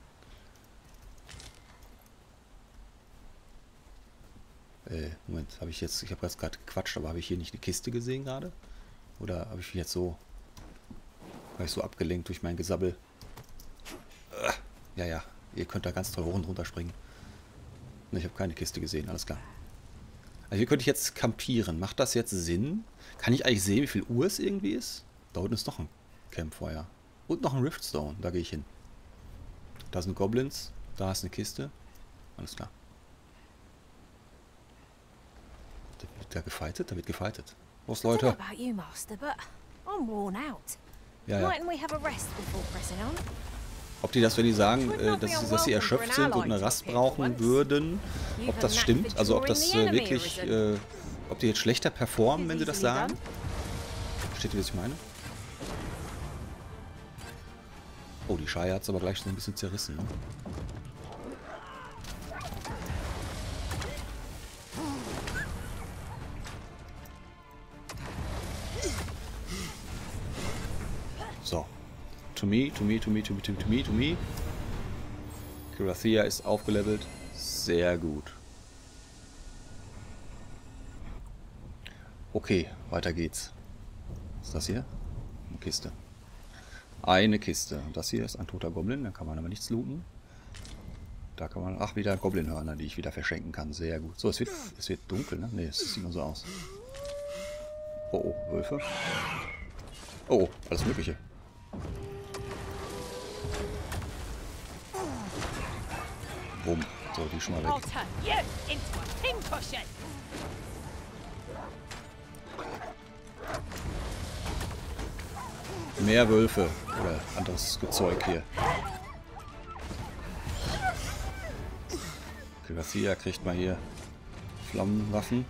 Speaker 1: Äh, Moment, habe ich jetzt, ich habe jetzt gerade gequatscht, aber habe ich hier nicht eine Kiste gesehen gerade? Oder habe ich mich jetzt so, war ich so abgelenkt durch mein Gesabbel? Äh, ja, ja, ihr könnt da ganz toll hoch und runter springen. Ne, ich habe keine Kiste gesehen, alles klar. Also hier könnte ich jetzt campieren. Macht das jetzt Sinn? Kann ich eigentlich sehen, wie viel Uhr es irgendwie ist? Da unten ist noch ein Campfeuer. Und noch ein Riftstone, da gehe ich hin. Da sind Goblins, da ist eine Kiste. Alles klar. Da wird da gefightet? Da wird gefightet. Los, Leute. Ja, ja. Ob die das, wenn die sagen, äh, dass, dass sie erschöpft sind und eine Rast brauchen würden, ob das stimmt? Also ob das äh, wirklich, äh, ob die jetzt schlechter performen, wenn sie das sagen? Versteht ihr, was ich meine? Oh, die Scheiße hat es aber gleich so ein bisschen zerrissen. Ne? So. To me, to me, to me, to me, to me, to me, to me. Kirathia ist aufgelevelt. Sehr gut. Okay, weiter geht's. Was ist das hier? Eine Kiste. Eine Kiste. Das hier ist ein toter Goblin, da kann man aber nichts looten. Da kann man... Ach, wieder Goblinhörner, die ich wieder verschenken kann. Sehr gut. So, es wird, es wird dunkel, ne? Ne, es sieht nur so aus. Oh, oh, Wölfe. Oh, oh, alles Mögliche. Bumm. So, die schon mal weg. Mehr Wölfe oder anderes Gezeug hier. Kirathia kriegt mal hier Flammenwaffen.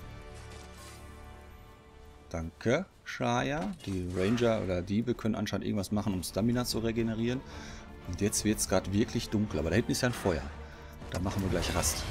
Speaker 1: Danke, Shaya. Die Ranger oder Diebe können anscheinend irgendwas machen, um Stamina zu regenerieren. Und jetzt wird es gerade wirklich dunkel. Aber da hinten ist ja ein Feuer. Da machen wir gleich Rast.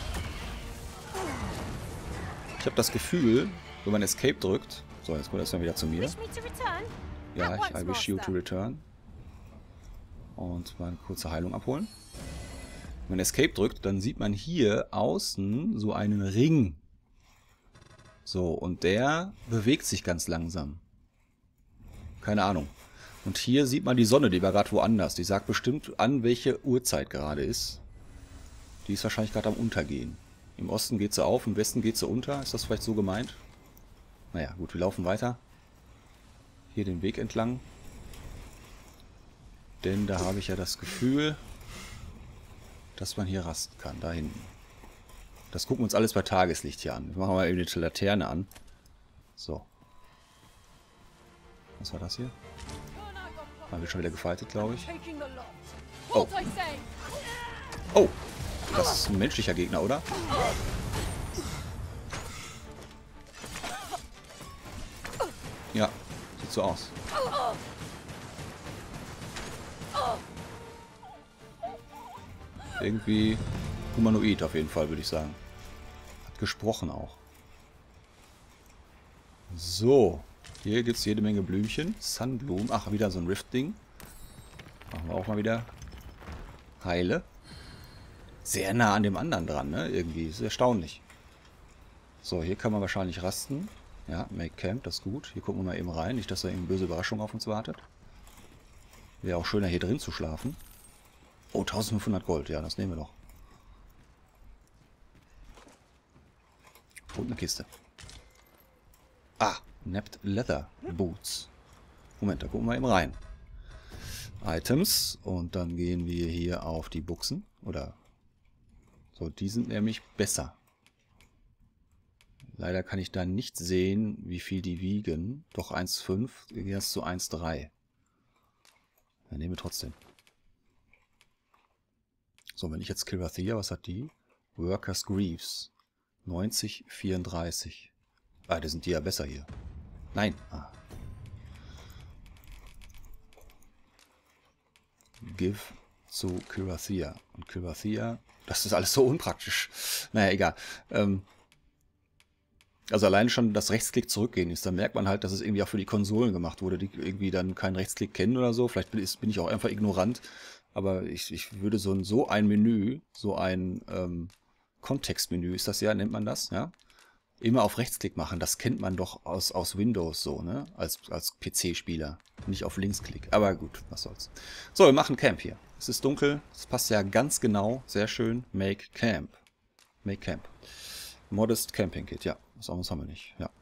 Speaker 1: Ich habe das Gefühl, wenn man Escape drückt... So, jetzt kommt erstmal wieder zu mir. Ja, ich I wish you to return. Und mal eine kurze Heilung abholen. Wenn man Escape drückt, dann sieht man hier außen so einen Ring. So, und der bewegt sich ganz langsam. Keine Ahnung. Und hier sieht man die Sonne, die war gerade woanders. Die sagt bestimmt an, welche Uhrzeit gerade ist. Die ist wahrscheinlich gerade am Untergehen. Im Osten geht sie auf, im Westen geht sie unter. Ist das vielleicht so gemeint? Naja, gut, wir laufen weiter. Hier den Weg entlang. Denn da habe ich ja das Gefühl, dass man hier rasten kann. Da hinten. Das gucken wir uns alles bei Tageslicht hier an. Wir machen mal eben die Laterne an. So. Was war das hier? Haben wir schon wieder gefightet, glaube ich. Oh. Oh. Das ist ein menschlicher Gegner, oder? Ja. Sieht so aus. Irgendwie humanoid auf jeden Fall, würde ich sagen. Hat gesprochen auch. So. Hier gibt es jede Menge Blümchen. Sunblumen. Ach, wieder so ein Rift-Ding. Machen wir auch mal wieder. Heile. Sehr nah an dem anderen dran, ne? Irgendwie. Ist erstaunlich. So, hier kann man wahrscheinlich rasten. Ja, Make Camp, das ist gut. Hier gucken wir mal eben rein. Nicht, dass da eine böse Überraschung auf uns wartet. Wäre auch schöner, hier drin zu schlafen. Oh, eintausendfünfhundert Gold. Ja, das nehmen wir doch. Und eine Kiste. Ah, Napped Leather Boots. Moment, da gucken wir eben rein. Items. Und dann gehen wir hier auf die Buchsen. Oder so, die sind nämlich besser. Leider kann ich da nicht sehen, wie viel die wiegen. Doch eins Komma fünf, wir gehen jetzt zu eins Komma drei. Dann nehmen wir trotzdem. So, wenn ich jetzt Kilrathia, was hat die? Workers Greaves. neunzig, vierunddreißig. Ah, das sind die ja besser hier. Nein. Ah. Give zu Kilrathia. Und Kilrathia, das ist alles so unpraktisch. Naja, egal. Ähm, also alleine schon das Rechtsklick zurückgehen ist, da merkt man halt, dass es irgendwie auch für die Konsolen gemacht wurde, die irgendwie dann keinen Rechtsklick kennen oder so. Vielleicht bin, bin ich auch einfach ignorant, aber ich, ich würde so ein, so ein Menü, so ein ähm, Kontextmenü, ist das ja, nennt man das, ja? Immer auf Rechtsklick machen, das kennt man doch aus, aus Windows so, ne? Als, als P C-Spieler. Nicht auf Linksklick. Aber gut, was soll's. So, wir machen Camp hier. Es ist dunkel, es passt ja ganz genau, sehr schön. Make Camp. Make Camp. Modest Camping Kit, ja. Was anderes haben wir nicht, ja.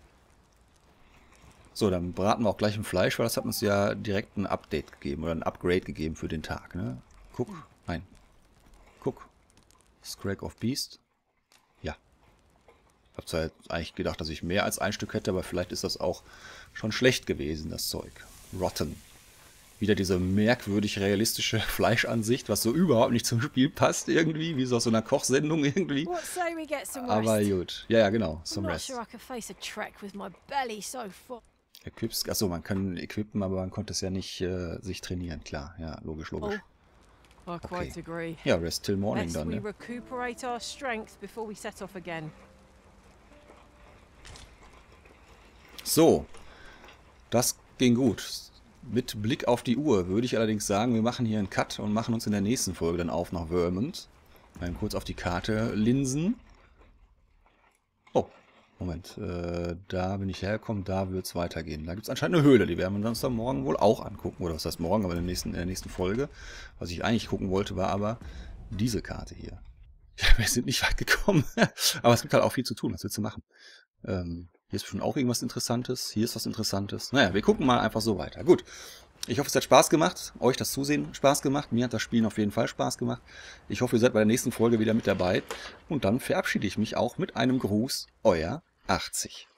Speaker 1: So, dann braten wir auch gleich ein Fleisch, weil das hat uns ja direkt ein Update gegeben oder ein Upgrade gegeben für den Tag, ne? Guck, nein. Guck. Scrag of Beast. Ja. Ich habe zwar eigentlich gedacht, dass ich mehr als ein Stück hätte, aber vielleicht ist das auch schon schlecht gewesen, das Zeug. Rotten. Wieder diese merkwürdig realistische Fleischansicht, was so überhaupt nicht zum Spiel passt irgendwie, wie so aus so einer Kochsendung irgendwie. Aber gut. Ja, ja, genau. Some rest. Equips, achso, man kann equippen, aber man konnte es ja nicht äh, sich trainieren, klar. Ja, logisch, logisch. Okay. Ja, rest till morning dann, ne? So. Das ging gut. Mit Blick auf die Uhr würde ich allerdings sagen, wir machen hier einen Cut und machen uns in der nächsten Folge dann auf nach Vermont. Mal kurz auf die Karte linsen. Oh, Moment. Äh, da bin ich hergekommen, da wird es weitergehen. Da gibt es anscheinend eine Höhle, die werden wir uns dann morgen wohl auch angucken. Oder was heißt morgen, aber in der nächsten, in der nächsten Folge. Was ich eigentlich gucken wollte, war aber diese Karte hier. Ja, wir sind nicht weit gekommen. Aber es gibt halt auch viel zu tun. Was willst du machen? Ähm... Hier ist schon auch irgendwas Interessantes. Hier ist was Interessantes. Naja, wir gucken mal einfach so weiter. Gut. Ich hoffe, es hat Spaß gemacht. Euch das Zusehen Spaß gemacht. Mir hat das Spielen auf jeden Fall Spaß gemacht. Ich hoffe, ihr seid bei der nächsten Folge wieder mit dabei. Und dann verabschiede ich mich auch mit einem Gruß. Euer achtzig.